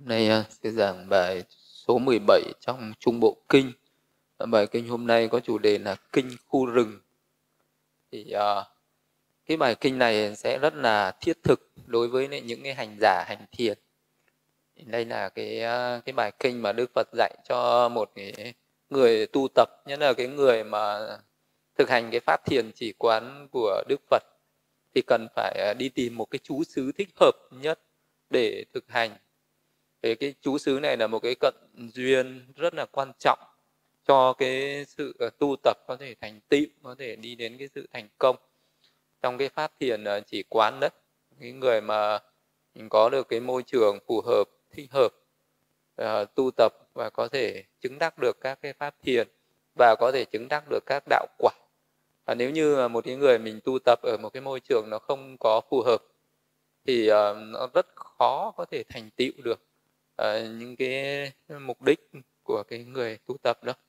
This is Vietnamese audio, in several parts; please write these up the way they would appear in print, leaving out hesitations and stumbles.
Hôm nay sẽ giảng bài số 17 trong Trung Bộ Kinh. Bài kinh hôm nay có chủ đề là Kinh Khu Rừng. Thì cái bài kinh này sẽ rất là thiết thực đối với những cái hành giả hành thiền. Đây là cái bài kinh mà Đức Phật dạy cho một cái người tu tập, nhất là cái người mà thực hành cái pháp thiền chỉ quán của Đức Phật, thì cần phải đi tìm một cái trú xứ thích hợp nhất để thực hành. Cái trú xứ này là một cái cận duyên rất là quan trọng cho cái sự tu tập có thể thành tựu, có thể đi đến cái sự thành công trong cái pháp thiền chỉ quán đấy. Cái người mà mình có được cái môi trường phù hợp, thích hợp tu tập và có thể chứng đắc được các cái pháp thiền và có thể chứng đắc được các đạo quả. Và nếu như một cái người mình tu tập ở một cái môi trường nó không có phù hợp thì nó rất khó có thể thành tựu được những cái mục đích của cái người tu tập đó.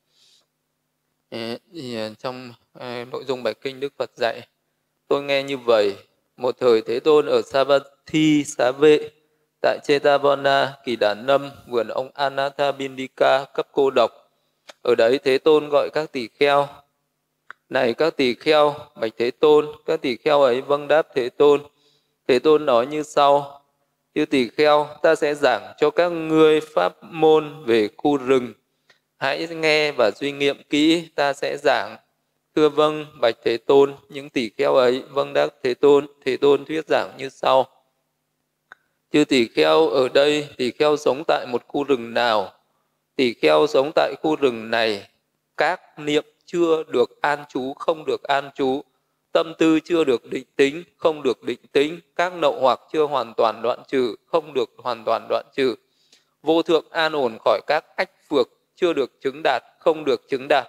Thì trong nội dung bài kinh Đức Phật dạy: tôi nghe như vậy, một thời Thế Tôn ở Savatthi Xá Vệ tại Chetavana Kỳ Đà Nâm, vườn ông Anathapindika cấp cô độc. Ở đấy Thế Tôn gọi các tỳ kheo: này các tỳ kheo, bạch Thế Tôn. Các tỳ kheo ấy vâng đáp Thế Tôn. Thế Tôn nói như sau: chư tỳ kheo, ta sẽ giảng cho các ngươi pháp môn về khu rừng. Hãy nghe và suy nghiệm kỹ, ta sẽ giảng. Thưa vâng, bạch Thế Tôn. Những tỳ kheo ấy vâng đáp Thế Tôn. Thế Tôn thuyết giảng như sau: chư tỳ kheo, ở đây tỳ kheo sống tại một khu rừng nào? Tỳ kheo sống tại khu rừng này, các niệm chưa được an trú, không được an trú, tâm tư chưa được định tính, không được định tính, các nậu hoặc chưa hoàn toàn đoạn trừ, không được hoàn toàn đoạn trừ, vô thượng an ổn khỏi các ách phược, chưa được chứng đạt, không được chứng đạt.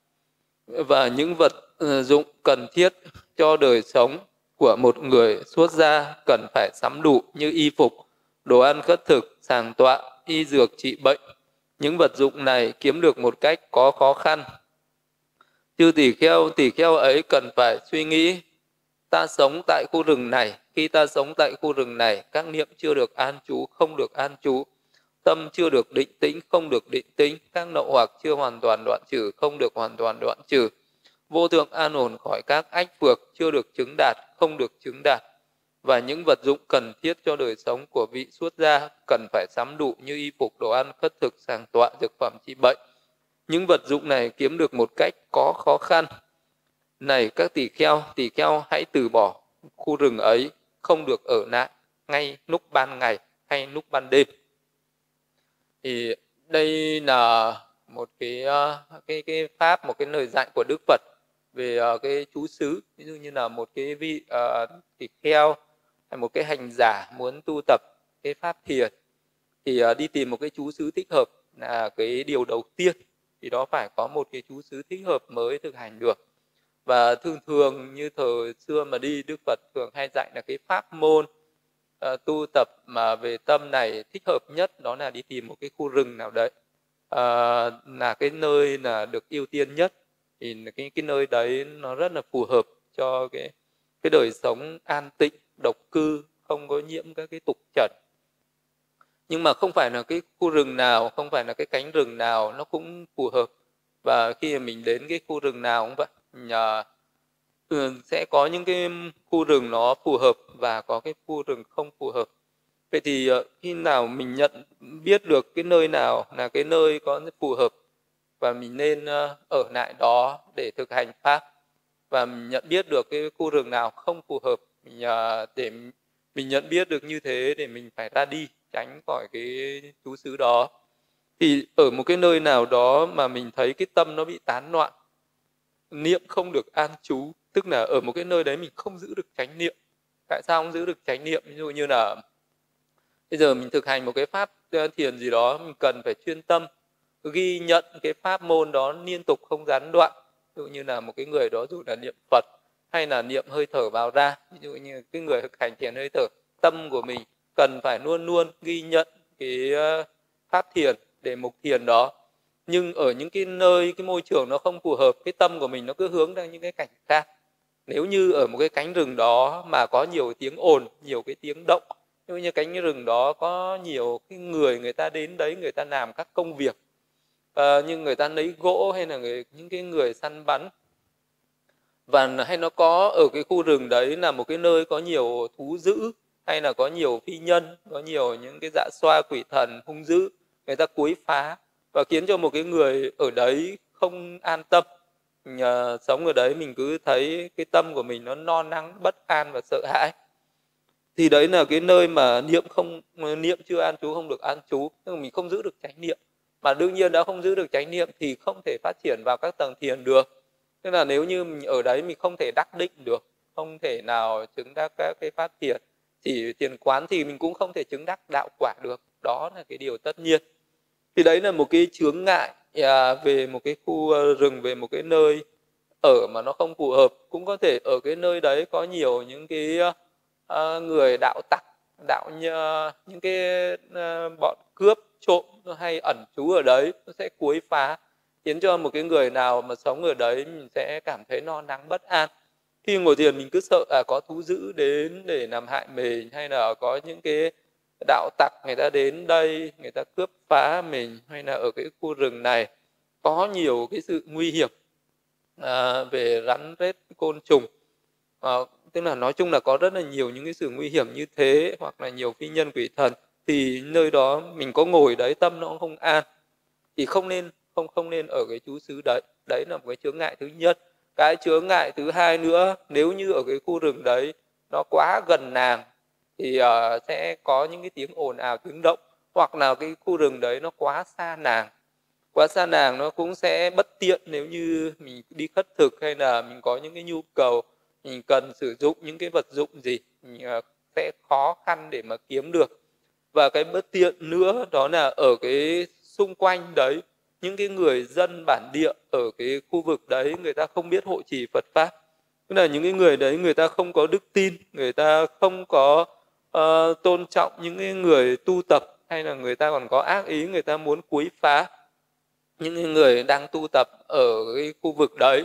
Và những vật dụng cần thiết cho đời sống của một người xuất gia cần phải sắm đủ như y phục, đồ ăn khất thực, sàng tọa, y dược trị bệnh. Những vật dụng này kiếm được một cách có khó khăn. Chư tỳ kheo ấy cần phải suy nghĩ: ta sống tại khu rừng này, khi ta sống tại khu rừng này, các niệm chưa được an trú, không được an trú, tâm chưa được định tĩnh, không được định tĩnh, các nậu hoặc chưa hoàn toàn đoạn trừ, không được hoàn toàn đoạn trừ, vô thượng an ổn khỏi các ách phược, chưa được chứng đạt, không được chứng đạt. Và những vật dụng cần thiết cho đời sống của vị xuất gia cần phải sắm đủ như y phục, đồ ăn khất thực, sàng tọa, dược phẩm trị bệnh. Những vật dụng này kiếm được một cách có khó khăn. Này các tỳ kheo hãy từ bỏ khu rừng ấy, không được ở lại ngay lúc ban ngày hay lúc ban đêm. Thì đây là một cái pháp, một cái lời dạy của Đức Phật về cái trú xứ. Ví dụ như là một cái vị tỳ kheo hay một cái hành giả muốn tu tập cái pháp thiền thì đi tìm một cái trú xứ thích hợp là cái điều đầu tiên. Thì đó phải có một cái trú xứ thích hợp mới thực hành được. Và thường như thời xưa mà đi, Đức Phật thường hay dạy là cái pháp môn tu tập mà về tâm này thích hợp nhất đó là đi tìm một cái khu rừng nào đấy là cái nơi là được ưu tiên nhất. Thì cái nơi đấy nó rất là phù hợp cho cái đời sống an tịnh, độc cư, không có nhiễm các cái tục trần. Nhưng mà không phải là cái khu rừng nào, không phải là cái cánh rừng nào nó cũng phù hợp. Và khi mà mình đến cái khu rừng nào cũng vậy, sẽ có những cái khu rừng nó phù hợp và có cái khu rừng không phù hợp. Vậy thì khi nào mình nhận biết được cái nơi nào là cái nơi có phù hợp và mình nên ở lại đó để thực hành pháp, và mình nhận biết được cái khu rừng nào không phù hợp, để mình nhận biết được như thế để mình phải ra đi, tránh khỏi cái trú xứ đó. Thì ở một cái nơi nào đó mà mình thấy cái tâm nó bị tán loạn, niệm không được an trú, tức là ở một cái nơi đấy mình không giữ được chánh niệm. Tại sao không giữ được chánh niệm? Ví dụ như là bây giờ mình thực hành một cái pháp thiền gì đó, mình cần phải chuyên tâm ghi nhận cái pháp môn đó liên tục không gián đoạn. Ví dụ như là một cái người đó dù là niệm Phật hay là niệm hơi thở vào ra, ví dụ như cái người thực hành thiền hơi thở, tâm của mình cần phải luôn luôn ghi nhận cái pháp thiền để mục thiền đó. Nhưng ở những cái nơi, cái môi trường nó không phù hợp, cái tâm của mình nó cứ hướng ra những cái cảnh khác. Nếu như ở một cái cánh rừng đó mà có nhiều tiếng ồn, nhiều cái tiếng động, như cánh rừng đó có nhiều cái người ta đến đấy, người ta làm các công việc, như người ta lấy gỗ hay là những cái người săn bắn, và hay nó có ở cái khu rừng đấy là một cái nơi có nhiều thú dữ, hay là có nhiều phi nhân, có nhiều những cái dạ xoa quỷ thần hung dữ, người ta quấy phá và khiến cho một cái người ở đấy không an tâm. Sống ở đấy mình cứ thấy cái tâm của mình nó no nắng, bất an và sợ hãi. Thì đấy là cái nơi mà niệm chưa an trú không được an trú, tức là mình không giữ được chánh niệm. Mà đương nhiên đã không giữ được chánh niệm thì không thể phát triển vào các tầng thiền được. Tức là nếu như mình ở đấy mình không thể đắc định được, không thể nào chứng đắc các cái phát thiền, chỉ thiền quán thì mình cũng không thể chứng đắc đạo quả được. Đó là cái điều tất nhiên. Thì đấy là một cái chướng ngại về một cái khu rừng, về một cái nơi ở mà nó không phù hợp. Cũng có thể ở cái nơi đấy có nhiều những cái người đạo tặc, những cái bọn cướp trộm hay ẩn trú ở đấy, nó sẽ quấy phá, khiến cho một cái người nào mà sống ở đấy mình sẽ cảm thấy no nắng bất an. Khi ngồi thiền mình cứ sợ có thú dữ đến để làm hại mình, hay là có những cái đạo tặc người ta đến đây người ta cướp phá mình, hay là ở cái khu rừng này có nhiều cái sự nguy hiểm về rắn rết côn trùng. Tức là nói chung là có rất là nhiều những cái sự nguy hiểm như thế, hoặc là nhiều phi nhân quỷ thần, thì nơi đó mình có ngồi đấy tâm nó cũng không an, thì không nên ở cái trú xứ đấy. Đấy là một cái chướng ngại thứ nhất. Cái chướng ngại thứ hai nữa, nếu như ở cái khu rừng đấy nó quá gần nàng thì sẽ có những cái tiếng ồn ào, tiếng động, hoặc là cái khu rừng đấy nó quá xa nàng. Quá xa nàng nó cũng sẽ bất tiện nếu như mình đi khất thực, hay là mình có những cái nhu cầu mình cần sử dụng những cái vật dụng gì, mình sẽ khó khăn để mà kiếm được. Và cái bất tiện nữa đó là ở cái xung quanh đấy, những cái người dân bản địa ở cái khu vực đấy người ta không biết hộ trì Phật Pháp. Tức là những cái người đấy người ta không có đức tin, người ta không có tôn trọng những cái người tu tập, hay là người ta còn có ác ý, người ta muốn quấy phá những người đang tu tập ở cái khu vực đấy.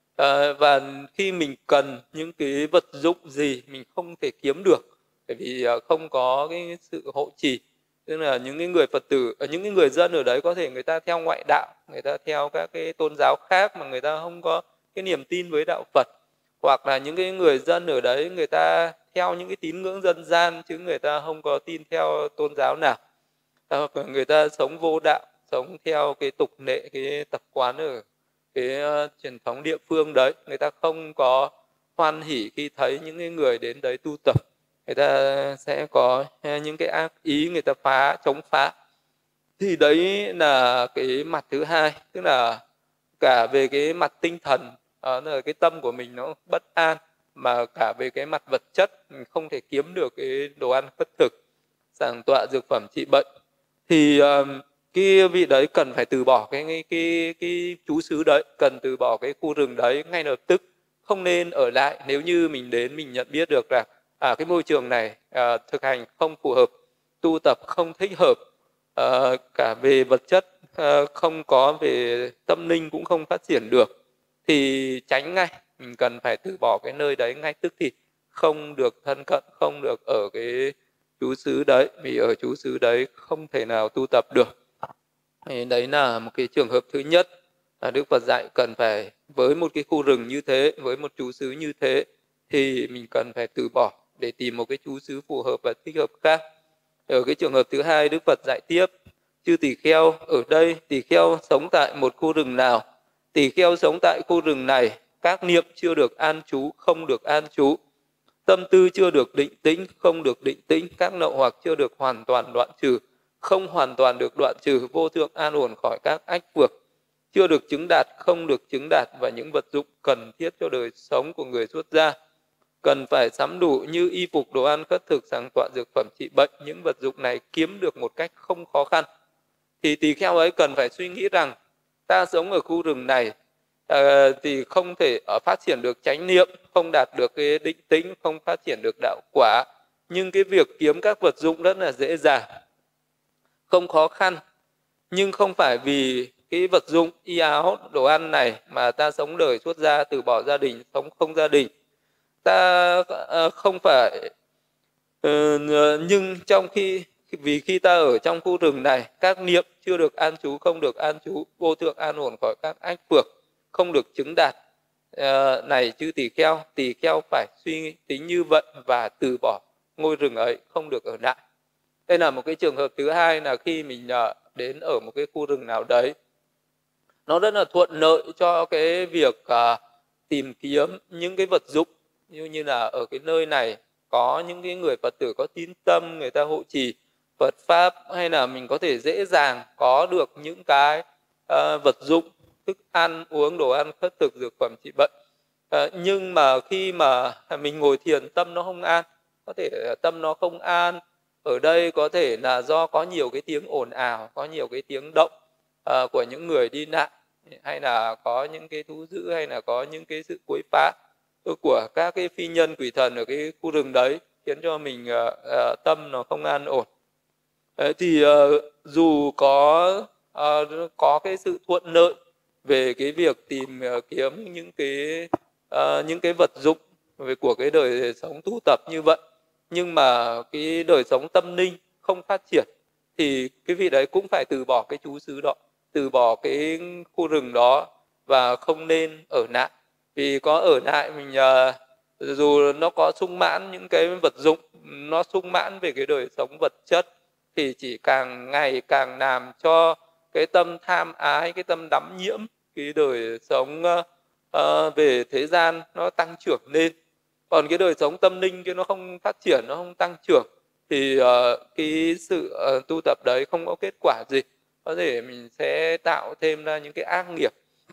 Và khi mình cần những cái vật dụng gì mình không thể kiếm được, bởi vì không có cái sự hộ trì. Tức là những cái người Phật tử, những cái người dân ở đấy có thể người ta theo ngoại đạo, người ta theo các cái tôn giáo khác mà người ta không có cái niềm tin với đạo Phật, hoặc là những cái người dân ở đấy người ta theo những cái tín ngưỡng dân gian chứ người ta không có tin theo tôn giáo nào, hoặc là người ta sống vô đạo, sống theo cái tục lệ, cái tập quán ở cái truyền thống địa phương đấy, người ta không có hoan hỉ khi thấy những cái người đến đấy tu tập, người ta sẽ có những cái ác ý, người ta chống phá. Thì đấy là cái mặt thứ hai, tức là cả về cái mặt tinh thần, là cái tâm của mình nó bất an, mà cả về cái mặt vật chất mình không thể kiếm được cái đồ ăn khất thực, giảng tọa dược phẩm trị bệnh, thì cái vị đấy cần phải từ bỏ cái trú xứ đấy, cần từ bỏ cái khu rừng đấy ngay lập tức, không nên ở lại. Nếu như mình đến mình nhận biết được là cái môi trường này thực hành không phù hợp, tu tập không thích hợp, cả về vật chất không có, về tâm linh cũng không phát triển được, thì tránh ngay. Mình cần phải từ bỏ cái nơi đấy ngay tức thì, không được thân cận, không được ở cái trú xứ đấy, vì ở trú xứ đấy không thể nào tu tập được. Thì đấy là một cái trường hợp thứ nhất, là Đức Phật dạy cần phải, với một cái khu rừng như thế, với một trú xứ như thế, thì mình cần phải từ bỏ để tìm một cái trú xứ phù hợp và thích hợp khác. Ở cái trường hợp thứ hai, Đức Phật dạy tiếp: chư tỳ kheo, ở đây tỳ kheo sống tại một khu rừng nào, tỳ kheo sống tại khu rừng này, các niệm chưa được an trú, không được an trú, tâm tư chưa được định tĩnh, không được định tĩnh, các lậu hoặc chưa được hoàn toàn đoạn trừ, không hoàn toàn được đoạn trừ, vô thượng an ổn khỏi các ách phược, chưa được chứng đạt, không được chứng đạt, và những vật dụng cần thiết cho đời sống của người xuất gia cần phải sắm đủ như y phục, đồ ăn, khất thực, giảng tọa, dược phẩm trị bệnh. Những vật dụng này kiếm được một cách không khó khăn. Thì tỳ kheo ấy cần phải suy nghĩ rằng ta sống ở khu rừng này thì không thể phát triển được chánh niệm, không đạt được cái định tĩnh, không phát triển được đạo quả. Nhưng cái việc kiếm các vật dụng rất là dễ dàng, không khó khăn. Nhưng không phải vì cái vật dụng y áo, đồ ăn này mà ta sống đời xuất gia, từ bỏ gia đình, sống không gia đình. Ta không phải Nhưng trong vì khi ta ở trong khu rừng này, các niệm chưa được an trú, không được an trú, vô thượng an ổn khỏi các ách phược, không được chứng đạt. Này chư tỳ kheo phải suy tính như vậy và từ bỏ ngôi rừng ấy, không được ở lại. Đây là một cái trường hợp thứ hai, là khi mình đến ở một cái khu rừng nào đấy, nó rất là thuận lợi cho cái việc tìm kiếm những cái vật dụng, như là ở cái nơi này có những cái người Phật tử có tín tâm, người ta hộ trì Phật pháp, hay là mình có thể dễ dàng có được những cái vật dụng, thức ăn uống, đồ ăn khất thực, dược phẩm trị bệnh. Nhưng mà khi mà mình ngồi thiền, tâm nó không an, có thể tâm nó không an ở đây có thể là do có nhiều cái tiếng ồn ào, có nhiều cái tiếng động của những người đi lại, hay là có những cái thú dữ, hay là có những cái sự quấy phá của các cái phi nhân quỷ thần ở cái khu rừng đấy, khiến cho mình tâm nó không an ổn. Đấy, thì dù có cái sự thuận lợi về cái việc tìm kiếm những cái vật dụng của cái đời sống tu tập như vậy, nhưng mà cái đời sống tâm linh không phát triển, thì cái vị đấy cũng phải từ bỏ cái trú xứ đó, từ bỏ cái khu rừng đó, và không nên ở lại. Vì có ở lại mình dù nó có sung mãn những cái vật dụng, nó sung mãn về cái đời sống vật chất, thì chỉ càng ngày càng làm cho cái tâm tham ái, cái tâm đắm nhiễm cái đời sống về thế gian nó tăng trưởng lên. Còn cái đời sống tâm linh kia nó không phát triển, nó không tăng trưởng, thì cái sự tu tập đấy không có kết quả gì. Có thể mình sẽ tạo thêm ra những cái ác nghiệp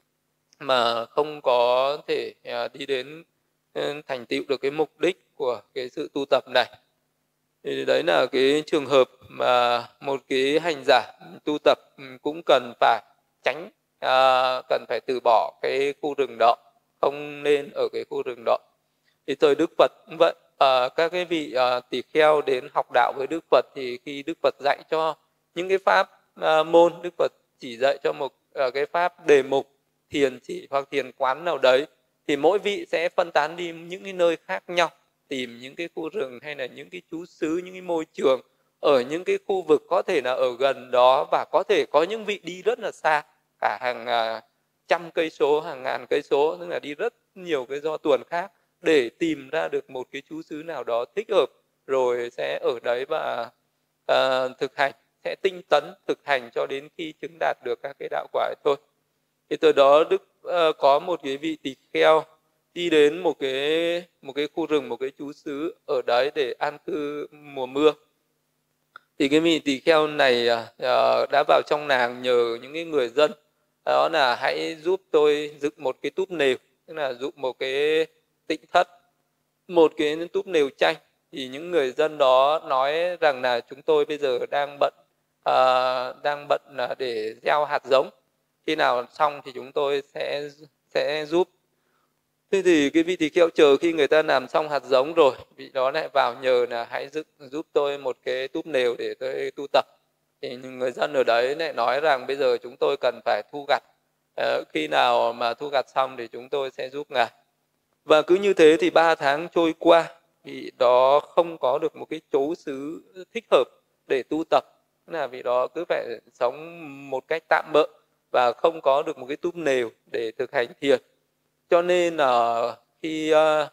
mà không có thể đi đến thành tựu được cái mục đích của cái sự tu tập này. Thì đấy là cái trường hợp mà một cái hành giả tu tập cũng cần phải tránh, cần phải từ bỏ cái khu rừng đó, không nên ở cái khu rừng đó. Thì thời Đức Phật cũng vậy, các cái vị tỳ kheo đến học đạo với Đức Phật, thì khi Đức Phật dạy cho những cái pháp môn, Đức Phật chỉ dạy cho một cái pháp đề mục, thiền chỉ hoặc thiền quán nào đấy, thì mỗi vị sẽ phân tán đi những cái nơi khác nhau, tìm những cái khu rừng hay là những cái trú xứ, những cái môi trường ở những cái khu vực có thể là ở gần đó, và có thể có những vị đi rất là xa, cả hàng trăm cây số, hàng ngàn cây số, tức là đi rất nhiều cái do tuần khác, để tìm ra được một cái trú xứ nào đó thích hợp, rồi sẽ ở đấy và thực hành, sẽ tinh tấn thực hành cho đến khi chứng đạt được các cái đạo quả ấy thôi. Thì từ đó có một cái vị tỳ kheo đi đến một cái khu rừng, một cái trú xứ ở đấy để an cư mùa mưa. Thì cái vị tỳ kheo này đã vào trong làng nhờ những cái người dân, đó là hãy giúp tôi dựng một cái túp lều, tức là dựng một cái tịnh thất, một cái túp lều tranh. Thì những người dân đó nói rằng là chúng tôi bây giờ đang bận để gieo hạt giống, khi nào xong thì chúng tôi sẽ giúp. Thế thì cái vị tỳ kheo chờ khi người ta làm xong hạt giống rồi, vị đó lại vào nhờ là hãy giúp tôi một cái túp lều để tôi tu tập. Thì người dân ở đấy lại nói rằng bây giờ chúng tôi cần phải thu gặt, khi nào mà thu gặt xong thì chúng tôi sẽ giúp ngài. Và cứ như thế thì 3 tháng trôi qua, vị đó không có được một cái trú xứ thích hợp để tu tập, là vị đó cứ phải sống một cách tạm bợ và không có được một cái túp lều để thực hành thiền. Cho nên là khi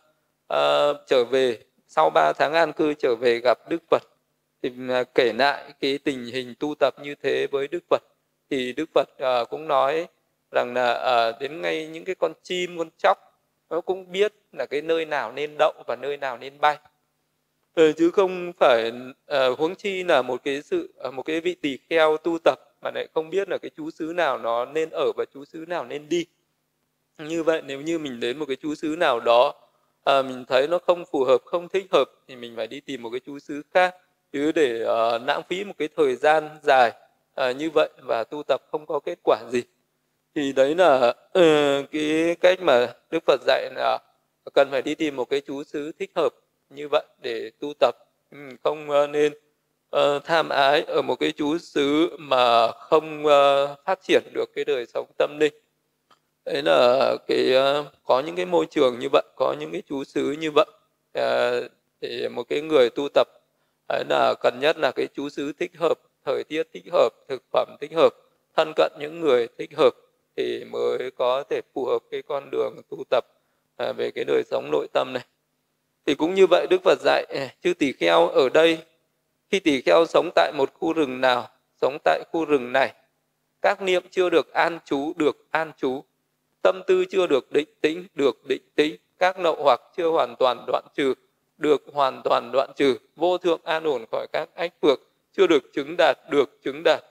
trở về sau 3 tháng an cư, trở về gặp Đức Phật, thì kể lại cái tình hình tu tập như thế với Đức Phật, thì Đức Phật cũng nói rằng là đến ngay những cái con chim, con chóc nó cũng biết là cái nơi nào nên đậu và nơi nào nên bay, chứ không phải huống chi là một cái vị tỳ kheo tu tập mà lại không biết là cái trú xứ nào nó nên ở và trú xứ nào nên đi. Như vậy nếu như mình đến một cái trú xứ nào đó mình thấy nó không phù hợp, không thích hợp, thì mình phải đi tìm một cái trú xứ khác, chứ để lãng phí một cái thời gian dài như vậy và tu tập không có kết quả gì. Thì đấy là cái cách mà Đức Phật dạy là cần phải đi tìm một cái trú xứ thích hợp như vậy để tu tập. Không nên tham ái ở một cái trú xứ mà không phát triển được cái đời sống tâm linh. Đấy là có những cái môi trường như vậy, có những cái trú xứ như vậy, thì một cái người tu tập Đấy là cần nhất là cái trú xứ thích hợp, thời tiết thích hợp, thực phẩm thích hợp, thân cận những người thích hợp thì mới có thể phù hợp cái con đường tu tập về cái đời sống nội tâm này. Thì cũng như vậy Đức Phật dạy chư tỳ kheo ở đây, khi tỳ kheo sống tại một khu rừng nào, sống tại khu rừng này, các niệm chưa được an trú, tâm tư chưa được định tĩnh, các nậu hoặc chưa hoàn toàn đoạn trừ, được hoàn toàn đoạn trừ, vô thượng an ổn khỏi các ách phược, chưa được chứng đạt.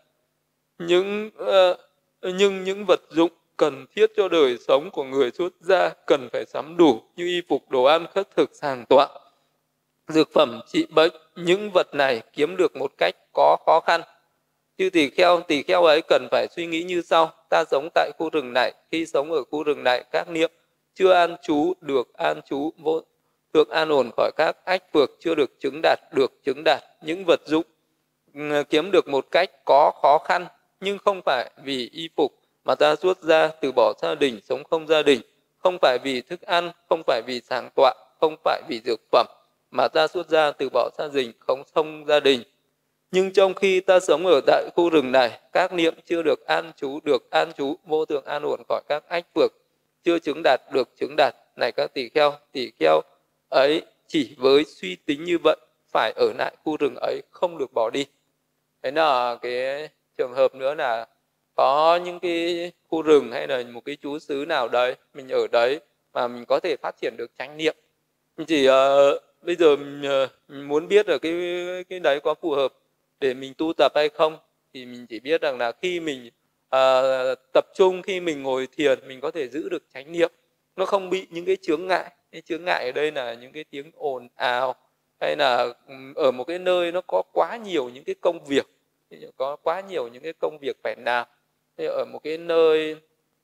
Nhưng những vật dụng cần thiết cho đời sống của người xuất gia cần phải sắm đủ như y phục, đồ ăn, khất thực, sàng tọa, dược phẩm trị bệnh. Những vật này kiếm được một cách có khó khăn. Chư tỳ kheo ấy cần phải suy nghĩ như sau: ta sống tại khu rừng này, khi sống ở khu rừng này, các niệm chưa an trú được an trú, vô thượng an ổn khỏi các ách phược, chưa được chứng đạt. Những vật dụng kiếm được một cách có khó khăn, nhưng không phải vì y phục mà ta xuất gia, từ bỏ gia đình, sống không gia đình, không phải vì thức ăn, không phải vì sàng tọa, không phải vì dược phẩm mà ta xuất gia, từ bỏ gia đình, không gia đình. Nhưng trong khi ta sống ở tại khu rừng này, các niệm chưa được an trú, vô thượng an ổn khỏi các ách phược, chưa chứng đạt. Này các tỳ kheo ấy chỉ với suy tính như vậy, phải ở lại khu rừng ấy, không được bỏ đi. Thế là cái trường hợp nữa là có những cái khu rừng hay là một cái trú xứ nào đấy, mình ở đấy mà mình có thể phát triển được chánh niệm. Mình chỉ bây giờ mình muốn biết là cái đấy có phù hợp để mình tu tập hay không, thì mình chỉ biết rằng là khi mình tập trung, khi mình ngồi thiền, mình có thể giữ được chánh niệm, nó không bị những cái chướng ngại. Cái chướng ngại ở đây là những cái tiếng ồn ào, hay là ở một cái nơi nó có quá nhiều những cái công việc, có quá nhiều những cái công việc phải làm. Thế ở một cái nơi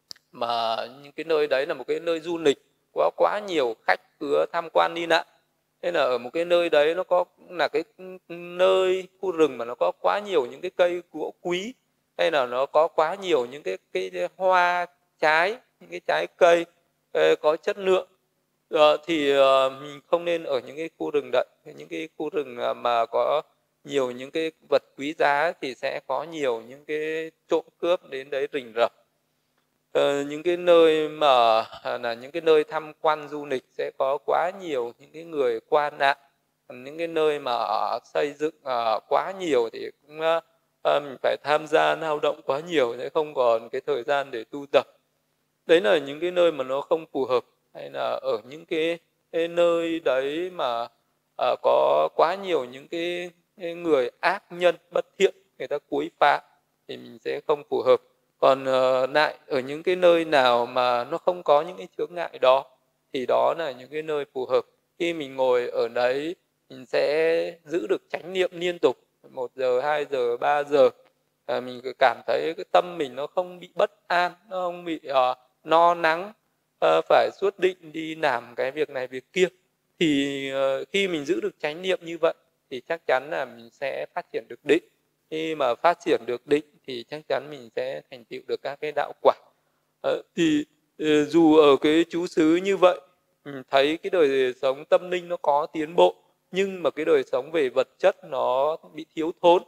mà những cái nơi đấy là một cái nơi du lịch, có quá nhiều khách cứ tham quan đi lại. Thế là ở một cái nơi đấy nó có là cái nơi khu rừng mà nó có quá nhiều những cái cây gỗ quý, hay là nó có quá nhiều những cái hoa trái, những cái trái cây có chất lượng, thì mình không nên ở những cái khu rừng đấy. Những cái khu rừng mà có nhiều những cái vật quý giá thì sẽ có nhiều những cái trộm cướp đến đấy rình rập. Những cái nơi mà là những cái nơi tham quan du lịch sẽ có quá nhiều những cái người qua nạn. Những cái nơi mà xây dựng quá nhiều thì cũng mình phải tham gia lao động quá nhiều, sẽ không còn cái thời gian để tu tập. Đấy là những cái nơi mà nó không phù hợp. Hay là ở những cái nơi đấy mà có quá nhiều những cái người ác nhân bất thiện, người ta quấy phá, thì mình sẽ không phù hợp. Còn lại ở những cái nơi nào mà nó không có những cái chướng ngại đó, thì đó là những cái nơi phù hợp. Khi mình ngồi ở đấy, mình sẽ giữ được chánh niệm liên tục 1 giờ, 2 giờ, 3 giờ. Mình cảm thấy cái tâm mình nó không bị bất an, nó không bị no nắng, phải suốt định đi làm cái việc này việc kia. Thì khi mình giữ được chánh niệm như vậy thì chắc chắn là mình sẽ phát triển được định. Khi mà phát triển được định thì chắc chắn mình sẽ thành tựu được các cái đạo quả. Thì dù ở cái trú xứ như vậy, mình thấy cái đời sống tâm linh nó có tiến bộ, nhưng mà cái đời sống về vật chất nó bị thiếu thốn.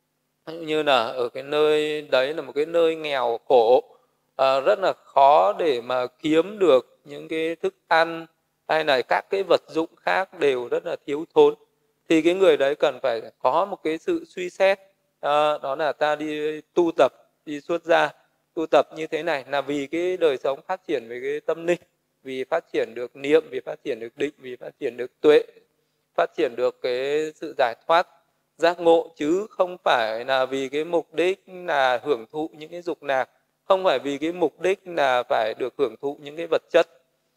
Như là ở cái nơi đấy là một cái nơi nghèo khổ, rất là khó để mà kiếm được những cái thức ăn, hay là các cái vật dụng khác đều rất là thiếu thốn. Thì cái người đấy cần phải có một cái sự suy xét, đó là ta đi tu tập, đi xuất gia tu tập như thế này là vì cái đời sống phát triển về cái tâm linh, vì phát triển được niệm, vì phát triển được định, vì phát triển được tuệ, phát triển được cái sự giải thoát giác ngộ, chứ không phải là vì cái mục đích là hưởng thụ những cái dục lạc, không phải vì cái mục đích là phải được hưởng thụ những cái vật chất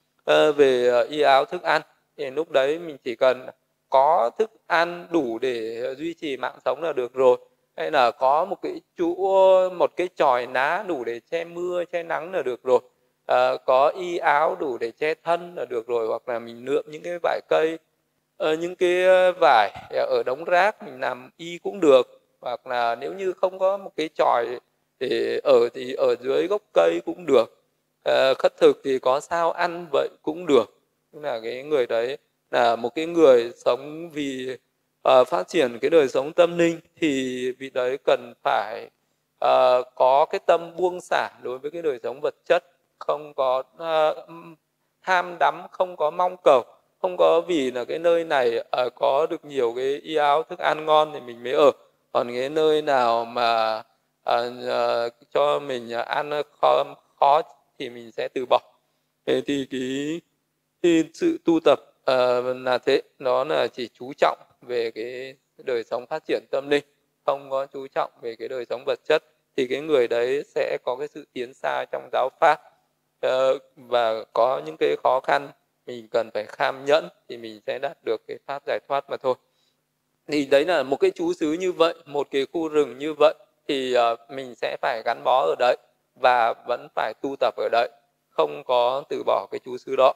về y áo thức ăn. Thì lúc đấy mình chỉ cần có thức ăn đủ để duy trì mạng sống là được rồi, hay là có một cái chòi ná đủ để che mưa che nắng là được rồi, có y áo đủ để che thân là được rồi, hoặc là mình lượm những cái vải cây, những cái vải ở đống rác mình làm y cũng được, hoặc là nếu như không có một cái chòi để ở thì ở dưới gốc cây cũng được. Khất thực thì có sao ăn vậy cũng được. Tức là cái người đấy là một cái người sống vì phát triển cái đời sống tâm linh thì vị đấy cần phải có cái tâm buông xả đối với cái đời sống vật chất, không có ham đắm, không có mong cầu, không có vì là cái nơi này có được nhiều cái y áo thức ăn ngon thì mình mới ở, còn cái nơi nào mà cho mình ăn khó thì mình sẽ từ bỏ. Thế thì cái sự tu tập là thế, nó là chỉ chú trọng về cái đời sống phát triển tâm linh, không có chú trọng về cái đời sống vật chất, thì cái người đấy sẽ có cái sự tiến xa trong giáo pháp. Và có những cái khó khăn mình cần phải kham nhẫn thì mình sẽ đạt được cái pháp giải thoát mà thôi. Thì đấy là một cái trú xứ như vậy, một cái khu rừng như vậy, thì mình sẽ phải gắn bó ở đấy và vẫn phải tu tập ở đấy, không có từ bỏ cái trú xứ đó.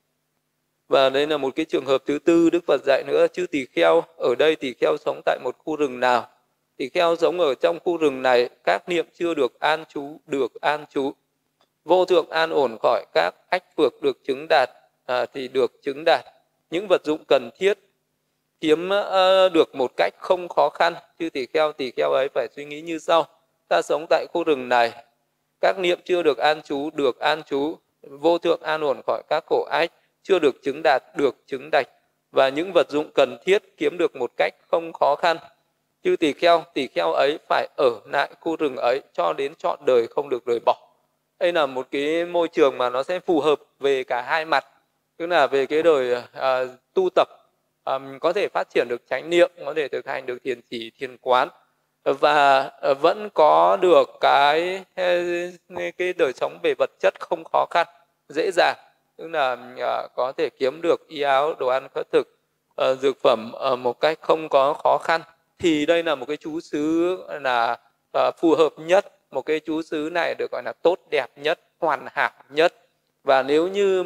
Và đây là một cái trường hợp thứ tư Đức Phật dạy nữa. Chư tỳ kheo, ở đây tỳ kheo sống tại một khu rừng nào, tỳ kheo sống ở trong khu rừng này, các niệm chưa được an trú, được an trú. Vô thượng an ổn khỏi các ách phược được chứng đạt thì được chứng đạt. Những vật dụng cần thiết kiếm được một cách không khó khăn. Chư tỳ kheo ấy phải suy nghĩ như sau: ta sống tại khu rừng này, các niệm chưa được an trú, được an trú. Vô thượng an ổn khỏi các khổ ách, chưa được chứng đạt, được chứng đạch. Và những vật dụng cần thiết kiếm được một cách không khó khăn. Chư tỳ kheo ấy phải ở lại khu rừng ấy cho đến trọn đời không được rời bỏ. Đây là một cái môi trường mà nó sẽ phù hợp về cả hai mặt, tức là về cái đời tu tập, mình có thể phát triển được chánh niệm, có thể thực hành được thiền chỉ, thiền quán, và vẫn có được cái đời sống về vật chất không khó khăn, dễ dàng, tức là có thể kiếm được y áo, đồ ăn khất thực, dược phẩm một cách không có khó khăn. Thì đây là một cái trú xứ là phù hợp nhất, một cái trú xứ này được gọi là tốt đẹp nhất, hoàn hảo nhất. Và nếu như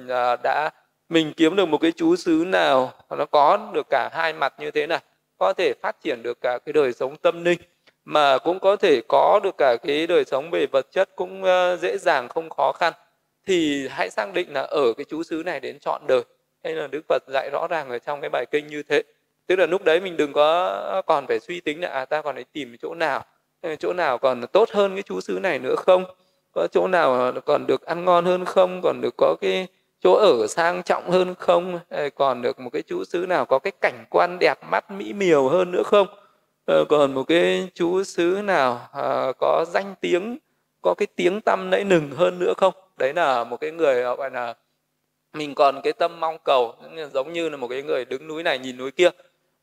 mà mình kiếm được một cái trú xứ nào nó có được cả hai mặt như thế này, có thể phát triển được cả cái đời sống tâm linh, mà cũng có thể có được cả cái đời sống về vật chất cũng dễ dàng, không khó khăn, thì hãy xác định là ở cái trú xứ này đến trọn đời. Đây là Đức Phật dạy rõ ràng ở trong cái bài kinh như thế. Tức là lúc đấy mình đừng có còn phải suy tính là ta còn phải tìm chỗ nào còn tốt hơn cái trú xứ này nữa không, có chỗ nào còn được ăn ngon hơn không, còn được có cái chỗ ở sang trọng hơn không, còn được một cái trú xứ nào có cái cảnh quan đẹp mắt mỹ miều hơn nữa không, còn một cái trú xứ nào có danh tiếng, có cái tiếng tăm nẫy nừng hơn nữa không. Đấy là một cái người gọi là mình còn cái tâm mong cầu, giống như là một cái người đứng núi này nhìn núi kia.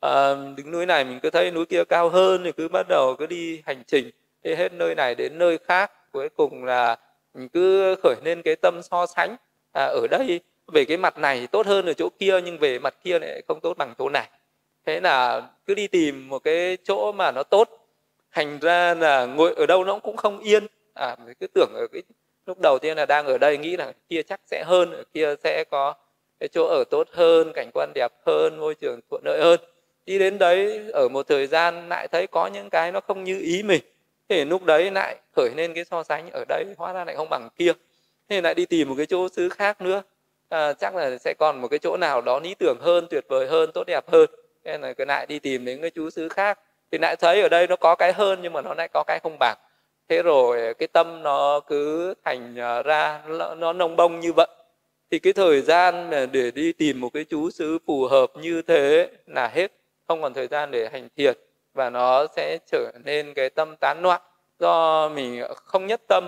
Đứng núi này mình cứ thấy núi kia cao hơn thì cứ bắt đầu cứ đi hành trình, đi hết nơi này đến nơi khác, cuối cùng là mình cứ khởi lên cái tâm so sánh, ở đây về cái mặt này tốt hơn ở chỗ kia, nhưng về mặt kia lại không tốt bằng chỗ này. Thế là cứ đi tìm một cái chỗ mà nó tốt, thành ra là ngồi ở đâu nó cũng không yên. Mình cứ tưởng ở cái lúc đầu tiên là đang ở đây, nghĩ là kia chắc sẽ hơn, ở kia sẽ có cái chỗ ở tốt hơn, cảnh quan đẹp hơn, môi trường thuận lợi hơn. Đi đến đấy ở một thời gian lại thấy có những cái nó không như ý mình, thế lúc đấy lại khởi lên cái so sánh, ở đây hóa ra lại không bằng kia, thế lại đi tìm một cái chỗ xứ khác nữa, chắc là sẽ còn một cái chỗ nào đó lý tưởng hơn, tuyệt vời hơn, tốt đẹp hơn. Thế là cái lại đi tìm đến cái trú xứ khác, thì lại thấy ở đây nó có cái hơn nhưng mà nó lại có cái không bằng. Thế rồi cái tâm nó cứ thành ra nó nông bông như vậy. Thì cái thời gian để đi tìm một cái trú xứ phù hợp như thế là hết, không còn thời gian để hành thiền, và nó sẽ trở nên cái tâm tán loạn do mình không nhất tâm,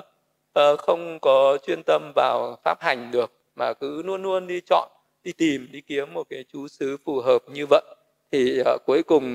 không có chuyên tâm vào pháp hành được, mà cứ luôn luôn đi chọn, đi tìm, đi kiếm một cái trú xứ phù hợp như vậy. Thì cuối cùng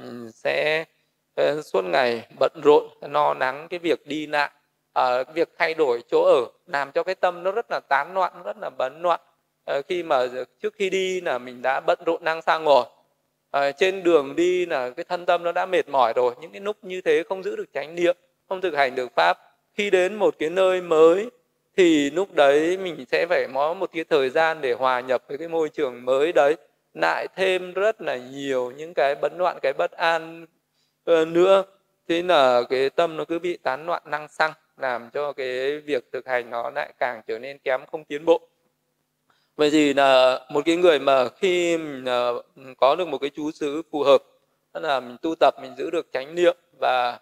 sẽ suốt ngày bận rộn no nắng cái việc đi lại, việc thay đổi chỗ ở, làm cho cái tâm nó rất là tán loạn, rất là bấn loạn. Khi mà trước khi đi là mình đã bận rộn năng sang ngồi, trên đường đi là cái thân tâm nó đã mệt mỏi rồi. Những cái lúc như thế không giữ được chánh niệm, không thực hành được pháp, khi đến một cái nơi mới thì lúc đấy mình sẽ phải có một cái thời gian để hòa nhập với cái môi trường mới đấy, lại thêm rất là nhiều những cái bấn loạn, cái bất an nữa. Thế là cái tâm nó cứ bị tán loạn năng xăng, làm cho cái việc thực hành nó lại càng trở nên kém, không tiến bộ. Vậy thì là một cái người mà khi có được một cái chú xứ phù hợp, tức là mình tu tập, mình giữ được chánh niệm và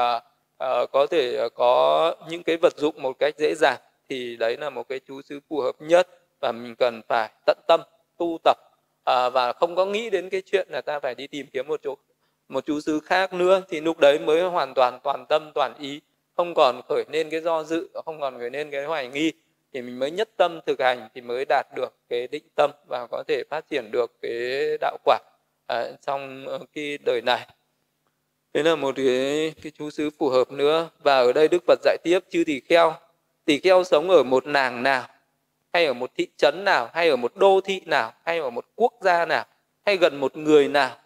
có thể có những cái vật dụng một cách dễ dàng, thì đấy là một cái chú xứ phù hợp nhất, và mình cần phải tận tâm tu tập và không có nghĩ đến cái chuyện là ta phải đi tìm kiếm một chú xứ khác nữa, thì lúc đấy mới hoàn toàn toàn tâm toàn ý, không còn khởi lên cái do dự, không còn khởi lên cái hoài nghi, thì mình mới nhất tâm thực hành, thì mới đạt được cái định tâm và có thể phát triển được cái đạo quả trong cái đời này. Đấy là một cái chú xứ phù hợp nữa. Và ở đây Đức Phật dạy tiếp: chư tỳ kheo sống ở một nàng nào, hay ở một thị trấn nào, hay ở một đô thị nào, hay ở một quốc gia nào, hay gần một người nào,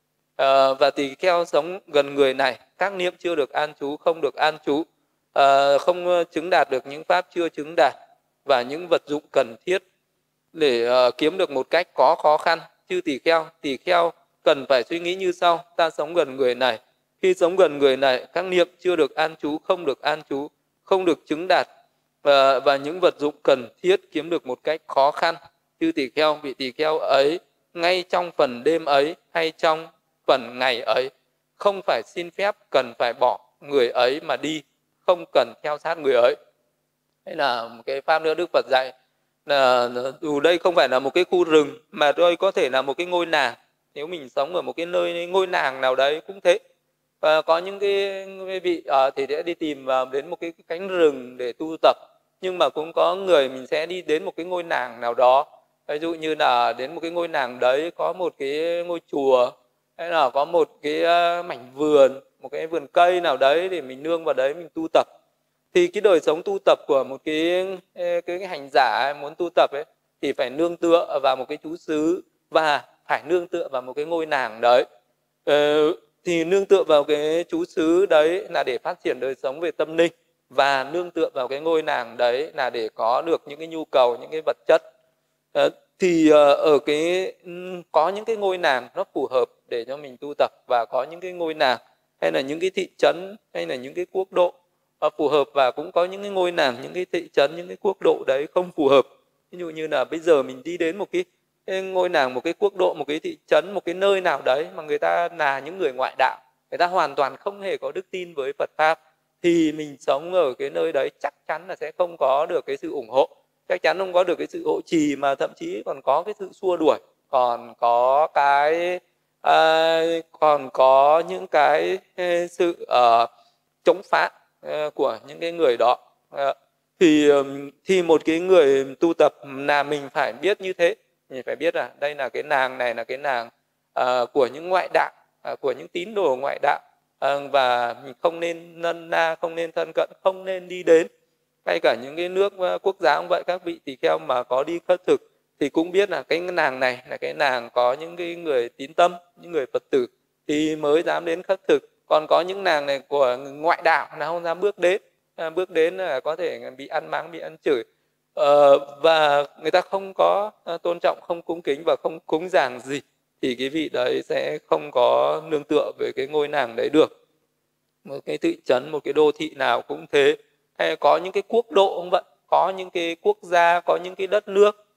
và tỳ kheo sống gần người này, các niệm chưa được an trú không được an trú, không chứng đạt được những pháp chưa chứng đạt, và những vật dụng cần thiết để kiếm được một cách có khó khăn. Chư tỳ kheo cần phải suy nghĩ như sau: ta sống gần người này, khi sống gần người này, các niệm chưa được an trú không được chứng đạt, và những vật dụng cần thiết kiếm được một cách khó khăn. Chư tỳ kheo, vị tỳ kheo ấy, ngay trong phần đêm ấy hay trong phần ngày ấy, không phải xin phép, cần phải bỏ người ấy mà đi, không cần theo sát người ấy. Đây là một cái pháp nữa Đức Phật dạy là dù đây không phải là một cái khu rừng, mà đây có thể là một cái ngôi làng. Nếu mình sống ở một cái nơi ngôi làng nào đấy cũng thế. Và có những cái vị thì sẽ đi tìm đến một cái cánh rừng để tu tập, nhưng mà cũng có người mình sẽ đi đến một cái ngôi làng nào đó, ví dụ như là đến một cái ngôi làng đấy có một cái ngôi chùa, hay là có một cái mảnh vườn, một cái vườn cây nào đấy để mình nương vào đấy mình tu tập. Thì cái đời sống tu tập của một cái hành giả muốn tu tập ấy, thì phải nương tựa vào một cái chú xứ và phải nương tựa vào một cái ngôi làng đấy. Thì nương tựa vào cái chú xứ đấy là để phát triển đời sống về tâm linh, và nương tựa vào cái ngôi làng đấy là để có được những cái nhu cầu, những cái vật chất. Thì ở có những cái ngôi làng nó phù hợp để cho mình tu tập, và có những cái ngôi làng hay là những cái thị trấn hay là những cái quốc độ phù hợp, và cũng có những cái ngôi làng, những cái thị trấn, những cái quốc độ đấy không phù hợp. Ví dụ như là bây giờ mình đi đến một cái ngôi làng, một cái quốc độ, một cái thị trấn, một cái nơi nào đấy mà người ta là những người ngoại đạo, người ta hoàn toàn không hề có đức tin với Phật pháp, thì mình sống ở cái nơi đấy chắc chắn là sẽ không có được cái sự ủng hộ, chắc chắn không có được cái sự hộ trì, mà thậm chí còn có cái sự xua đuổi, còn có những cái sự chống phá của những cái người đó. Thì một cái người tu tập là mình phải biết như thế, mình phải biết là đây là cái nàng này là cái nàng của những ngoại đạo, của những tín đồ ngoại đạo, và mình không nên nân na, không nên thân cận, không nên đi đến. Ngay cả những cái nước quốc giáo cũng vậy, các vị tỳ kheo mà có đi khất thực thì cũng biết là cái nàng này là cái nàng có những cái người tín tâm, những người Phật tử thì mới dám đến khất thực. Còn có những nàng này của ngoại đạo là không dám bước đến là có thể bị ăn mắng, bị ăn chửi, và người ta không có tôn trọng, không cung kính và không cúng dường gì, thì cái vị đấy sẽ không có nương tựa với cái ngôi làng đấy được. Một cái thị trấn, một cái đô thị nào cũng thế, hay có những cái quốc độ cũng vậy, có những cái quốc gia, có những cái đất nước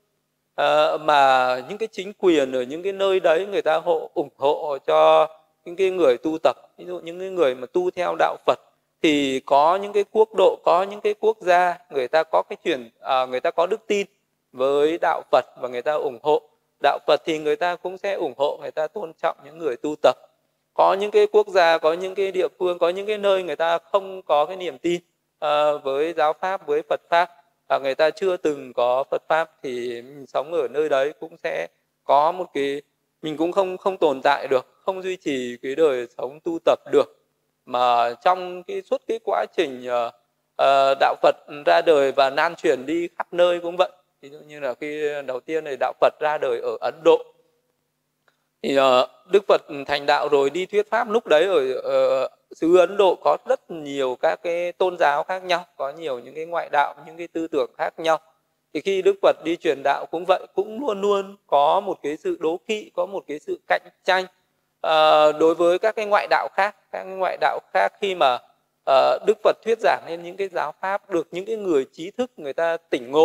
mà những cái chính quyền ở những cái nơi đấy người ta ủng hộ cho những cái người tu tập. Ví dụ những cái người mà tu theo đạo Phật, thì có những cái quốc độ, có những cái quốc gia người ta có người ta có đức tin với đạo Phật và người ta ủng hộ đạo Phật, thì người ta cũng sẽ ủng hộ, người ta tôn trọng những người tu tập. Có những cái quốc gia, có những cái địa phương, có những cái nơi người ta không có cái niềm tin với giáo pháp, với Phật pháp, và người ta chưa từng có Phật pháp, thì mình sống ở nơi đấy cũng sẽ có một cái, mình cũng không tồn tại được, không duy trì cái đời sống tu tập được. Mà trong suốt cái quá trình đạo Phật ra đời và lan truyền đi khắp nơi cũng vậy. Ví dụ như là khi đầu tiên này đạo Phật ra đời ở Ấn Độ, thì Đức Phật thành đạo rồi đi thuyết pháp. Lúc đấy ở xứ Ấn Độ có rất nhiều các cái tôn giáo khác nhau, có nhiều những cái ngoại đạo, những cái tư tưởng khác nhau. Thì khi Đức Phật đi truyền đạo cũng vậy, cũng luôn luôn có một cái sự đố kỵ, có một cái sự cạnh tranh đối với các cái ngoại đạo khác. Các cái ngoại đạo khác khi mà Đức Phật thuyết giảng lên những cái giáo pháp, được những cái người trí thức người ta tỉnh ngộ,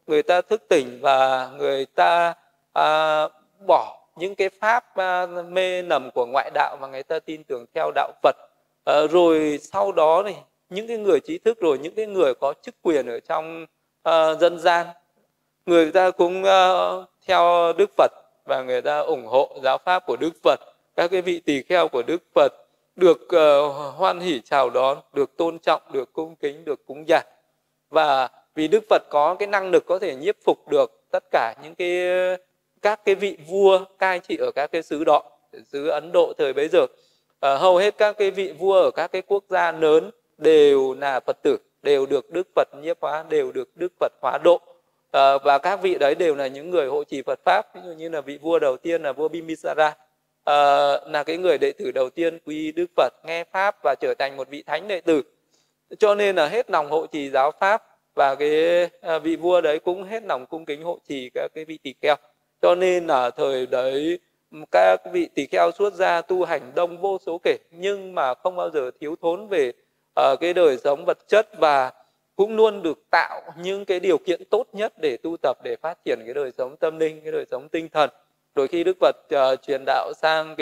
người ta thức tỉnh và người ta bỏ những cái pháp mê nầm của ngoại đạo và người ta tin tưởng theo đạo Phật. Rồi sau đó thì những cái người trí thức, rồi những cái người có chức quyền ở trong dân gian, người ta cũng theo Đức Phật và người ta ủng hộ giáo pháp của Đức Phật. Các cái vị tỳ kheo của Đức Phật được hoan hỉ chào đón, được tôn trọng, được cung kính, được cúng dường. Và vì Đức Phật có cái năng lực có thể nhiếp phục được tất cả những các cái vị vua cai trị ở các cái xứ đó, xứ Ấn Độ thời bấy giờ. Hầu hết các cái vị vua ở các cái quốc gia lớn đều là Phật tử, đều được Đức Phật nhiếp hóa, đều được Đức Phật hóa độ. Và các vị đấy đều là những người hộ trì Phật pháp. Ví dụ như là vị vua đầu tiên là vua Bimbisara, là cái người đệ tử đầu tiên quy Đức Phật, nghe pháp và trở thành một vị thánh đệ tử. Cho nên là hết lòng hộ trì giáo pháp, và cái vị vua đấy cũng hết lòng cung kính hộ trì các cái vị tỳ kheo. Cho nên là thời đấy các vị tỳ kheo xuất gia tu hành đông vô số kể, nhưng mà không bao giờ thiếu thốn về cái đời sống vật chất, và cũng luôn được tạo những cái điều kiện tốt nhất để tu tập, để phát triển cái đời sống tâm linh, cái đời sống tinh thần. Rồi khi Đức Phật truyền đạo sang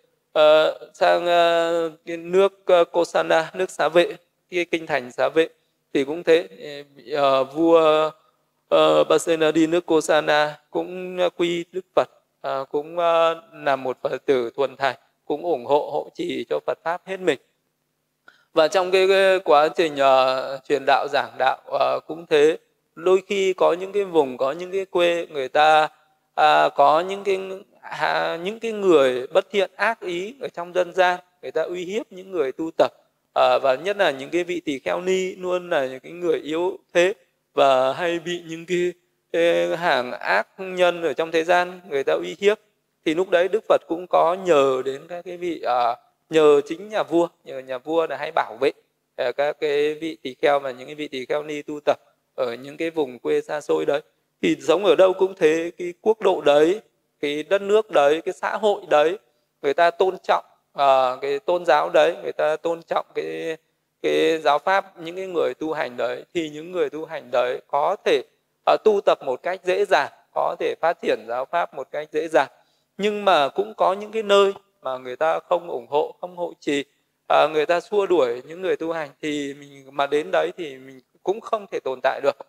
cái nước Kosana, nước Xá Vệ, cái kinh thành Xá Vệ, thì cũng thế, vua Pasenadi nước Kosana cũng quy Đức Phật, cũng là một Phật tử thuần thành, cũng ủng hộ trì cho Phật pháp hết mình. Và trong cái quá trình truyền đạo giảng đạo cũng thế, đôi khi có những cái vùng, có những cái quê người ta có những cái người bất thiện ác ý ở trong dân gian, người ta uy hiếp những người tu tập, và nhất là những cái vị tỳ kheo ni luôn là những cái người yếu thế và hay bị những cái hàng ác nhân ở trong thế gian người ta uy hiếp. Thì lúc đấy Đức Phật cũng có nhờ đến các cái vị nhờ chính nhờ nhà vua là hay bảo vệ các cái vị tỳ kheo và những cái vị tỳ kheo ni tu tập ở những cái vùng quê xa xôi đấy. Thì sống ở đâu cũng thế, cái quốc độ đấy, cái đất nước đấy, cái xã hội đấy, người ta tôn trọng cái tôn giáo đấy, người ta tôn trọng cái giáo pháp những cái người tu hành đấy, thì những người tu hành đấy có thể tu tập một cách dễ dàng, có thể phát triển giáo pháp một cách dễ dàng. Nhưng mà cũng có những cái nơi mà người ta không ủng hộ, không hộ trì, người ta xua đuổi những người tu hành, thì mình mà đến đấy thì mình cũng không thể tồn tại được,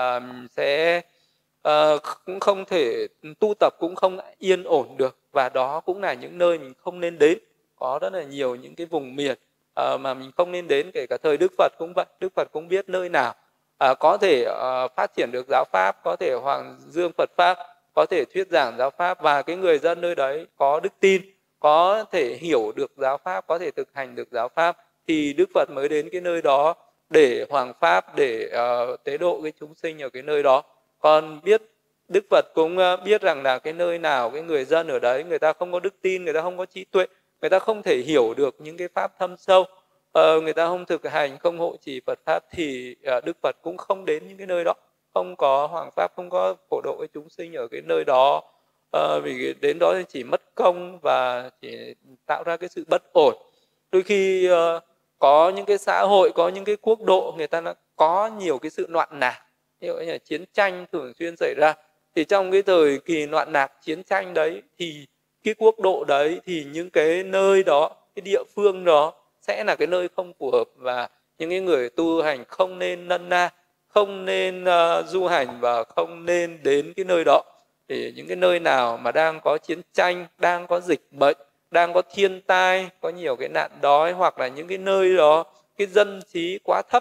cũng không thể tu tập, cũng không yên ổn được, và đó cũng là những nơi mình không nên đến. Có rất là nhiều những cái vùng miền mà mình không nên đến, kể cả thời Đức Phật cũng vậy. Đức Phật cũng biết nơi nào có thể phát triển được giáo pháp, có thể hoàng dương Phật pháp, có thể thuyết giảng giáo pháp, và cái người dân nơi đấy có đức tin, có thể hiểu được giáo pháp, có thể thực hành được giáo pháp, thì Đức Phật mới đến cái nơi đó để hoàng pháp, để tế độ cái chúng sinh ở cái nơi đó. Còn Đức Phật cũng biết rằng là cái nơi nào cái người dân ở đấy người ta không có đức tin, người ta không có trí tuệ, người ta không thể hiểu được những cái pháp thâm sâu, người ta không thực hành, không hộ trì Phật pháp, thì Đức Phật cũng không đến những cái nơi đó, không có hoàng pháp, không có phổ độ cái chúng sinh ở cái nơi đó. Vì đến đó thì chỉ mất công và chỉ tạo ra cái sự bất ổn. Đôi khi có những cái xã hội, có những cái quốc độ người ta có nhiều cái sự loạn lạc, như là chiến tranh thường xuyên xảy ra. Thì trong cái thời kỳ loạn lạc chiến tranh đấy, thì cái quốc độ đấy, thì những cái nơi đó, cái địa phương đó sẽ là cái nơi không phù hợp, và những cái người tu hành không nên nân na, không nên du hành, và không nên đến cái nơi đó. Thì những cái nơi nào mà đang có chiến tranh, đang có dịch bệnh, đang có thiên tai, có nhiều cái nạn đói, hoặc là những cái nơi đó cái dân trí quá thấp,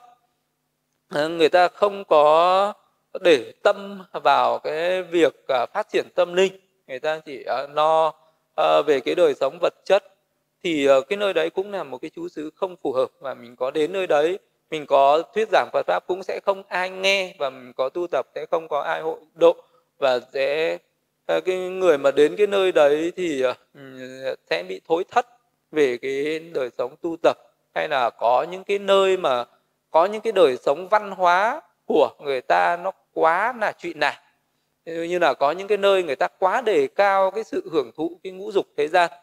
người ta không có để tâm vào cái việc phát triển tâm linh, người ta chỉ lo về cái đời sống vật chất, thì cái nơi đấy cũng là một cái trú xứ không phù hợp. Và mình có đến nơi đấy, mình có thuyết giảng Phật pháp cũng sẽ không ai nghe, và mình có tu tập sẽ không có ai hộ độ, và cái người mà đến cái nơi đấy thì sẽ bị thối thất về cái đời sống tu tập. Hay là có những cái nơi mà có những cái đời sống văn hóa của người ta nó quá là trụy lạc, như là có những cái nơi người ta quá đề cao cái sự hưởng thụ cái ngũ dục thế gian.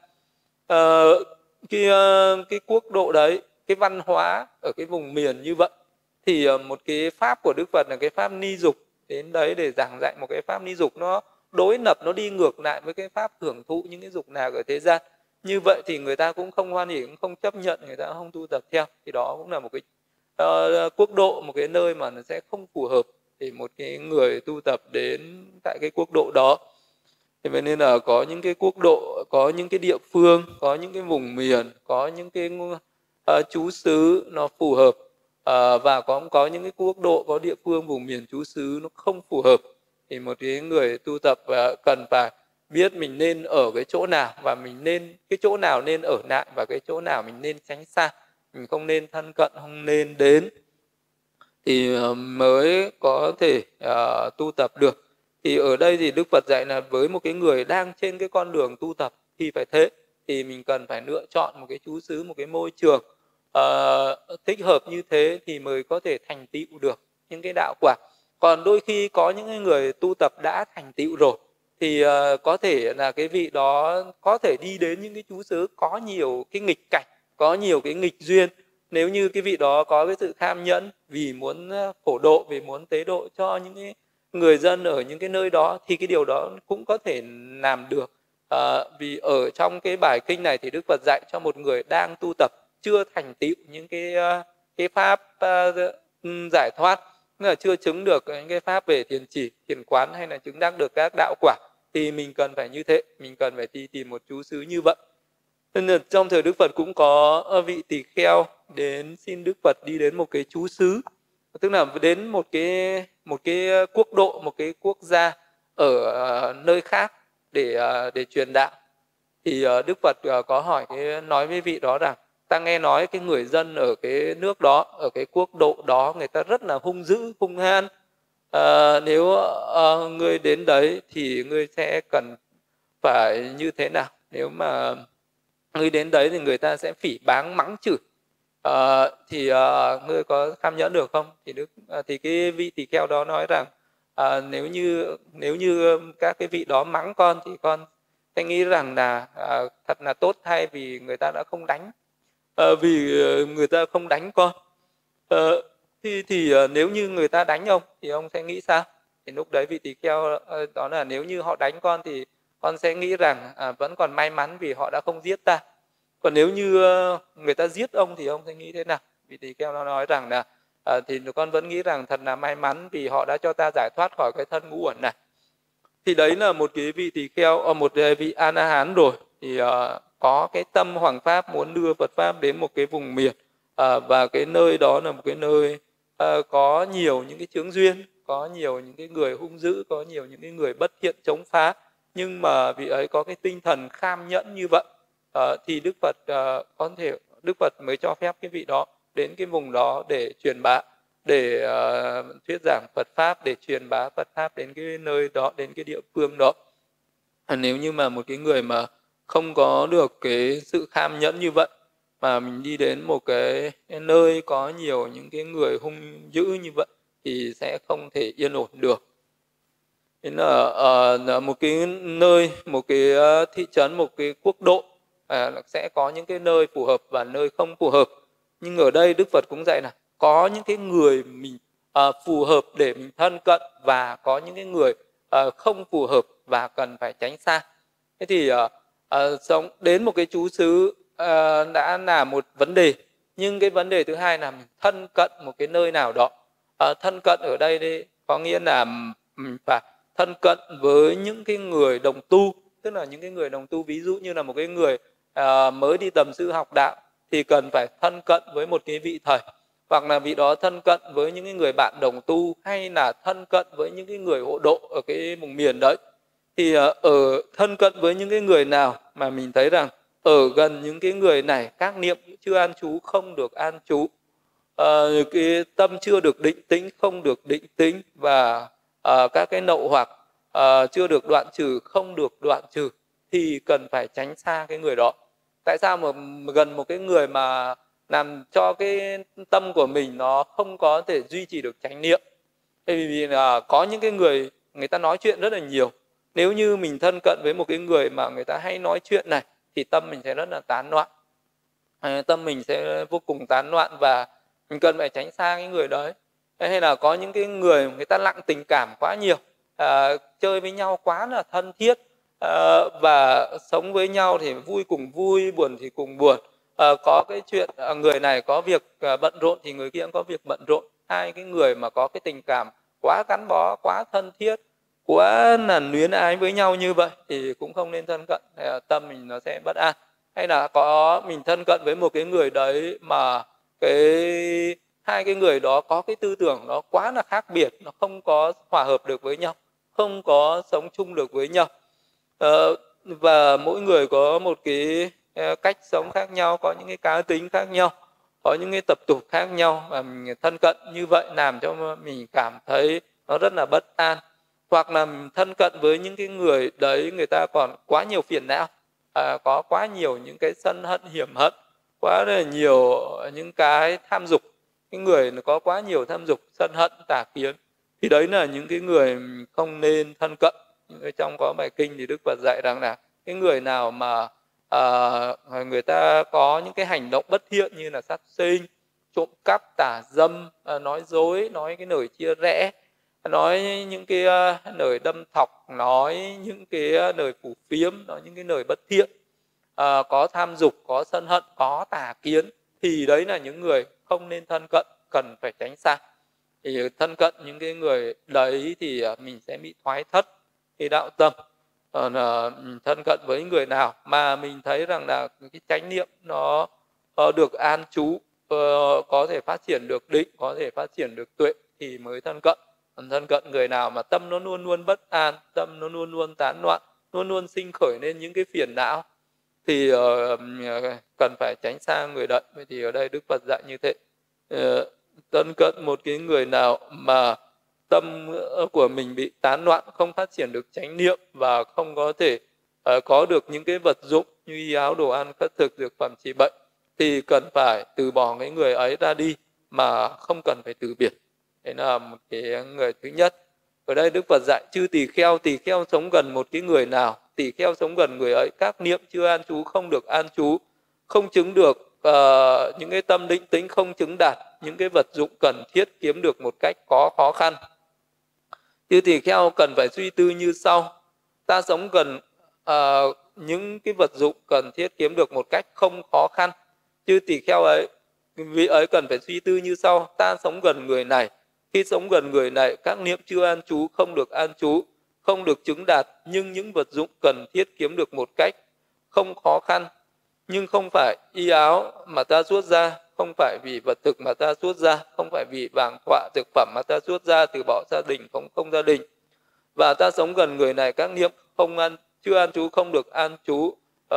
Cái quốc độ đấy, cái văn hóa ở cái vùng miền như vậy, thì một cái pháp của Đức Phật là cái pháp ni dục, đến đấy để giảng dạy một cái pháp ly dục nó đối lập, nó đi ngược lại với cái pháp hưởng thụ những cái dục lạc ở thế gian. Như vậy thì người ta cũng không hoan hỉ, cũng không chấp nhận, người ta không tu tập theo. Thì đó cũng là một cái quốc độ, một cái nơi mà nó sẽ không phù hợp để một cái người tu tập đến tại cái quốc độ đó. Thế vậy nên là có những cái quốc độ, có những cái địa phương, có những cái vùng miền, có những cái trú xứ nó phù hợp, và có những cái quốc độ, có địa phương, vùng miền, trú xứ nó không phù hợp. Thì một cái người tu tập cần phải biết mình nên ở cái chỗ nào, và mình nên cái chỗ nào nên ở lại, và cái chỗ nào mình nên tránh xa, mình không nên thân cận, không nên đến, thì mới có thể tu tập được. Thì ở đây thì Đức Phật dạy là với một cái người đang trên cái con đường tu tập thì phải thế, thì mình cần phải lựa chọn một cái trú xứ, một cái môi trường thích hợp như thế thì mới có thể thành tựu được những cái đạo quả. Còn đôi khi có những người tu tập đã thành tựu rồi thì có thể là cái vị đó có thể đi đến những cái trú xứ có nhiều cái nghịch cảnh, có nhiều cái nghịch duyên. Nếu như cái vị đó có cái sự tham nhẫn vì muốn phổ độ, vì muốn tế độ cho những cái người dân ở những cái nơi đó, thì cái điều đó cũng có thể làm được. Vì ở trong cái bài kinh này thì Đức Phật dạy cho một người đang tu tập chưa thành tựu những cái pháp giải thoát, tức là chưa chứng được những cái pháp về thiền chỉ, thiền quán, hay là chứng đắc được các đạo quả, thì mình cần phải như thế, mình cần phải đi tìm một trú xứ như vậy. Nên là trong thời Đức Phật cũng có vị tỳ kheo đến xin Đức Phật đi đến một cái trú xứ, tức là đến một cái quốc độ, một cái quốc gia ở nơi khác để truyền đạo. Thì Đức Phật có hỏi nói với vị đó rằng: ta nghe nói cái người dân ở cái nước đó, ở cái quốc độ đó, người ta rất là hung dữ, hung hãn. Nếu ngươi đến đấy thì ngươi sẽ cần phải như thế nào? Nếu mà ngươi đến đấy thì người ta sẽ phỉ báng mắng chửi, thì ngươi có kham nhẫn được không? Thì cái vị tỳ kheo đó nói rằng nếu như các cái vị đó mắng con thì con sẽ nghĩ rằng là thật là tốt, thay vì người ta đã không đánh, vì người ta không đánh con. Thì nếu như người ta đánh ông thì ông sẽ nghĩ sao? Thì lúc đấy vị tỳ kheo đó là nếu như họ đánh con thì con sẽ nghĩ rằng vẫn còn may mắn vì họ đã không giết ta. Còn nếu như người ta giết ông thì ông sẽ nghĩ thế nào? Vị tỳ kheo nó nói rằng là thì con vẫn nghĩ rằng thật là may mắn vì họ đã cho ta giải thoát khỏi cái thân ngũ uẩn này. Thì đấy là một cái vị tỳ kheo, một vị A La Hán rồi, thì có cái tâm hoằng pháp, muốn đưa Phật pháp đến một cái vùng miền, và cái nơi đó là một cái nơi có nhiều những cái chướng duyên, có nhiều những cái người hung dữ, có nhiều những cái người bất thiện chống phá, nhưng mà vị ấy có cái tinh thần kham nhẫn như vậy, thì Đức Phật mới cho phép cái vị đó đến cái vùng đó để truyền bá, để thuyết giảng Phật pháp, để truyền bá Phật pháp đến cái nơi đó, đến cái địa phương đó. Nếu như mà một cái người mà không có được cái sự kham nhẫn như vậy, mà mình đi đến một cái nơi có nhiều những cái người hung dữ như vậy, thì sẽ không thể yên ổn được. Nên là ở một cái nơi, một cái thị trấn, một cái quốc độ sẽ có những cái nơi phù hợp và nơi không phù hợp. Nhưng ở đây Đức Phật cũng dạy là có những cái người mình phù hợp để mình thân cận, và có những cái người không phù hợp và cần phải tránh xa. Thế thì sống đến một cái trú xứ đã là một vấn đề, nhưng cái vấn đề thứ hai là mình thân cận một cái nơi nào đó. Thân cận ở đây có nghĩa là mình phải thân cận với những cái người đồng tu, tức là những cái người đồng tu. Ví dụ như là một cái người mới đi tầm sư học đạo thì cần phải thân cận với một cái vị thầy, hoặc là vị đó thân cận với những cái người bạn đồng tu, hay là thân cận với những cái người hộ độ ở cái vùng miền đấy. Thì ở thân cận với những cái người nào mà mình thấy rằng ở gần những cái người này các niệm chưa an trú không được an trú, cái tâm chưa được định tĩnh không được định tĩnh, và các cái nậu hoặc chưa được đoạn trừ không được đoạn trừ, thì cần phải tránh xa cái người đó. Tại sao mà gần một cái người mà làm cho cái tâm của mình nó không có thể duy trì được chánh niệm? Bởi vì là có những cái người ta nói chuyện rất là nhiều. Nếu như mình thân cận với một cái người mà người ta hay nói chuyện này, thì tâm mình sẽ rất là tán loạn, tâm mình sẽ vô cùng tán loạn, và mình cần phải tránh xa cái người đấy. hay là có những cái người người ta lặng tình cảm quá nhiều, chơi với nhau quá là thân thiết, và sống với nhau thì vui cùng vui, buồn thì cùng buồn. Có cái chuyện người này có việc bận rộn thì người kia cũng có việc bận rộn. Hai cái người mà có cái tình cảm quá gắn bó, quá thân thiết, quá là luyến ái với nhau như vậy thì cũng không nên thân cận, tâm mình nó sẽ bất an. Hay là có mình thân cận với một cái người đấy mà hai cái người đó có cái tư tưởng nó quá là khác biệt, nó không có hòa hợp được với nhau, không có sống chung được với nhau. Và mỗi người có một cái cách sống khác nhau, có những cái cá tính khác nhau, có những cái tập tục khác nhau, và mình thân cận như vậy làm cho mình cảm thấy nó rất là bất an. Hoặc là mình thân cận với những cái người đấy người ta còn quá nhiều phiền não, có quá nhiều những cái sân hận hiểm hận, quá là nhiều những cái tham dục. Cái người có quá nhiều tham dục, sân hận, tà kiến thì đấy là những cái người không nên thân cận. Trong có bài kinh thì Đức Phật dạy rằng là cái người nào mà người ta có những cái hành động bất thiện như là sát sinh, trộm cắp, tà dâm, nói dối, nói cái lời chia rẽ, nói những cái lời đâm thọc, nói những cái lời phù phiếm, nói những cái lời bất thiện, có tham dục, có sân hận, có tà kiến, thì đấy là những người không nên thân cận, cần phải tránh xa. Thì thân cận những cái người đấy thì mình sẽ bị thoái thất cái đạo tâm. Còn mình thân cận với người nào mà mình thấy rằng là cái chánh niệm nó được an trú, có thể phát triển được định, có thể phát triển được tuệ thì mới thân cận. Còn thân cận người nào mà tâm nó luôn luôn bất an, tâm nó luôn luôn tán loạn, luôn luôn sinh khởi lên những cái phiền não thì cần phải tránh xa người đấy. Vậy thì ở đây Đức Phật dạy như thế. Thân cận một cái người nào mà tâm của mình bị tán loạn, không phát triển được chánh niệm và không có thể có được những cái vật dụng như y áo, đồ ăn, khất thực, dược phẩm trị bệnh thì cần phải từ bỏ cái người ấy ra đi mà không cần phải từ biệt. Đấy là một cái người thứ nhất. Ở đây Đức Phật dạy chư tỳ kheo sống gần một cái người nào, tỳ kheo sống gần người ấy, các niệm chưa an trú không được an trú, không chứng được những cái tâm định tĩnh, không chứng đạt những cái vật dụng cần thiết kiếm được một cách có khó khăn. Chư tỳ kheo cần phải suy tư như sau: ta sống gần những cái vật dụng cần thiết kiếm được một cách không khó khăn. Chư tỳ kheo ấy, vị ấy cần phải suy tư như sau: ta sống gần người này, khi sống gần người này các niệm chưa an trú không được an trú, không được chứng đạt, nhưng những vật dụng cần thiết kiếm được một cách không khó khăn. Nhưng không phải y áo mà ta xuất ra, không phải vì vật thực mà ta xuất ra, không phải vì vàng thọa thực phẩm mà ta xuất ra, từ bỏ gia đình không gia đình. Và ta sống gần người này các niệm chưa an trú không được an trú,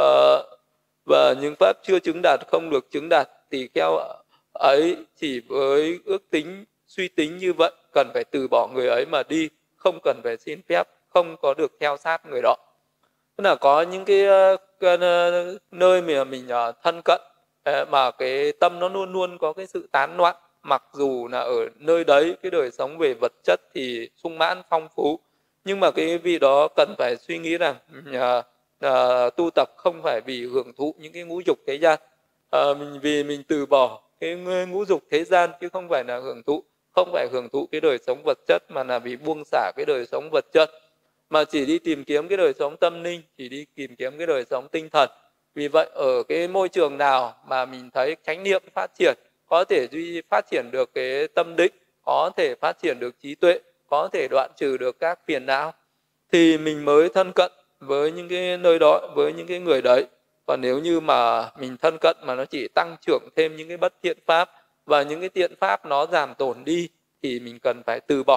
và những pháp chưa chứng đạt không được chứng đạt. Tỳ kheo ấy chỉ với ước tính suy tính như vậy cần phải từ bỏ người ấy mà đi, không cần phải xin phép, không có được theo sát người đó. Tức là có những cái nơi mà mình thân cận mà cái tâm nó luôn luôn có cái sự tán loạn, mặc dù là ở nơi đấy cái đời sống về vật chất thì sung mãn phong phú, nhưng mà cái vị đó cần phải suy nghĩ rằng tu tập không phải vì hưởng thụ những cái ngũ dục thế gian, vì mình từ bỏ cái ngũ dục thế gian chứ không phải là hưởng thụ, không phải hưởng thụ cái đời sống vật chất mà là vì buông xả cái đời sống vật chất, mà chỉ đi tìm kiếm cái đời sống tâm linh, chỉ đi tìm kiếm cái đời sống tinh thần. Vì vậy ở cái môi trường nào mà mình thấy chánh niệm phát triển, có thể phát triển được cái tâm định, có thể phát triển được trí tuệ, có thể đoạn trừ được các phiền não, thì mình mới thân cận với những cái nơi đó, với những cái người đấy. Còn nếu như mà mình thân cận mà nó chỉ tăng trưởng thêm những cái bất thiện pháp và những cái thiện pháp nó giảm tổn đi, thì mình cần phải từ bỏ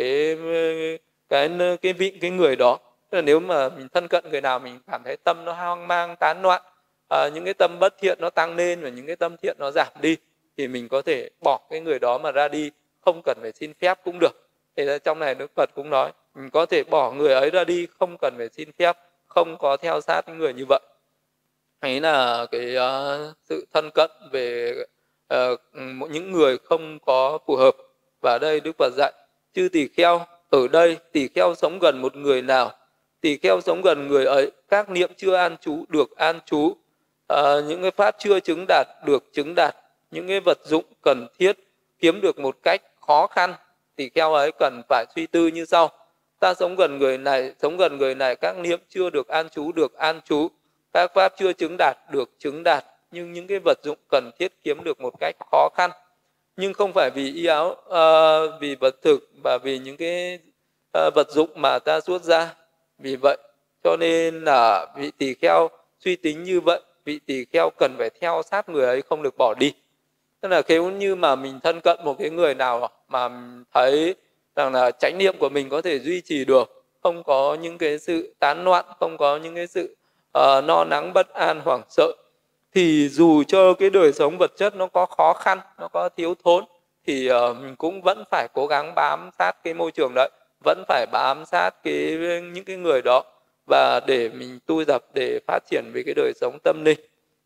cái người đó. Tức là nếu mà mình thân cận người nào mình cảm thấy tâm nó hoang mang tán loạn, những cái tâm bất thiện nó tăng lên và những cái tâm thiện nó giảm đi, thì mình có thể bỏ cái người đó mà ra đi, không cần phải xin phép cũng được. Thì trong này Đức Phật cũng nói mình có thể bỏ người ấy ra đi, không cần phải xin phép, không có theo sát những người như vậy. Ấy là cái sự thân cận về những người không có phù hợp. Và đây Đức Phật dạy chư tỳ kheo, ở đây tỳ kheo sống gần một người nào, tỳ kheo sống gần người ấy, các niệm chưa an trú được an trú, những cái pháp chưa chứng đạt được chứng đạt, những cái vật dụng cần thiết kiếm được một cách khó khăn, tỳ kheo ấy cần phải suy tư như sau. Ta sống gần người này, các niệm chưa được an trú được an trú, các pháp chưa chứng đạt được chứng đạt, nhưng những cái vật dụng cần thiết kiếm được một cách khó khăn. Nhưng không phải vì y áo, vì vật thực và vì những cái vật dụng mà ta xuất ra. Vì vậy cho nên là vị tỳ kheo suy tính như vậy, vị tỳ kheo cần phải theo sát người ấy, không được bỏ đi. Tức là nếu như mà mình thân cận một cái người nào mà thấy rằng là chánh niệm của mình có thể duy trì được, không có những cái sự tán loạn, không có những cái sự no nắng bất an hoảng sợ, thì dù cho cái đời sống vật chất nó có khó khăn, nó có thiếu thốn, thì mình cũng vẫn phải cố gắng bám sát cái môi trường đấy, vẫn phải bám sát những cái người đó, và để mình tu tập để phát triển về cái đời sống tâm linh,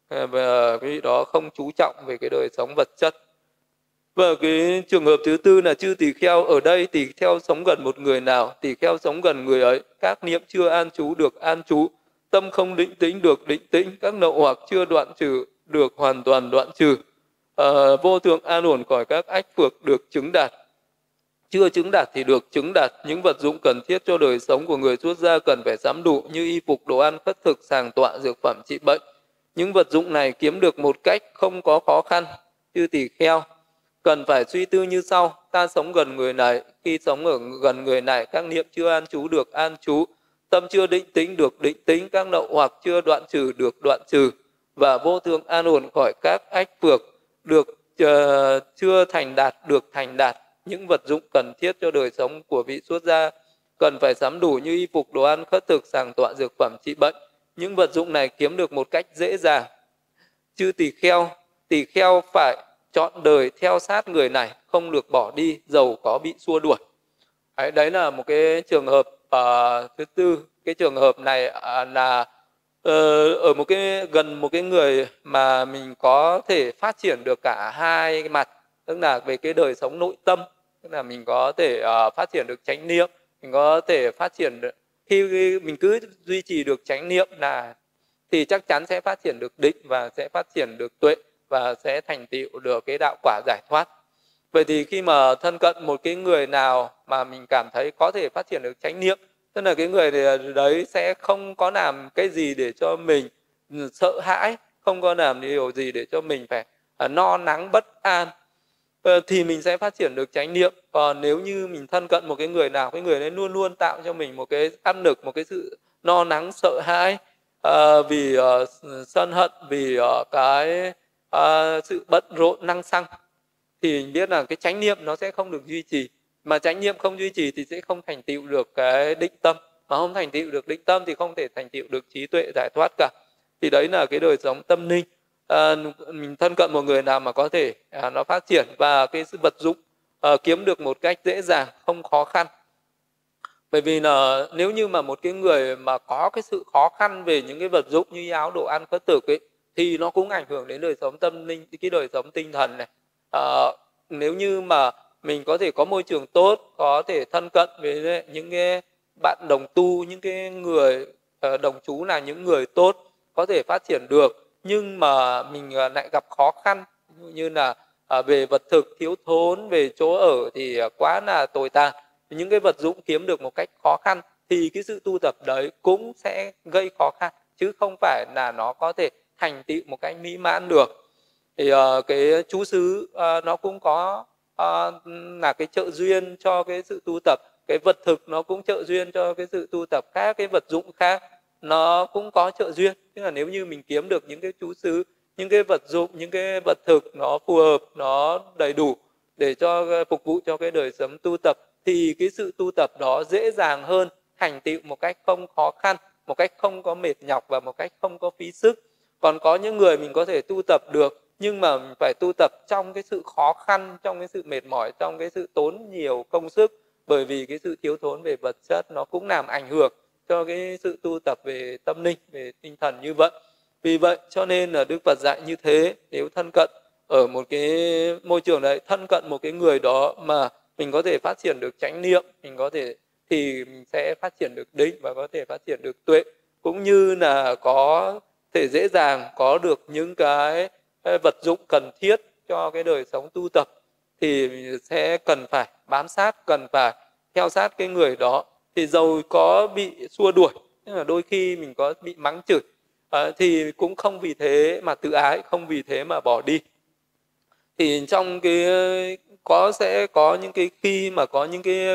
và cái đó không chú trọng về cái đời sống vật chất. Và cái trường hợp thứ tư là chư tỳ kheo. Ở đây tỳ kheo sống gần một người nào, tỳ kheo sống gần người ấy, các niệm chưa an trú được an trú, tâm không định tĩnh được định tĩnh, các nậu hoặc chưa đoạn trừ được hoàn toàn đoạn trừ, vô thượng an ổn khỏi các ách phược được chứng đạt, chưa chứng đạt thì được chứng đạt. Những vật dụng cần thiết cho đời sống của người xuất gia cần phải sắm đủ, như y phục, đồ ăn, khất thực, sàng tọa, dược phẩm trị bệnh. Những vật dụng này kiếm được một cách không có khó khăn. Chư tỳ kheo cần phải suy tư như sau. Ta sống gần người này, khi sống ở gần người này, các niệm chưa an trú được an trú, tâm chưa định tĩnh được định tĩnh, các nậu hoặc chưa đoạn trừ được đoạn trừ, và vô thượng an ổn khỏi các ách phược được chưa thành đạt được thành đạt. Những vật dụng cần thiết cho đời sống của vị xuất gia cần phải sắm đủ, như y phục, đồ ăn, khất thực, sàng tọa, dược phẩm trị bệnh. Những vật dụng này kiếm được một cách dễ dàng. Chư tỳ kheo phải chọn đời theo sát người này, không được bỏ đi dầu có bị xua đuổi. Đấy là một cái trường hợp thứ tư. Cái trường hợp này là ở gần một cái người mà mình có thể phát triển được cả hai cái mặt, tức là về cái đời sống nội tâm, tức là mình có thể phát triển được chánh niệm, mình có thể phát triển được, khi mình cứ duy trì được chánh niệm thì chắc chắn sẽ phát triển được định và sẽ phát triển được tuệ và sẽ thành tựu được cái đạo quả giải thoát. Vậy thì khi mà thân cận một cái người nào mà mình cảm thấy có thể phát triển được chánh niệm, tức là cái người đấy sẽ không có làm cái gì để cho mình sợ hãi, không có làm điều gì để cho mình phải no nắng bất an, thì mình sẽ phát triển được chánh niệm. Còn nếu như mình thân cận một cái người nào, cái người đấy luôn luôn tạo cho mình một cái áp lực, một cái sự no nắng sợ hãi, vì sân hận, vì cái sự bận rộn năng xăng, thì mình biết là cái chánh niệm nó sẽ không được duy trì. Mà chánh niệm không duy trì thì sẽ không thành tựu được cái định tâm, mà không thành tựu được định tâm thì không thể thành tựu được trí tuệ giải thoát cả. Thì đấy là cái đời sống tâm linh. Mình thân cận một người nào mà có thể nó phát triển và cái sự vật dụng kiếm được một cách dễ dàng, không khó khăn. Bởi vì là nếu như mà một cái người mà có cái sự khó khăn về những cái vật dụng như áo, đồ ăn, khất thực ấy, thì nó cũng ảnh hưởng đến đời sống tâm linh, cái đời sống tinh thần này. Nếu như mà mình có thể có môi trường tốt, có thể thân cận với những cái bạn đồng tu, những cái người đồng chú là những người tốt, có thể phát triển được, nhưng mà mình lại gặp khó khăn như là về vật thực thiếu thốn, về chỗ ở thì quá là tồi tàn, những cái vật dụng kiếm được một cách khó khăn, thì cái sự tu tập đấy cũng sẽ gây khó khăn, chứ không phải là nó có thể thành tựu một cách mỹ mãn được. Thì cái chú xứ nó cũng có là cái trợ duyên cho cái sự tu tập, cái vật thực nó cũng trợ duyên cho cái sự tu tập, các cái vật dụng khác nó cũng có trợ duyên. Tức là nếu như mình kiếm được những cái chú xứ, những cái vật dụng, những cái vật thực nó phù hợp, nó đầy đủ để cho phục vụ cho cái đời sống tu tập, thì cái sự tu tập đó dễ dàng hơn, thành tựu một cách không khó khăn, một cách không có mệt nhọc và một cách không có phí sức. Còn có những người mình có thể tu tập được, nhưng mà mình phải tu tập trong cái sự khó khăn, trong cái sự mệt mỏi, trong cái sự tốn nhiều công sức, bởi vì cái sự thiếu thốn về vật chất nó cũng làm ảnh hưởng cho cái sự tu tập về tâm linh, về tinh thần như vậy. Vì vậy cho nên là Đức Phật dạy như thế. Nếu thân cận ở một cái môi trường đấy, thân cận một cái người đó mà mình có thể phát triển được chánh niệm, thì mình sẽ phát triển được định và có thể phát triển được tuệ, cũng như là có thể dễ dàng có được những cái vật dụng cần thiết cho cái đời sống tu tập. thì sẽ cần phải bám sát, cần phải theo sát cái người đó. Thì dầu có bị xua đuổi, tức là đôi khi mình có bị mắng chửi, thì cũng không vì thế mà tự ái, không vì thế mà bỏ đi. Thì trong cái sẽ có những cái khi mà có những cái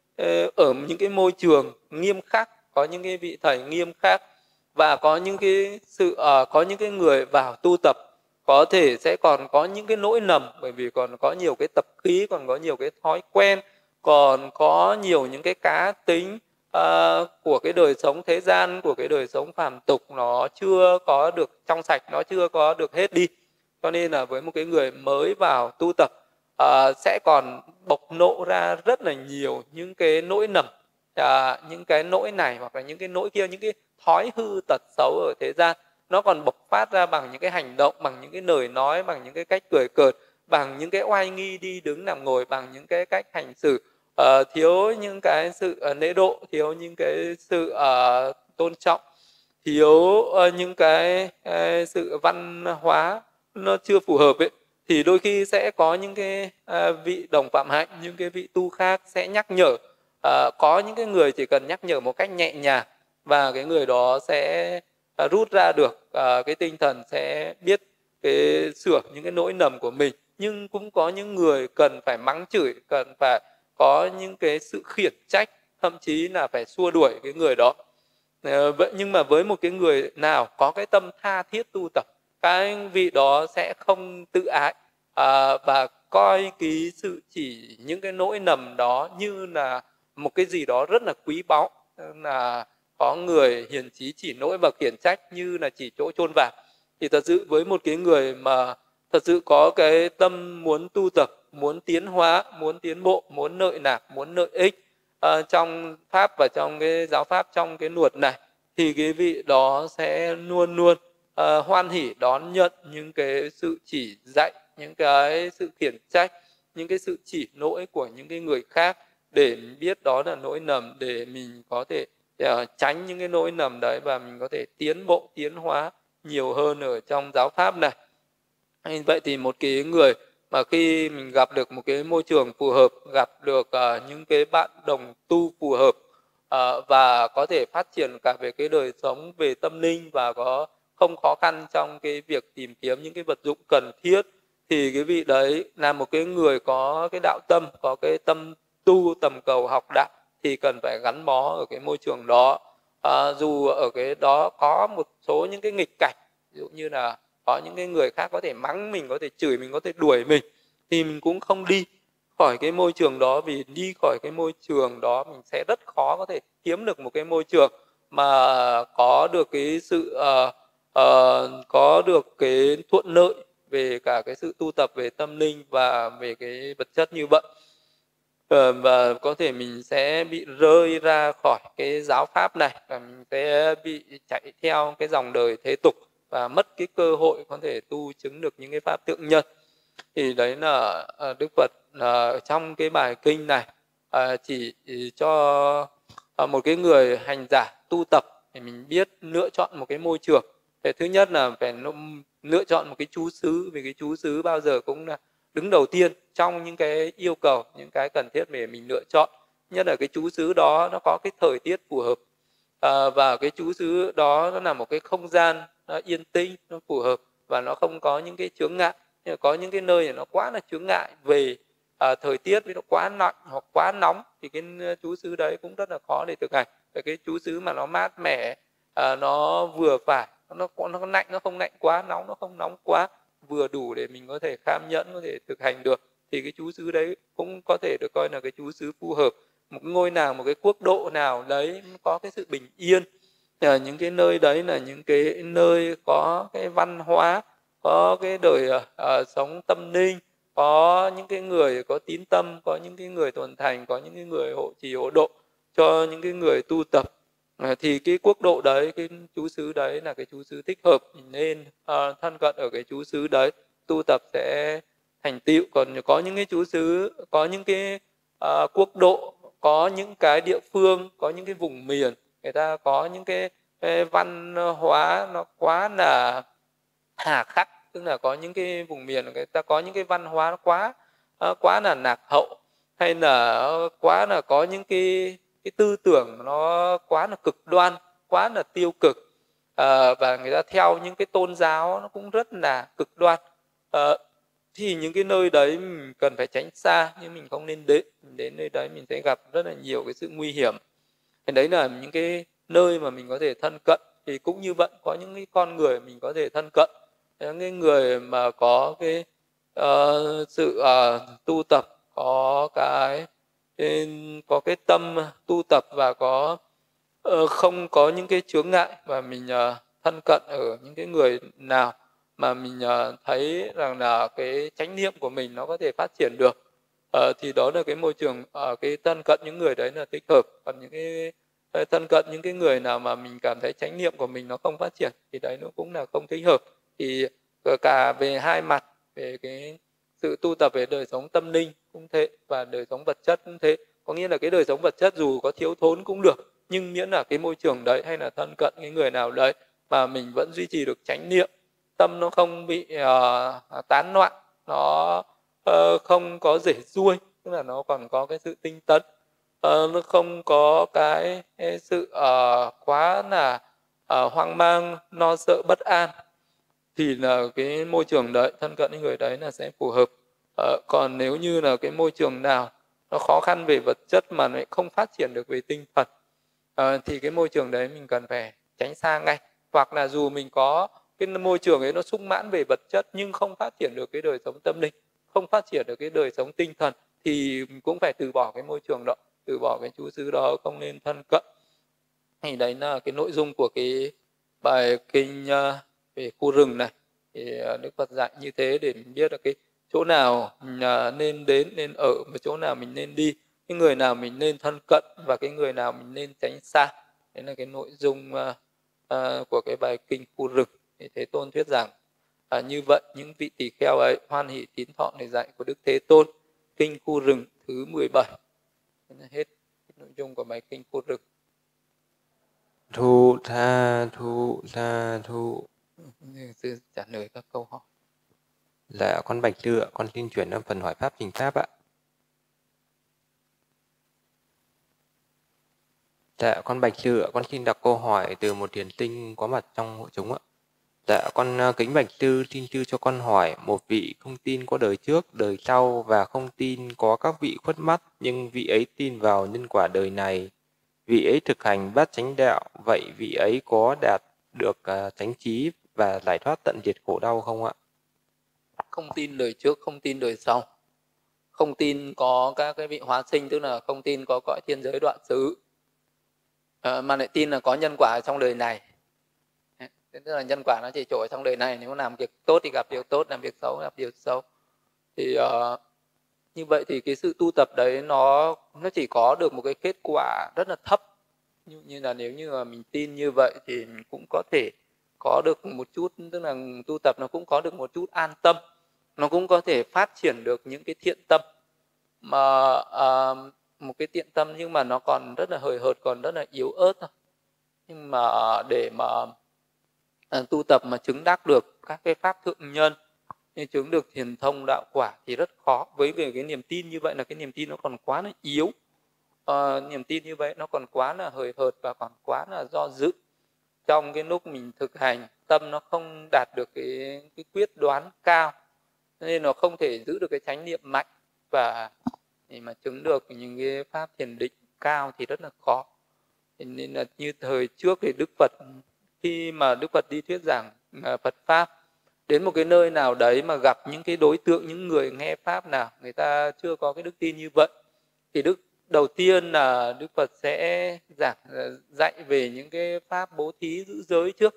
ở những cái môi trường nghiêm khắc, có những cái vị thầy nghiêm khắc, và có những cái có những cái người vào tu tập có thể sẽ còn có những cái nỗi nầm, bởi vì còn có nhiều cái tập khí, còn có nhiều cái thói quen, còn có nhiều những cái cá tính của cái đời sống thế gian, của cái đời sống phàm tục, nó chưa có được trong sạch, nó chưa có được hết đi. Cho nên là với một cái người mới vào tu tập sẽ còn bộc lộ ra rất là nhiều những cái nỗi nầm, những cái nỗi này hoặc là những cái nỗi kia, những cái thói hư tật xấu ở thế gian, nó còn bộc phát ra bằng những cái hành động, bằng những cái lời nói, bằng những cái cách cười cợt, bằng những cái oai nghi đi đứng nằm ngồi, bằng những cái cách hành xử thiếu những cái sự lễ độ, thiếu những cái sự tôn trọng, thiếu những cái sự văn hóa nó chưa phù hợp ấy. Thì đôi khi sẽ có những cái vị đồng phạm hạnh, những cái vị tu khác sẽ nhắc nhở. Có những cái người chỉ cần nhắc nhở một cách nhẹ nhàng, và cái người đó sẽ rút ra được cái tinh thần, sẽ biết cái sửa những cái nỗi nầm của mình. Nhưng cũng có những người cần phải mắng chửi, cần phải có những cái sự khiển trách, thậm chí là phải xua đuổi cái người đó. Vậy nhưng mà với một cái người nào có cái tâm tha thiết tu tập, cái vị đó sẽ không tự ái và coi cái sự chỉ những cái nỗi nầm đó như là một cái gì đó rất là quý báu, là có người hiền trí chỉ nỗi và khiển trách như là chỉ chỗ chôn vàng. Thì thật sự với một cái người mà thật sự có cái tâm muốn tu tập, muốn tiến hóa, muốn tiến bộ, muốn lợi lạc, muốn lợi ích trong pháp và trong cái giáo pháp, trong cái luật này, thì cái vị đó sẽ luôn luôn hoan hỉ đón nhận những cái sự chỉ dạy, những cái sự khiển trách, những cái sự chỉ lỗi của những cái người khác, để biết đó là lỗi nầm, để mình có thể tránh những cái lỗi nầm đấy, và mình có thể tiến bộ, tiến hóa nhiều hơn ở trong giáo pháp này. Vậy thì một cái người mà khi mình gặp được một cái môi trường phù hợp, gặp được những cái bạn đồng tu phù hợp, và có thể phát triển cả về cái đời sống về tâm linh, và có không khó khăn trong cái việc tìm kiếm những cái vật dụng cần thiết, thì cái vị đấy là một cái người có cái đạo tâm, có cái tâm tu tầm cầu học đạo, thì cần phải gắn bó ở cái môi trường đó. Dù ở cái đó có một số những cái nghịch cảnh, ví dụ như là có những cái người khác có thể mắng mình, có thể chửi mình, có thể đuổi mình, thì mình cũng không đi khỏi cái môi trường đó. Vì đi khỏi cái môi trường đó mình sẽ rất khó có thể kiếm được một cái môi trường mà có được cái sự có được cái thuận lợi về cả cái sự tu tập về tâm linh và về cái vật chất như vậy. Và có thể mình sẽ bị rơi ra khỏi cái giáo pháp này, và mình sẽ bị chạy theo cái dòng đời thế tục và mất cái cơ hội có thể tu chứng được những cái pháp tượng nhân. Thì đấy là Đức Phật trong cái bài kinh này chỉ cho một cái người hành giả tu tập thì mình biết lựa chọn một cái môi trường. Thế thứ nhất là phải lựa chọn một cái trú xứ, vì cái trú xứ bao giờ cũng là đứng đầu tiên trong những cái yêu cầu, những cái cần thiết để mình lựa chọn. Nhất là cái trú xứ đó nó có cái thời tiết phù hợp, và cái trú xứ đó nó là một cái không gian nó yên tĩnh, nó phù hợp, và nó không có những cái chướng ngại. Nhưng có những cái nơi này nó quá là chướng ngại về thời tiết, với nó quá lạnh hoặc quá nóng, thì cái trú xứ đấy cũng rất là khó để thực hành. Cái trú xứ mà nó mát mẻ, nó vừa phải, nó lạnh, nó không lạnh quá, nóng nó không nóng quá, vừa đủ để mình có thể kham nhẫn, có thể thực hành được, thì cái trú xứ đấy cũng có thể được coi là cái trú xứ phù hợp. Một cái ngôi nào, một cái quốc độ nào đấy có cái sự bình yên, những cái nơi đấy là những cái nơi có cái văn hóa, có cái đời sống tâm linh, có những cái người có tín tâm, có những cái người thuần thành, có những cái người hộ trì hộ độ cho những cái người tu tập, thì cái quốc độ đấy, cái trú xứ đấy là cái trú xứ thích hợp, mình nên thân cận ở cái trú xứ đấy, tu tập sẽ thành tựu. Còn có những cái trú xứ, có những cái quốc độ, có những cái địa phương, có những cái vùng miền, người ta có những cái văn hóa nó quá là hà khắc, tức là có những cái vùng miền người ta có những cái văn hóa nó quá quá là lạc hậu, hay là quá là có những cái tư tưởng nó quá là cực đoan, quá là tiêu cực, và người ta theo những cái tôn giáo nó cũng rất là cực đoan, thì những cái nơi đấy mình cần phải tránh xa, nhưng mình không nên đến nơi đấy mình sẽ gặp rất là nhiều cái sự nguy hiểm. Thì đấy là những cái nơi mà mình có thể thân cận. Thì cũng như vậy, có những cái con người mình có thể thân cận, những cái người mà có cái sự tu tập, có có cái tâm tu tập, và không có những cái chướng ngại, và mình thân cận ở những cái người nào mà mình thấy rằng là cái chánh niệm của mình nó có thể phát triển được, thì đó là cái môi trường, cái thân cận những người đấy là thích hợp. Còn những cái thân cận những cái người nào mà mình cảm thấy chánh niệm của mình nó không phát triển, thì đấy nó cũng là không thích hợp. Thì cả về hai mặt, về cái sự tu tập về đời sống tâm linh cũng thế, và đời sống vật chất cũng thế. Có nghĩa là cái đời sống vật chất dù có thiếu thốn cũng được, nhưng miễn là cái môi trường đấy hay là thân cận cái người nào đấy mà mình vẫn duy trì được chánh niệm, tâm nó không bị tán loạn, nó không có rể ruôi, tức là nó còn có cái sự tinh tấn, nó không có cái sự quá là hoang mang, lo sợ, bất an, thì là cái môi trường đấy, thân cận những người đấy là sẽ phù hợp. Còn nếu như là cái môi trường nào nó khó khăn về vật chất mà lại không phát triển được về tinh thần, thì cái môi trường đấy mình cần phải tránh xa ngay. Hoặc là dù mình có cái môi trường ấy nó sung mãn về vật chất nhưng không phát triển được cái đời sống tâm linh, không phát triển được cái đời sống tinh thần, thì mình cũng phải từ bỏ cái môi trường đó, từ bỏ cái chú xứ đó, không nên thân cận. Thì đấy là cái nội dung của cái bài kinh về khu rừng này. Thì Đức Phật dạy như thế để mình biết là cái chỗ nào mình nên đến, nên ở, và chỗ nào mình nên đi, cái người nào mình nên thân cận và cái người nào mình nên tránh xa. Đấy là cái nội dung của cái bài kinh khu rừng. Thì Thế Tôn thuyết rằng như vậy những vị tỳ kheo ấy hoan hỷ tín thọ lời dạy của Đức Thế Tôn. Kinh khu rừng thứ 17. Thế là hết nội dung của bài kinh khu rừng. Thu tha thu tha thu. Sư trả lời các câu hỏi. Dạ con Bạch Tư ạ, con xin chuyển sang phần hỏi pháp trình pháp ạ. Dạ con Bạch Tư ạ, con xin đặt câu hỏi từ một thiền sinh có mặt trong hội chúng ạ. Dạ con kính Bạch Tư, xin Tư cho con hỏi, một vị không tin có đời trước, đời sau và không tin có các vị khuất mắt, nhưng vị ấy tin vào nhân quả đời này, vị ấy thực hành bát chánh đạo, vậy vị ấy có đạt được chánh trí và giải thoát tận diệt khổ đau không ạ? Không tin đời trước, không tin đời sau, không tin có các cái vị hóa sinh, tức là không tin có cõi thiên giới đoạn xứ, mà lại tin là có nhân quả trong đời này. Tức là nhân quả nó chỉ trổ trong đời này, nếu làm việc tốt thì gặp điều tốt, làm việc xấu gặp điều xấu. Thì như vậy thì cái sự tu tập đấy nó chỉ có được một cái kết quả rất là thấp. Như là nếu như mà mình tin như vậy thì mình cũng có thể có được một chút, tức là tu tập nó cũng có được một chút an tâm, nó cũng có thể phát triển được những cái thiện tâm, mà một cái thiện tâm nhưng mà nó còn rất là hời hợt, còn rất là yếu ớt thôi. Nhưng mà để mà tu tập mà chứng đắc được các cái pháp thượng nhân, nên chứng được thiền thông đạo quả thì rất khó. Với về cái niềm tin như vậy là cái niềm tin nó còn quá là yếu, niềm tin như vậy nó còn quá là hời hợt và còn quá là do dự. Trong cái lúc mình thực hành, tâm nó không đạt được cái quyết đoán cao, nên nó không thể giữ được cái chánh niệm mạnh, và để mà chứng được những cái pháp thiền định cao thì rất là khó. Nên là như thời trước thì Đức Phật, khi mà Đức Phật đi thuyết giảng Phật pháp, đến một cái nơi nào đấy mà gặp những cái đối tượng, những người nghe pháp nào người ta chưa có cái đức tin như vậy, thì đầu tiên là Đức Phật sẽ dạy về những cái pháp bố thí giữ giới trước,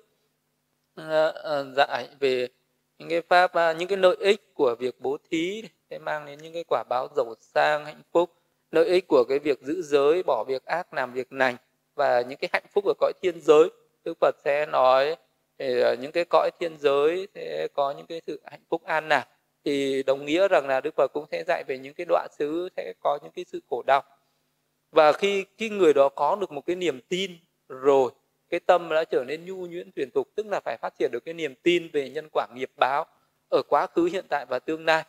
dạy về những cái pháp, những cái lợi ích của việc bố thí sẽ mang đến những cái quả báo giàu sang hạnh phúc, lợi ích của cái việc giữ giới, bỏ việc ác làm việc lành, và những cái hạnh phúc ở cõi thiên giới. Đức Phật sẽ nói về những cái cõi thiên giới sẽ có những cái sự hạnh phúc an lạc, thì đồng nghĩa rằng là Đức Phật cũng sẽ dạy về những cái đoạn xứ sẽ có những cái sự khổ đau. Và khi người đó có được một cái niềm tin rồi, cái tâm đã trở nên nhu nhuyễn tuyển tục, tức là phải phát triển được cái niềm tin về nhân quả nghiệp báo ở quá khứ, hiện tại và tương lai.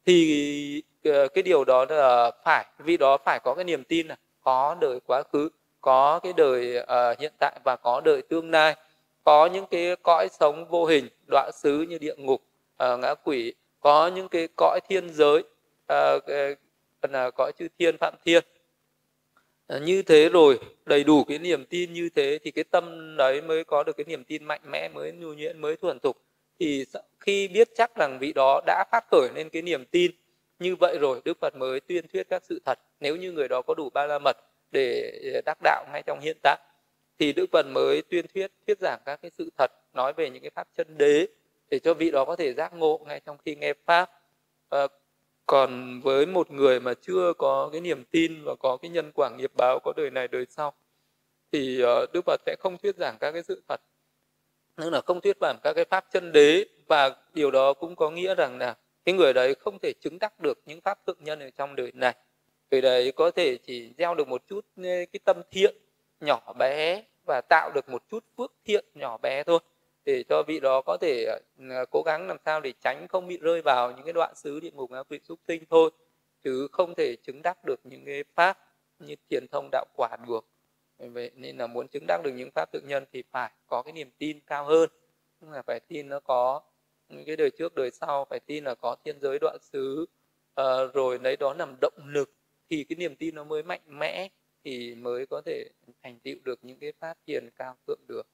thì cái điều đó là vị đó phải có cái niềm tin là có đời quá khứ, có cái đời hiện tại và có đời tương lai, có những cái cõi sống vô hình đọa xứ như địa ngục, ngã quỷ, có những cái cõi thiên giới, là cõi chư thiên phạm thiên. Như thế rồi đầy đủ cái niềm tin như thế thì cái tâm đấy mới có được cái niềm tin mạnh mẽ, mới nhu nhuyễn, mới thuần thục. Thì khi biết chắc rằng vị đó đã phát khởi lên cái niềm tin như vậy rồi, Đức Phật mới tuyên thuyết các sự thật. Nếu như người đó có đủ ba la mật để đắc đạo ngay trong hiện tại thì Đức Phật mới tuyên thuyết giảng các cái sự thật, nói về những cái pháp chân đế để cho vị đó có thể giác ngộ ngay trong khi nghe pháp. Còn với một người mà chưa có cái niềm tin và có cái nhân quả nghiệp báo, có đời này đời sau, thì Đức Phật sẽ không thuyết giảng các cái sự thật, tức là không thuyết giảng các cái pháp chân đế. Và điều đó cũng có nghĩa rằng là cái người đấy không thể chứng đắc được những pháp thượng nhân ở trong đời này. Người đấy có thể chỉ gieo được một chút cái tâm thiện nhỏ bé và tạo được một chút phước thiện nhỏ bé thôi, để cho vị đó có thể cố gắng làm sao để tránh không bị rơi vào những cái đoạn xứ địa ngục, ngạ quỷ, súc sinh thôi, chứ không thể chứng đắc được những cái pháp như thiền thông đạo quả được. Vậy nên là muốn chứng đắc được những pháp thượng nhân thì phải có cái niềm tin cao hơn, tức là phải tin nó có những cái đời trước đời sau, phải tin là có thiên giới đoạn xứ, rồi lấy đó làm động lực thì cái niềm tin nó mới mạnh mẽ, thì mới có thể thành tựu được những cái pháp thiền cao thượng được.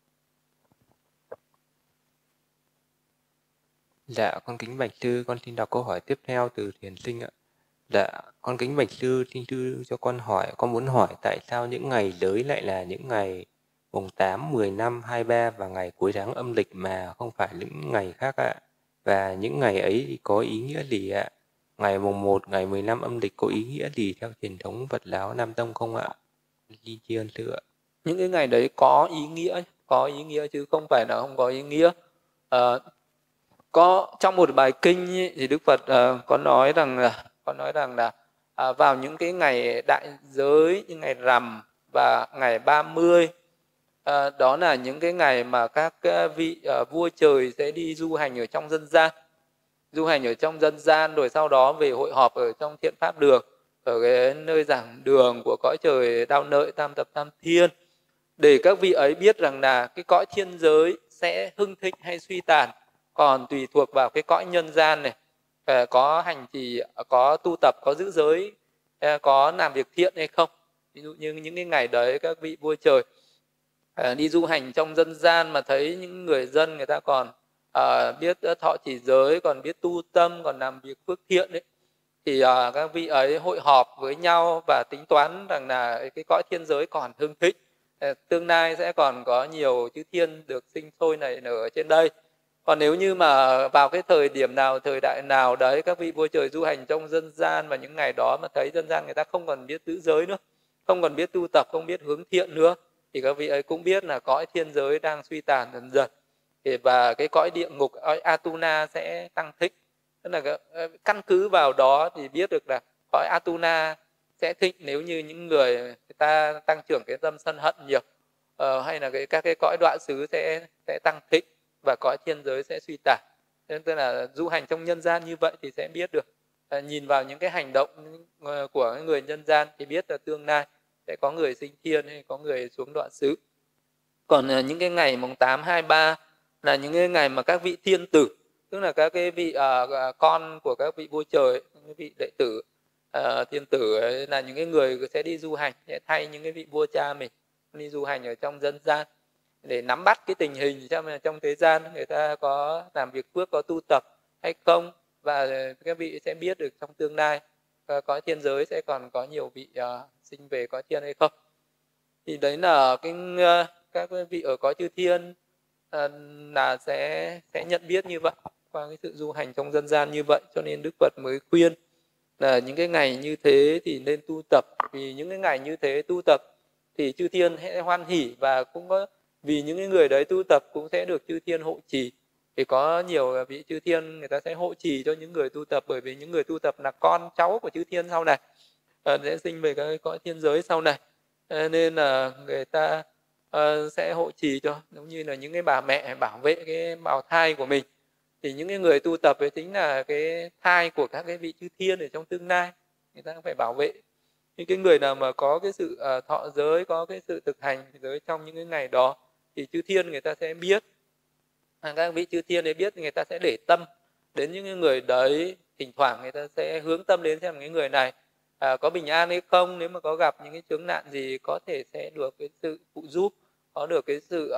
Dạ, con kính bạch sư, con xin đọc câu hỏi tiếp theo từ thiền sinh ạ. Dạ, con kính bạch sư, xin sư cho con hỏi, con muốn hỏi tại sao những ngày đới lại là những ngày mùng 8, 10 năm 23 và ngày cuối tháng âm lịch mà không phải những ngày khác ạ? Và những ngày ấy thì có ý nghĩa gì ạ? Ngày mùng 1, ngày 15 âm lịch có ý nghĩa gì theo truyền thống Phật giáo Nam Tông không ạ? Di tri ân sư ạ. Những cái ngày đấy có ý nghĩa chứ không phải là không có ý nghĩa. Có trong một bài kinh ấy, thì Đức Phật có nói rằng là vào những cái ngày đại giới, những ngày rằm và ngày 30, đó là những cái ngày mà các vị vua trời sẽ đi du hành ở trong dân gian, rồi sau đó về hội họp ở trong thiện pháp đường, ở cái nơi giảng đường của cõi trời Đao Nợi, Tam Tập Tam Thiên, để các vị ấy biết rằng là cái cõi thiên giới sẽ hưng thịnh hay suy tàn còn tùy thuộc vào cái cõi nhân gian này, có hành trì, có tu tập, có giữ giới, có làm việc thiện hay không. Ví dụ như những cái ngày đấy các vị vua trời đi du hành trong dân gian mà thấy những người dân người ta còn biết thọ trì giới, còn biết tu tâm, còn làm việc phước thiện đấy, thì các vị ấy hội họp với nhau và tính toán rằng là cái cõi thiên giới còn hưng thịnh, tương lai sẽ còn có nhiều chư thiên được sinh sôi nảy nở ở trên đây. Còn nếu như mà vào cái thời điểm nào, thời đại nào đấy các vị vua trời du hành trong dân gian và những ngày đó mà thấy dân gian người ta không còn biết giữ giới nữa, không còn biết tu tập, không biết hướng thiện nữa, thì các vị ấy cũng biết là cõi thiên giới đang suy tàn dần dần, và cái cõi địa ngục, cõi Atuna sẽ tăng thịnh. Tức là căn cứ vào đó thì biết được là cõi Atuna sẽ thịnh nếu như những người ta tăng trưởng cái tâm sân hận nhiều, hay là các cái cõi đọa xứ sẽ tăng thịnh và cõi thiên giới sẽ suy tàn. Nên tức là du hành trong nhân gian như vậy thì sẽ biết được, nhìn vào những cái hành động của người nhân gian thì biết là tương lai sẽ có người sinh thiên hay có người xuống đọa xứ. Còn những cái ngày mùng 8, 23 là những cái ngày mà các vị thiên tử, tức là các cái vị con của các vị vua trời, những vị đệ tử, thiên tử ấy, là những cái người sẽ đi du hành, sẽ thay những cái vị vua cha mình đi du hành ở trong dân gian để nắm bắt cái tình hình trong thế gian người ta có làm việc phước, có tu tập hay không, và các vị sẽ biết được trong tương lai cõi thiên giới sẽ còn có nhiều vị sinh về cõi thiên hay không. Thì đấy là các vị ở cõi chư thiên là sẽ nhận biết như vậy qua cái sự du hành trong dân gian như vậy. Cho nên Đức Phật mới khuyên là những cái ngày như thế thì nên tu tập, vì những cái ngày như thế tu tập thì chư thiên sẽ hoan hỉ, và cũng có vì những cái người đấy tu tập cũng sẽ được chư thiên hộ trì. Thì có nhiều vị chư thiên người ta sẽ hộ trì cho những người tu tập, bởi vì những người tu tập là con cháu của chư thiên sau này, sẽ sinh về cái cõi thiên giới sau này, nên là người ta sẽ hộ trì cho, giống như là những cái bà mẹ bảo vệ cái bào thai của mình, Thì những cái người tu tập ấy chính là cái thai của các cái vị chư thiên ở trong tương lai, người ta phải bảo vệ. Những cái người nào mà có cái sự thọ giới, có cái sự thực hành giới trong những cái ngày đó thì chư thiên người ta sẽ biết, các vị chư thiên ấy biết thì người ta sẽ để tâm đến những cái người đấy. Thỉnh thoảng người ta sẽ hướng tâm đến xem cái người này có bình an hay không, nếu mà có gặp những cái chướng nạn gì có thể sẽ được cái sự phụ giúp, có được cái sự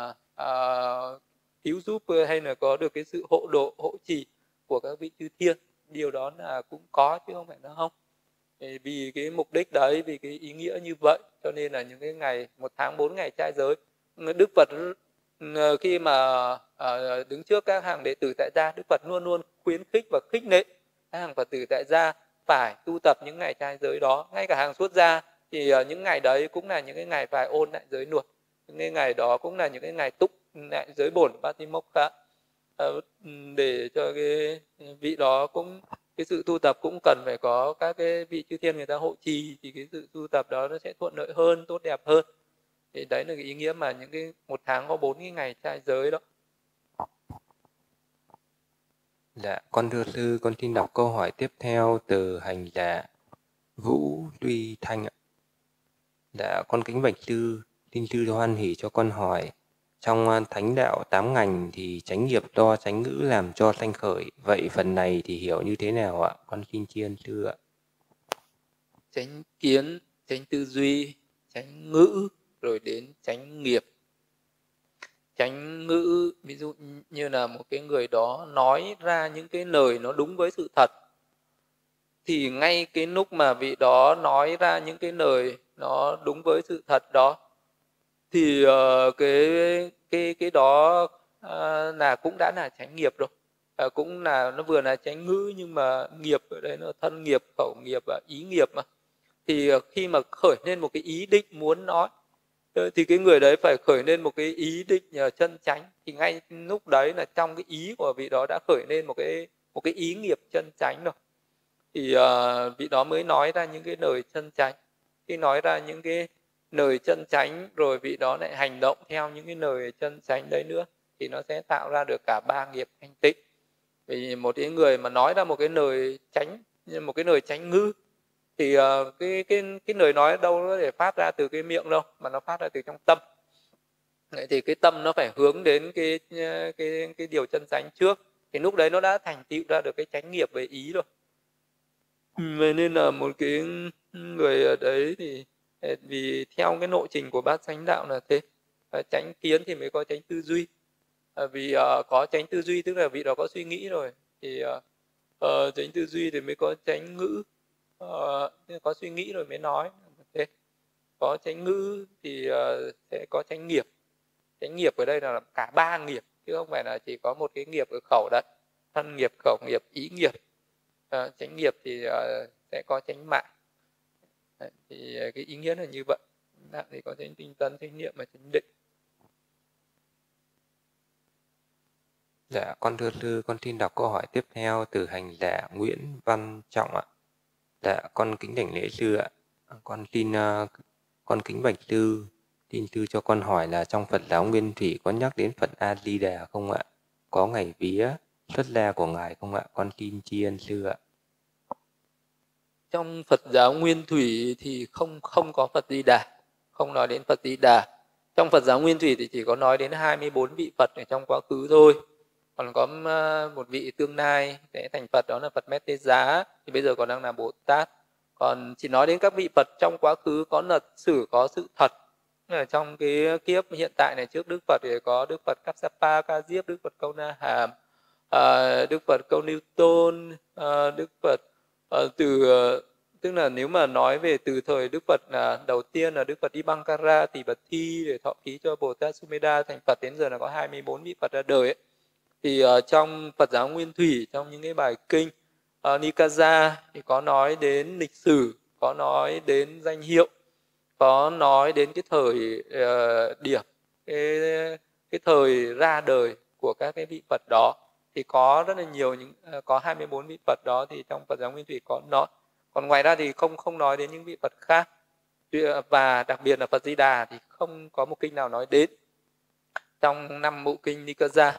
cứu giúp, hay là có được cái sự hộ độ hộ trì của các vị chư thiên. Điều đó là cũng có chứ không phải là không. Vì cái mục đích đấy, vì cái ý nghĩa như vậy cho nên là những cái ngày 1 tháng 4 ngày trai giới, Đức Phật khi mà đứng trước các hàng đệ tử tại gia, Đức Phật luôn luôn khuyến khích và khích lệ các hàng Phật tử tại gia phải tu tập những ngày trai giới đó. Ngay cả hàng xuất gia thì những ngày đấy cũng là những cái ngày phải ôn lại giới luật, những cái ngày đó cũng là những cái ngày túc lại giới bổn Patimokkha, để cho cái vị đó cũng, cái sự tu tập cũng cần phải có các cái vị chư thiên người ta hộ trì thì cái sự tu tập đó nó sẽ thuận lợi hơn, tốt đẹp hơn. Thì đấy là cái ý nghĩa mà những cái 1 tháng có 4 cái ngày trai giới đó. Dạ, con thưa sư, con xin đọc câu hỏi tiếp theo từ hành giả Vũ Duy Thanh ạ. Dạ, con kính bạch sư, xin sư hoan hỷ cho con hỏi. Trong thánh đạo 8 ngành thì chánh nghiệp do chánh ngữ làm cho sanh khởi. Vậy phần này thì hiểu như thế nào ạ? Con xin tri ân sư ạ. Chánh kiến, chánh tư duy, chánh ngữ, rồi đến chánh nghiệp. Chánh ngữ ví dụ như là một cái người đó nói ra những cái lời nó đúng với sự thật, thì ngay cái lúc mà vị đó nói ra những cái lời nó đúng với sự thật đó thì cái đó là cũng đã là chánh nghiệp rồi. Cũng là nó vừa là chánh ngữ, nhưng mà nghiệp ở đây nó thân nghiệp, khẩu nghiệp và ý nghiệp mà. Thì khi mà khởi lên một cái ý định muốn nói thì cái người đấy phải khởi lên một cái ý định chân chánh, thì ngay lúc đấy là trong cái ý của vị đó đã khởi lên một cái ý nghiệp chân chánh rồi, thì vị đó mới nói ra những cái lời chân chánh. Khi nói ra những cái lời chân chánh rồi vị đó lại hành động theo những cái lời chân chánh đấy nữa, thì nó sẽ tạo ra được cả 3 nghiệp thanh tịnh. Vì một cái người mà nói ra một cái lời chánh, một cái lời chánh ngữ, thì cái lời nói đâu có thể phát ra từ cái miệng đâu, mà nó phát ra từ trong tâm. Vậy thì cái tâm nó phải hướng đến cái điều chân chánh trước, thì lúc đấy nó đã thành tựu ra được cái chánh nghiệp về ý rồi. Vậy nên là một cái người ở đấy thì vì theo cái nội trình của bát chánh đạo là thế. Chánh kiến thì mới có chánh tư duy. Vì có chánh tư duy tức là vị đó có suy nghĩ rồi, thì chánh tư duy thì mới có chánh ngữ. Có suy nghĩ rồi mới nói. Thế. Có chánh ngữ thì sẽ có chánh nghiệp. Chánh nghiệp ở đây là cả 3 nghiệp, chứ không phải là chỉ có một cái nghiệp ở khẩu đấy. Thân nghiệp, khẩu nghiệp, ý nghiệp. Chánh nghiệp thì sẽ có chánh mạng. Thì cái ý nghĩa là như vậy. Mạng thì có chánh tinh tấn, chánh niệm và chánh định. Dạ, con thưa sư, con xin đọc câu hỏi tiếp theo từ hành giả Nguyễn Văn Trọng ạ. Dạ, con kính đảnh lễ sư ạ. Con kính bạch sư, xin sư cho con hỏi là trong Phật giáo Nguyên Thủy có nhắc đến Phật A Di Đà không ạ? Có ngày vía xuất gia của ngài không ạ? Con xin tri ân sư ạ. Trong Phật giáo Nguyên Thủy thì không có Phật Di Đà, không nói đến Phật Di Đà. Trong Phật giáo Nguyên Thủy thì chỉ có nói đến 24 vị Phật ở trong quá khứ thôi. Còn có một vị tương lai sẽ thành Phật, đó là Phật Mét Tê Giá, thì bây giờ còn đang là Bồ Tát. Còn chỉ nói đến các vị Phật trong quá khứ có lịch sử, có sự thật. Ở trong cái kiếp hiện tại này, trước Đức Phật thì có Đức Phật Kassapa, Ca Diếp, Đức Phật Câu Na Hàm, Đức Phật Câu Niêu Tôn, Đức Phật tức là nếu mà nói về từ thời Đức Phật là đầu tiên là Đức Phật Dibankara Tỳ Bật Thi để thọ ký cho Bồ Tát Sumedha thành Phật, đến giờ là có 24 vị Phật ra đời ấy. Thì trong Phật giáo Nguyên Thủy, trong những cái bài kinh Nikaya thì có nói đến lịch sử, có nói đến danh hiệu, có nói đến cái thời điểm, cái thời ra đời của các cái vị Phật đó. Thì có rất là nhiều có 24 vị Phật đó thì trong Phật giáo Nguyên Thủy có nói. Còn ngoài ra thì không nói đến những vị Phật khác. Và đặc biệt là Phật Di Đà thì không có một kinh nào nói đến trong 5 bộ kinh Nikaya.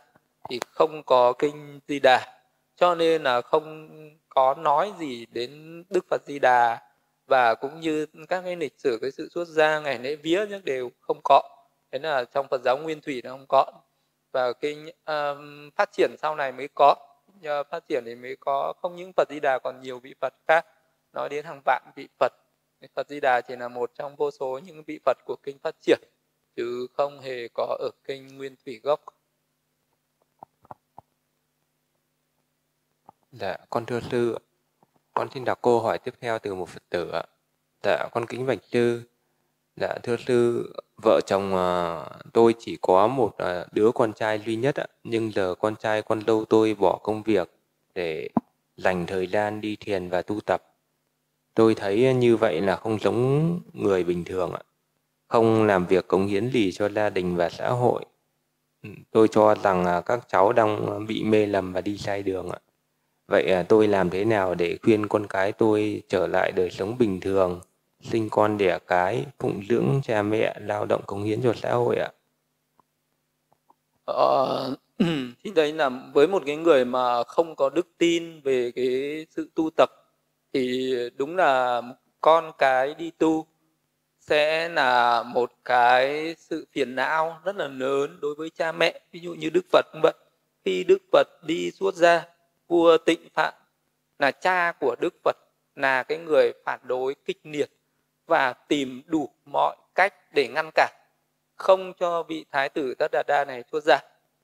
thì không có kinh Di Đà, cho nên là không có nói gì đến Đức Phật Di Đà, và cũng như các cái lịch sử cái sự xuất gia ngày lễ vía nhất đều không có. Thế là trong Phật giáo Nguyên Thủy nó không có, và kinh phát triển sau này mới có. Nhờ phát triển thì mới có không những Phật Di Đà, còn nhiều vị Phật khác, nói đến hàng vạn vị Phật. Phật Di Đà chỉ là một trong vô số những vị Phật của kinh phát triển, chứ không hề có ở kinh Nguyên Thủy gốc. Dạ, con thưa sư, con xin đọc câu hỏi tiếp theo từ một Phật tử ạ. Dạ, con kính bạch sư. Dạ, thưa sư, vợ chồng tôi chỉ có một đứa con trai duy nhất ạ, nhưng giờ con trai con dâu tôi bỏ công việc để dành thời gian đi thiền và tu tập. Tôi thấy như vậy là không giống người bình thường ạ, không làm việc cống hiến gì cho gia đình và xã hội. Tôi cho rằng các cháu đang bị mê lầm và đi sai đường ạ. Vậy tôi làm thế nào để khuyên con cái tôi trở lại đời sống bình thường, sinh con đẻ cái, phụng dưỡng cha mẹ, lao động cống hiến cho xã hội ạ? Thì đấy là với một cái người mà không có đức tin về cái sự tu tập, thì đúng là con cái đi tu sẽ là một cái sự phiền não rất là lớn đối với cha mẹ. Ví dụ như Đức Phật cũng vậy. Khi Đức Phật đi xuất gia, vua Tịnh Phạn là cha của Đức Phật, là cái người phản đối kịch liệt và tìm đủ mọi cách để ngăn cản, không cho vị Thái tử Tất Đạt Đa này xuất gia.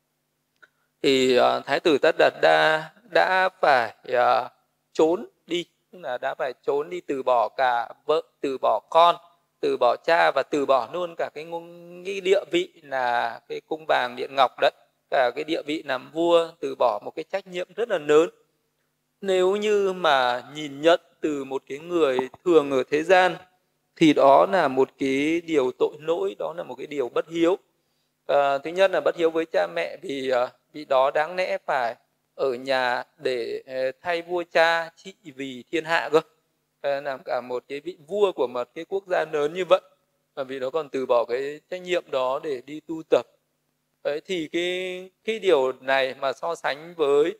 Thì Thái tử Tất Đạt Đa đã phải trốn đi, tức là đã phải trốn đi, từ bỏ cả vợ, từ bỏ con, từ bỏ cha, và từ bỏ luôn cả cái địa vị là cái cung vàng điện ngọc đấy, cả cái địa vị làm vua, từ bỏ một cái trách nhiệm rất là lớn. Nếu như mà nhìn nhận từ một cái người thường ở thế gian thì đó là một cái điều tội lỗi, đó là một cái điều bất hiếu. Thứ nhất là bất hiếu với cha mẹ, vì đó đáng lẽ phải ở nhà để thay vua cha trị vì thiên hạ cơ, làm cả một cái vị vua của một cái quốc gia lớn như vậy, và vì nó còn từ bỏ cái trách nhiệm đó để đi tu tập. Đấy, thì cái điều này mà so sánh với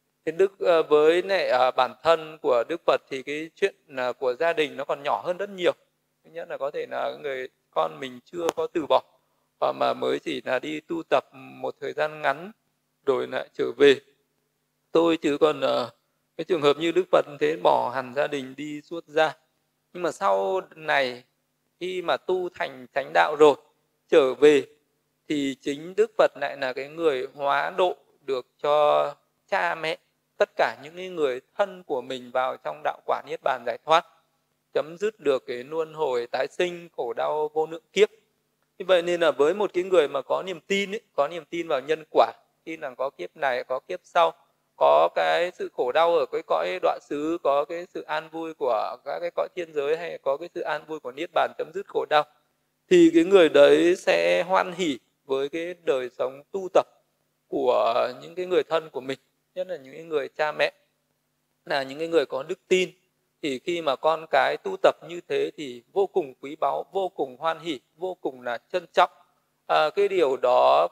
với lại bản thân của Đức Phật thì cái chuyện của gia đình nó còn nhỏ hơn rất nhiều. Thứ nhất là có thể là người con mình chưa có từ bỏ, và mà mới chỉ là đi tu tập một thời gian ngắn rồi lại trở về. Chứ còn cái trường hợp như Đức Phật thế, bỏ hẳn gia đình đi xuất gia, nhưng mà sau này khi mà tu thành chánh đạo rồi trở về thì chính Đức Phật lại là cái người hóa độ được cho cha mẹ, tất cả những cái người thân của mình vào trong đạo quả niết bàn giải thoát, chấm dứt được cái luân hồi tái sinh khổ đau vô lượng kiếp. Như vậy nên là với một cái người mà có niềm tin có niềm tin vào nhân quả, tin rằng có kiếp này, có kiếp sau, có cái sự khổ đau ở cái cõi đọa xứ, có cái sự an vui của các cái cõi thiên giới, hay có cái sự an vui của niết bàn chấm dứt khổ đau, thì cái người đấy sẽ hoan hỉ với cái đời sống tu tập của những cái người thân của mình, nhất là những cái người cha mẹ, là những cái người có đức tin. Thì khi mà con cái tu tập như thế thì vô cùng quý báu, vô cùng hoan hỉ, vô cùng là trân trọng. Cái điều đó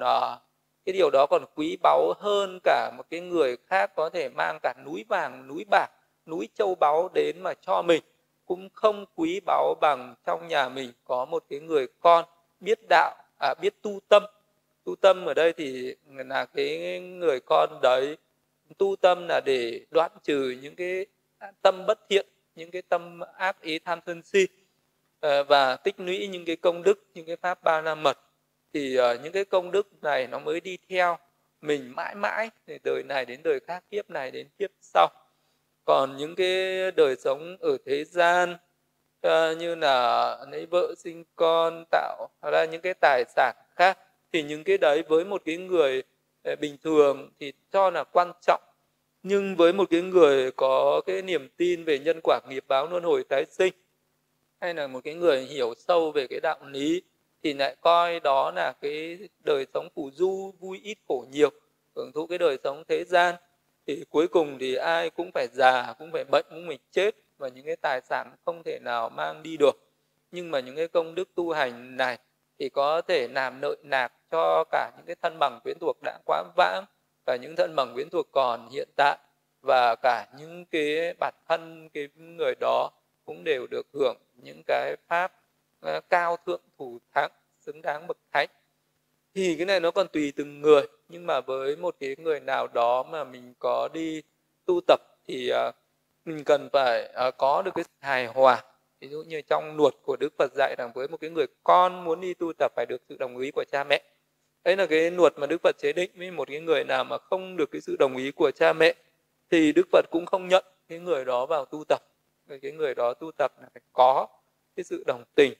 còn quý báu hơn cả một cái người khác có thể mang cả núi vàng, núi bạc, núi châu báu đến mà cho mình, cũng không quý báu bằng trong nhà mình có một cái người con biết đạo, biết tu tâm. Tu tâm ở đây thì là cái người con đấy tu tâm là để đoạn trừ những cái tâm bất thiện, những cái tâm ác ý tham sân si, và tích lũy những cái công đức, những cái pháp ba la mật. Thì những cái công đức này nó mới đi theo mình mãi mãi, từ đời này đến đời khác, kiếp này đến kiếp sau. Còn những cái đời sống ở thế gian như là lấy vợ sinh con, tạo ra những cái tài sản khác, thì những cái đấy với một cái người bình thường thì cho là quan trọng, nhưng với một cái người có cái niềm tin về nhân quả nghiệp báo luân hồi tái sinh, hay là một cái người hiểu sâu về cái đạo lý, thì lại coi đó là cái đời sống phù du, vui ít khổ nhiều, hưởng thụ cái đời sống thế gian. Thì cuối cùng thì ai cũng phải già, cũng phải bệnh, cũng phải chết, và những cái tài sản không thể nào mang đi được. Nhưng mà những cái công đức tu hành này thì có thể làm nội nạc cho cả những cái thân bằng quyến thuộc đã quá vãng, cả những thân bằng quyến thuộc còn hiện tại, và cả những cái bản thân cái người đó cũng đều được hưởng những cái pháp cao thượng thủ thắng xứng đáng bậc thánh. Thì cái này nó còn tùy từng người, nhưng mà với một cái người nào đó mà mình có đi tu tập thì mình cần phải có được cái hài hòa. Ví dụ như trong luật của Đức Phật dạy rằng với một cái người con muốn đi tu tập phải được sự đồng ý của cha mẹ. Đấy là cái luật mà Đức Phật chế định. Với một cái người nào mà không được cái sự đồng ý của cha mẹ thì Đức Phật cũng không nhận cái người đó vào tu tập. Cái người đó tu tập là phải có cái sự đồng tình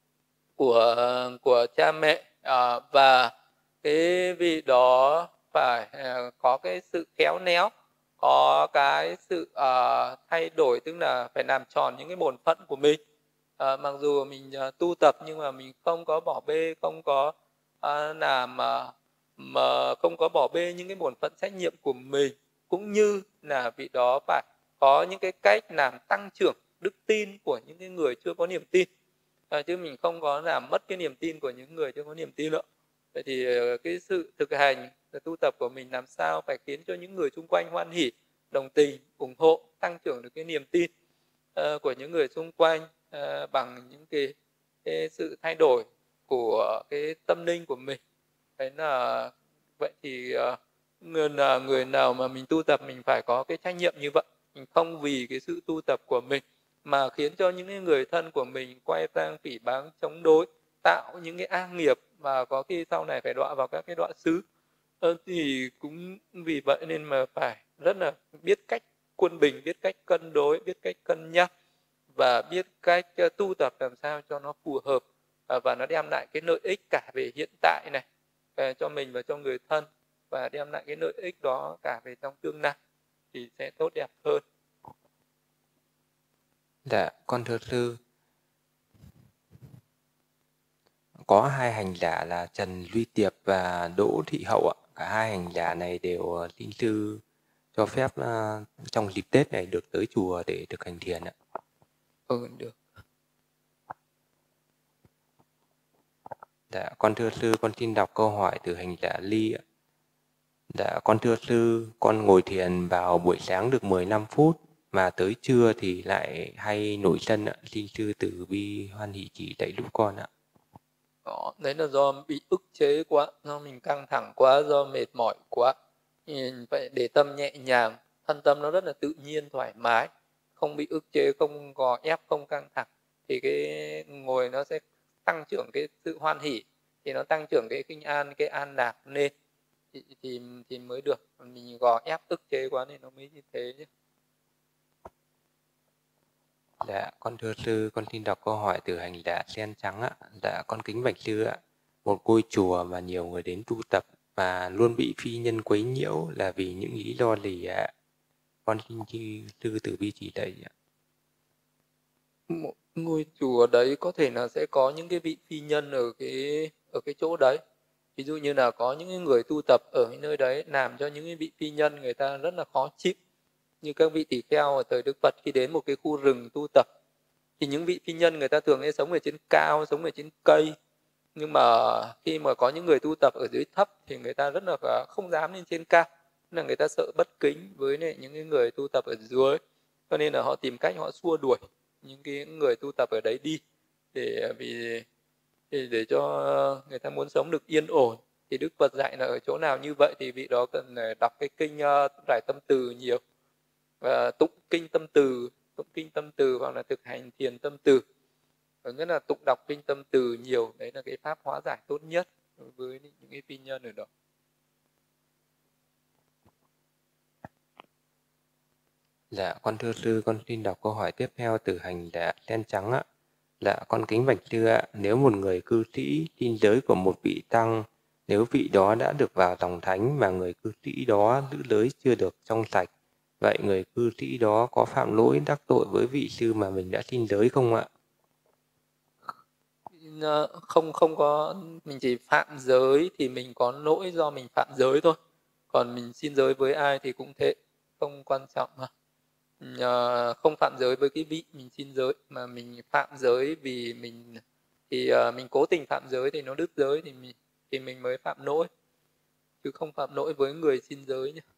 của cha mẹ, và cái vị đó phải có cái sự khéo léo, có cái sự thay đổi, tức là phải làm tròn những cái bổn phận của mình. Mặc dù mình tu tập nhưng mà mình không có bỏ bê, không có làm mà không có bỏ bê những cái bổn phận trách nhiệm của mình, cũng như là vị đó phải có những cái cách làm tăng trưởng đức tin của những cái người chưa có niềm tin, chứ mình không có làm mất cái niềm tin của những người chưa có niềm tin nữa. Vậy thì cái sự thực hành tu tập của mình làm sao phải khiến cho những người xung quanh hoan hỉ, đồng tình, ủng hộ, tăng trưởng được cái niềm tin của những người xung quanh bằng những cái sự thay đổi của cái tâm linh của mình. Đấy là vậy thì người nào mà mình tu tập mình phải có cái trách nhiệm như vậy. Mình không vì cái sự tu tập của mình mà khiến cho những cái người thân của mình quay sang phỉ báng chống đối, tạo những cái ác nghiệp mà có khi sau này phải đọa vào các cái đọa xứ. Thì cũng vì vậy nên mà phải rất là biết cách quân bình, biết cách cân đối, biết cách cân nhắc và biết cách tu tập làm sao cho nó phù hợp và nó đem lại cái lợi ích cả về hiện tại này cho mình và cho người thân, và đem lại cái lợi ích đó cả về trong tương lai thì sẽ tốt đẹp hơn. Dạ, con thưa sư, có hai hành giả là Trần Duy Tiệp và Đỗ Thị Hậu ạ. Cả hai hành giả này đều xin sư cho phép trong dịp Tết này được tới chùa để thực hành thiền ạ. Được. Dạ, con thưa sư, con xin đọc câu hỏi từ hành giả Ly ạ. Dạ, con thưa sư, con ngồi thiền vào buổi sáng được 15 phút, mà tới trưa thì lại hay nổi sân ạ. Xin sư từ bi hoan hỷ chỉ dạy giúp con ạ. Đó, đấy là do bị ức chế quá, do mình căng thẳng quá, do mệt mỏi quá. Mình phải để tâm nhẹ nhàng, thân tâm nó rất là tự nhiên, thoải mái, không bị ức chế, không gò ép, không căng thẳng. Thì cái ngồi nó sẽ tăng trưởng cái sự hoan hỷ, thì nó tăng trưởng cái kinh an, cái an lạc lên thì mới được. Mình gò ép ức chế quá nên nó mới như thế chứ. Dạ, con thưa sư, con xin đọc câu hỏi từ hành giả Sen Trắng ạ. Dạ, con kính bạch sư ạ. Một ngôi chùa mà nhiều người đến tu tập mà luôn bị phi nhân quấy nhiễu là vì những lý do gì ạ? Con xin sư từ bi chỉ dạy ạ. Một ngôi chùa đấy có thể là sẽ có những cái vị phi nhân ở cái chỗ đấy. Ví dụ như là có những người tu tập ở nơi đấy làm cho những cái vị phi nhân người ta rất là khó chịu. Như các vị tỷ kheo ở thời Đức Phật khi đến một cái khu rừng tu tập thì những vị phi nhân người ta thường hay sống ở trên cao, sống ở trên cây. Nhưng mà khi mà có những người tu tập ở dưới thấp thì người ta rất là không dám lên trên cao. Nên là người ta sợ bất kính với những người tu tập ở dưới. Cho nên là họ tìm cách họ xua đuổi những cái người tu tập ở đấy đi để cho người ta muốn sống được yên ổn. Thì Đức Phật dạy là ở chỗ nào như vậy thì vị đó cần đọc cái kinh Rải Tâm Từ nhiều, và tụng kinh tâm từ hoặc là thực hành thiền tâm từ. Nghĩa là tụng đọc kinh tâm từ nhiều, đấy là cái pháp hóa giải tốt nhất đối với những cái phi nhân ở đó. Dạ, con thưa sư, con xin đọc câu hỏi tiếp theo từ hành giả Sen Trắng ạ. Dạ, con kính bạch sư ạ. Nếu một người cư sĩ tin giới của một vị tăng, nếu vị đó đã được vào dòng thánh mà người cư sĩ đó giữ giới chưa được trong sạch, vậy người cư sĩ đó có phạm lỗi đắc tội với vị sư mà mình đã tin giới không ạ? Không có, mình chỉ phạm giới thì mình có lỗi do mình phạm giới thôi. Còn mình xin giới với ai thì cũng thế, không quan trọng mà. Không phạm giới với cái vị mình xin giới, mà mình phạm giới vì mình thì mình cố tình phạm giới thì nó đứt giới, thì mình mới phạm lỗi, chứ không phạm lỗi với người xin giới nhé.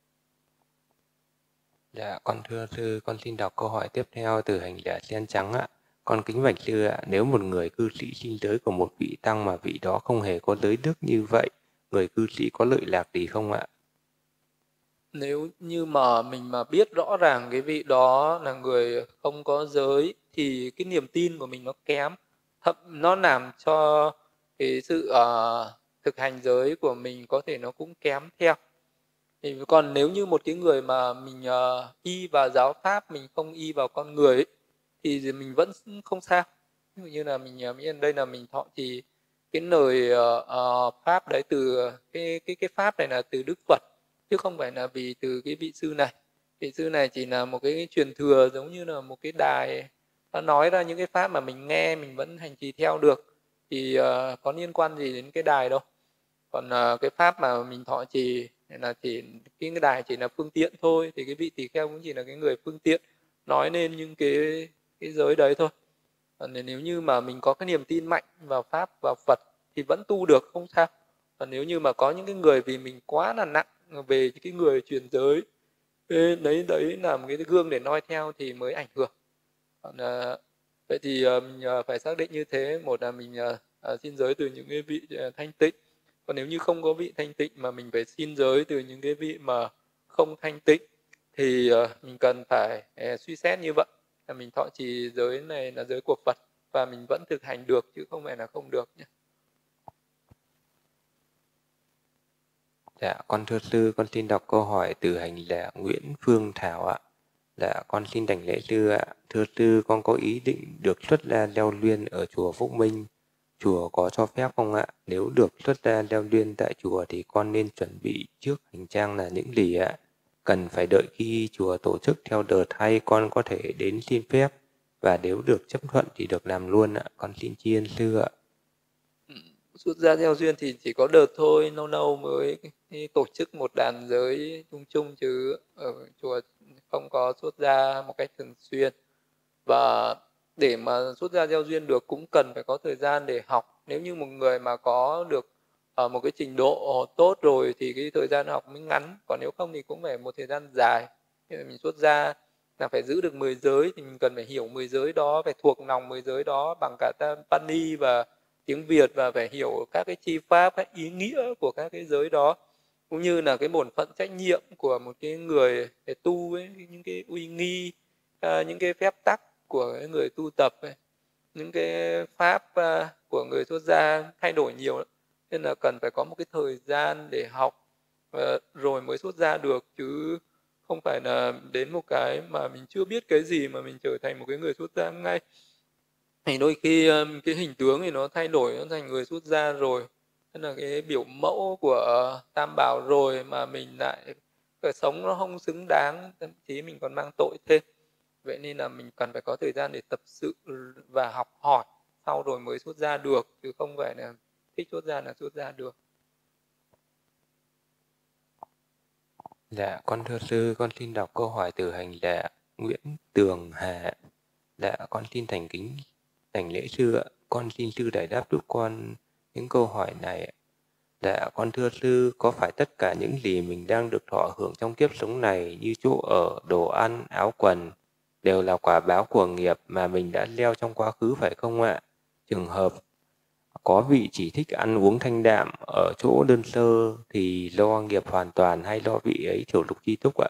Dạ, con thưa sư, con xin đọc câu hỏi tiếp theo từ hành giả sen trắng ạ. Con kính bạch sư ạ, nếu một người cư sĩ xin giới của một vị tăng mà vị đó không hề có giới đức như vậy, người cư sĩ có lợi lạc gì không ạ? Nếu như mà mình mà biết rõ ràng cái vị đó là người không có giới thì cái niềm tin của mình nó kém, nó làm cho cái sự thực hành giới của mình có thể nó cũng kém theo. Thì còn nếu như một cái người mà mình y vào giáo pháp, mình không y vào con người ấy, thì mình vẫn không sao. Ví dụ như là mình đây là mình thọ trì cái lời pháp đấy, từ cái pháp này là từ Đức Phật, chứ không phải là vì từ cái vị sư này. Vị sư này chỉ là một cái truyền thừa, giống như là một cái đài, nó nói ra những cái pháp mà mình nghe mình vẫn hành trì theo được, thì có liên quan gì đến cái đài đâu. Còn cái pháp mà mình thọ trì là chỉ cái đài chỉ là phương tiện thôi, thì cái vị tỳ kheo cũng chỉ là cái người phương tiện nói lên những cái giới đấy thôi. Còn nếu như mà mình có cái niềm tin mạnh vào pháp, vào Phật thì vẫn tu được, không sao. Còn nếu như mà có những cái người vì mình quá là nặng về cái người truyền giới, đấy là một cái gương để noi theo thì mới ảnh hưởng. Còn vậy thì mình phải xác định như thế. Một là mình xin giới từ những cái vị thanh tịnh. Còn nếu như không có vị thanh tịnh mà mình phải xin giới từ những cái vị mà không thanh tịnh, thì mình cần phải suy xét như vậy. Là mình thọ trì giới này là giới của Phật và mình vẫn thực hành được, chứ không phải là không được nhé. Dạ, con thưa sư, con xin đọc câu hỏi từ hành giả Nguyễn Phương Thảo ạ. Dạ, con xin đảnh lễ sư ạ. Thưa sư, con có ý định được xuất gia leo luyện ở chùa Phúc Minh. Chùa có cho phép không ạ? Nếu được xuất gia leo luyện tại chùa thì con nên chuẩn bị trước hành trang là những gì ạ? Cần phải đợi khi chùa tổ chức theo đợt hay con có thể đến xin phép? Và nếu được chấp thuận thì được làm luôn ạ. Con xin tri ân sư ạ. Xuất gia theo duyên thì chỉ có đợt thôi, lâu lâu mới tổ chức một đàn giới chung chung, chứ ở chùa không có xuất gia một cách thường xuyên. Và để mà xuất gia theo duyên được cũng cần phải có thời gian để học. Nếu như một người mà có được ở một cái trình độ tốt rồi thì cái thời gian học mới ngắn, còn nếu không thì cũng phải một thời gian dài. Khi mà mình xuất gia là phải giữ được 10 giới thì mình cần phải hiểu 10 giới đó, phải thuộc lòng 10 giới đó bằng cả Pali và tiếng Việt, và phải hiểu các cái chi pháp, các ý nghĩa của các cái giới đó, cũng như là cái bổn phận trách nhiệm của một cái người để tu ấy, những cái uy nghi, những cái phép tắc của cái người tu tập ấy, những cái pháp của người xuất gia thay đổi nhiều lắm. Nên là cần phải có một cái thời gian để học rồi mới xuất gia được, chứ không phải là đến một cái mà mình chưa biết cái gì mà mình trở thành một cái người xuất gia ngay. Thì đôi khi cái hình tướng thì nó thay đổi, nó thành người xuất gia rồi, tức là cái biểu mẫu của Tam Bảo rồi, mà mình lại cái sống nó không xứng đáng, thậm chí mình còn mang tội thêm. Vậy nên là mình cần phải có thời gian để tập sự và học hỏi, sau rồi mới xuất gia được, chứ không phải là thích xuất gia là xuất gia được. Dạ, con thưa sư, con xin đọc câu hỏi từ hành giả Nguyễn Tường Hà. Dạ, con xin thành kính đảnh lễ sư ạ. Con xin sư giải đáp giúp con những câu hỏi này ạ. Dạ, con thưa sư, có phải tất cả những gì mình đang được thọ hưởng trong kiếp sống này như chỗ ở, đồ ăn, áo quần đều là quả báo của nghiệp mà mình đã gieo trong quá khứ phải không ạ? Trường hợp có vị chỉ thích ăn uống thanh đạm ở chỗ đơn sơ thì do nghiệp hoàn toàn hay do vị ấy thiểu lục chi túc ạ?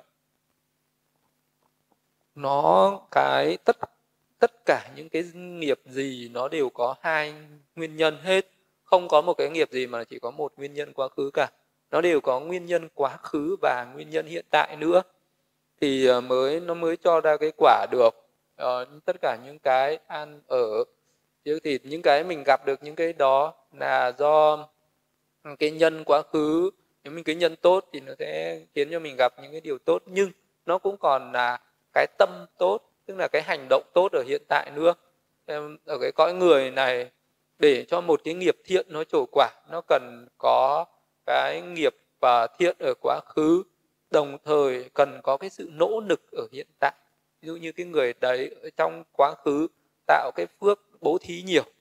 Tất cả những cái nghiệp gì nó đều có hai nguyên nhân hết, không có một cái nghiệp gì mà chỉ có một nguyên nhân quá khứ cả. Nó đều có nguyên nhân quá khứ và nguyên nhân hiện tại nữa, thì nó mới cho ra cái quả được. Tất cả những cái ăn ở, chứ thì những cái mình gặp được những cái đó là do cái nhân quá khứ. Nếu mình cái nhân tốt thì nó sẽ khiến cho mình gặp những cái điều tốt, nhưng nó cũng còn là cái tâm tốt, tức là cái hành động tốt ở hiện tại nữa. Ở cái cõi người này, để cho một cái nghiệp thiện nó trổ quả, nó cần có cái nghiệp và thiện ở quá khứ, đồng thời cần có cái sự nỗ lực ở hiện tại. Ví dụ như cái người đấy ở trong quá khứ tạo cái phước bố thí nhiều,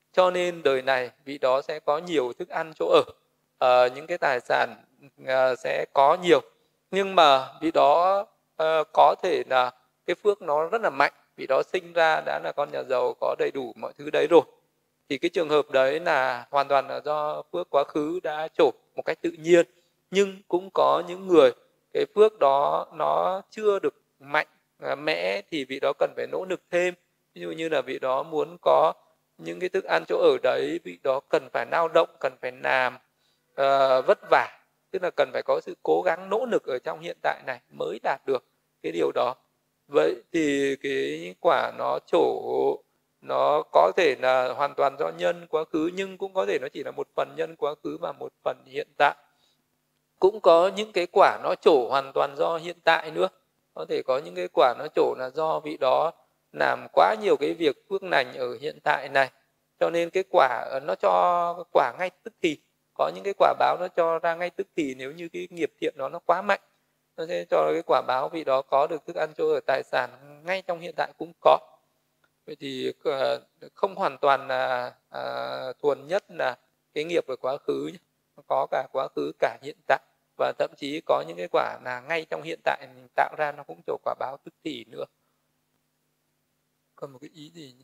cho nên đời này vị đó sẽ có nhiều thức ăn chỗ ở, những cái tài sản sẽ có nhiều, nhưng mà vị đó có thể là cái phước nó rất là mạnh, vị đó sinh ra đã là con nhà giàu, có đầy đủ mọi thứ đấy rồi, thì cái trường hợp đấy là hoàn toàn là do phước quá khứ đã trổ một cách tự nhiên. Nhưng cũng có những người cái phước đó nó chưa được mạnh mẽ thì vị đó cần phải nỗ lực thêm. Ví dụ như là vị đó muốn có những cái thức ăn chỗ ở đấy, vị đó cần phải lao động, cần phải làm vất vả, tức là cần phải có sự cố gắng nỗ lực ở trong hiện tại này mới đạt được cái điều đó. Vậy thì cái quả nó trổ nó có thể là hoàn toàn do nhân quá khứ, nhưng cũng có thể nó chỉ là một phần nhân quá khứ và một phần hiện tại. Cũng có những cái quả nó trổ hoàn toàn do hiện tại nữa, có thể có những cái quả nó trổ là do vị đó làm quá nhiều cái việc phước lành ở hiện tại này, cho nên cái quả nó cho quả ngay tức thì. Có những cái quả báo nó cho ra ngay tức thì nếu như cái nghiệp thiện đó nó quá mạnh, nó sẽ cho cái quả báo vị đó có được thức ăn chỗ ở tài sản ngay trong hiện tại cũng có. Vậy thì không hoàn toàn là thuần nhất là cái nghiệp ở quá khứ, có cả quá khứ cả hiện tại, và thậm chí có những cái quả là ngay trong hiện tại mình tạo ra nó cũng trổ quả báo tức thì nữa. Còn một cái ý gì nhỉ?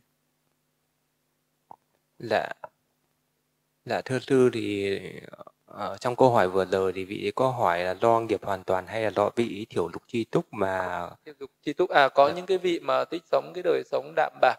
Dạ, dạ thưa sư, thì trong câu hỏi vừa rồi thì vị ấy có hỏi là do nghiệp hoàn toàn hay là do vị ấy thiểu dục chi túc mà Thiểu dục chi túc có những cái vị mà thích sống cái đời sống đạm bạc.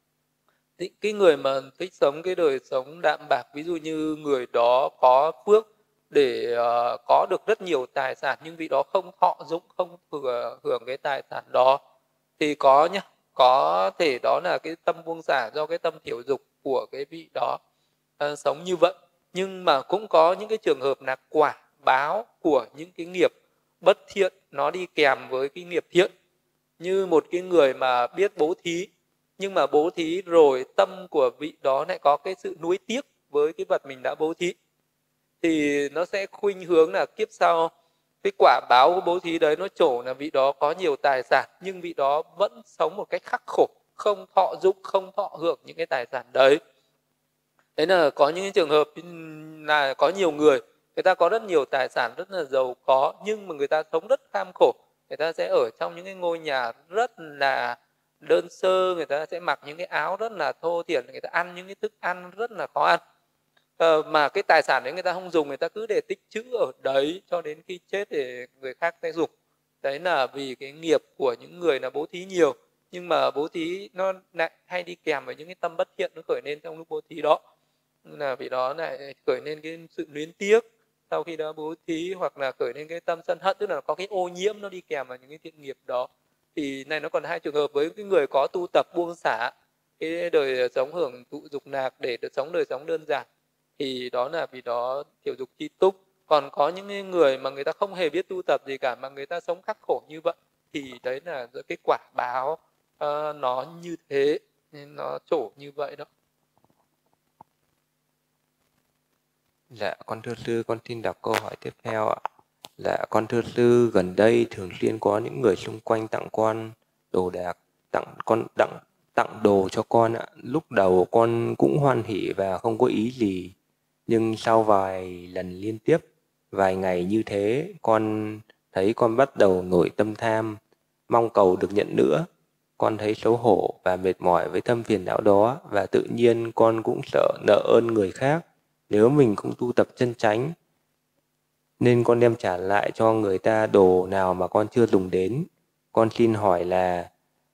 Cái người mà thích sống cái đời sống đạm bạc, ví dụ như người đó có phước để có được rất nhiều tài sản, nhưng vị đó không thọ dụng, không hưởng cái tài sản đó, thì có nhá, có thể đó là cái tâm buông xả do cái tâm thiểu dục của cái vị đó sống như vậy. Nhưng mà cũng có những cái trường hợp là quả báo của những cái nghiệp bất thiện nó đi kèm với cái nghiệp thiện, như một cái người mà biết bố thí, nhưng mà bố thí rồi tâm của vị đó lại có cái sự nuối tiếc với cái vật mình đã bố thí, thì nó sẽ khuynh hướng là kiếp sau cái quả báo của bố thí đấy nó trổ là vị đó có nhiều tài sản, nhưng vị đó vẫn sống một cách khắc khổ, không thọ dụng, không thọ hưởng những cái tài sản đấy. Đấy là có những trường hợp là có nhiều người, người ta có rất nhiều tài sản, rất là giàu có, nhưng mà người ta sống rất kham khổ. Người ta sẽ ở trong những cái ngôi nhà rất là đơn sơ, người ta sẽ mặc những cái áo rất là thô thiển, người ta ăn những cái thức ăn rất là khó ăn. Mà cái tài sản đấy người ta không dùng, người ta cứ để tích trữ ở đấy cho đến khi chết để người khác sẽ dùng. Đấy là vì cái nghiệp của những người là bố thí nhiều, nhưng mà bố thí nó lại hay đi kèm với những cái tâm bất thiện nó khởi lên trong lúc bố thí đó, là vì đó lại khởi lên cái sự luyến tiếc sau khi đã bố thí, hoặc là khởi lên cái tâm sân hận, tức là có cái ô nhiễm nó đi kèm vào những cái thiện nghiệp đó. Thì này nó còn hai trường hợp với cái người có tu tập buông xả cái đời sống hưởng thụ dục lạc để được sống đời sống đơn giản, thì đó là vì đó thiểu dục chi túc. Còn có những người mà người ta không hề biết tu tập gì cả mà người ta sống khắc khổ như vậy, thì đấy là cái quả báo nó như thế, nên nó trổ như vậy đó. Dạ, con thưa sư, con xin đọc câu hỏi tiếp theo ạ. Dạ, con thưa sư, gần đây thường xuyên có những người xung quanh tặng con đồ đạc, tặng đồ cho con ạ. Lúc đầu con cũng hoan hỉ và không có ý gì, nhưng sau vài lần liên tiếp, vài ngày như thế, con thấy con bắt đầu nổi tâm tham, mong cầu được nhận nữa. Con thấy xấu hổ và mệt mỏi với tâm phiền não đó, và tự nhiên con cũng sợ nợ ơn người khác nếu mình không tu tập chân chánh, nên con đem trả lại cho người ta đồ nào mà con chưa dùng đến. Con xin hỏi là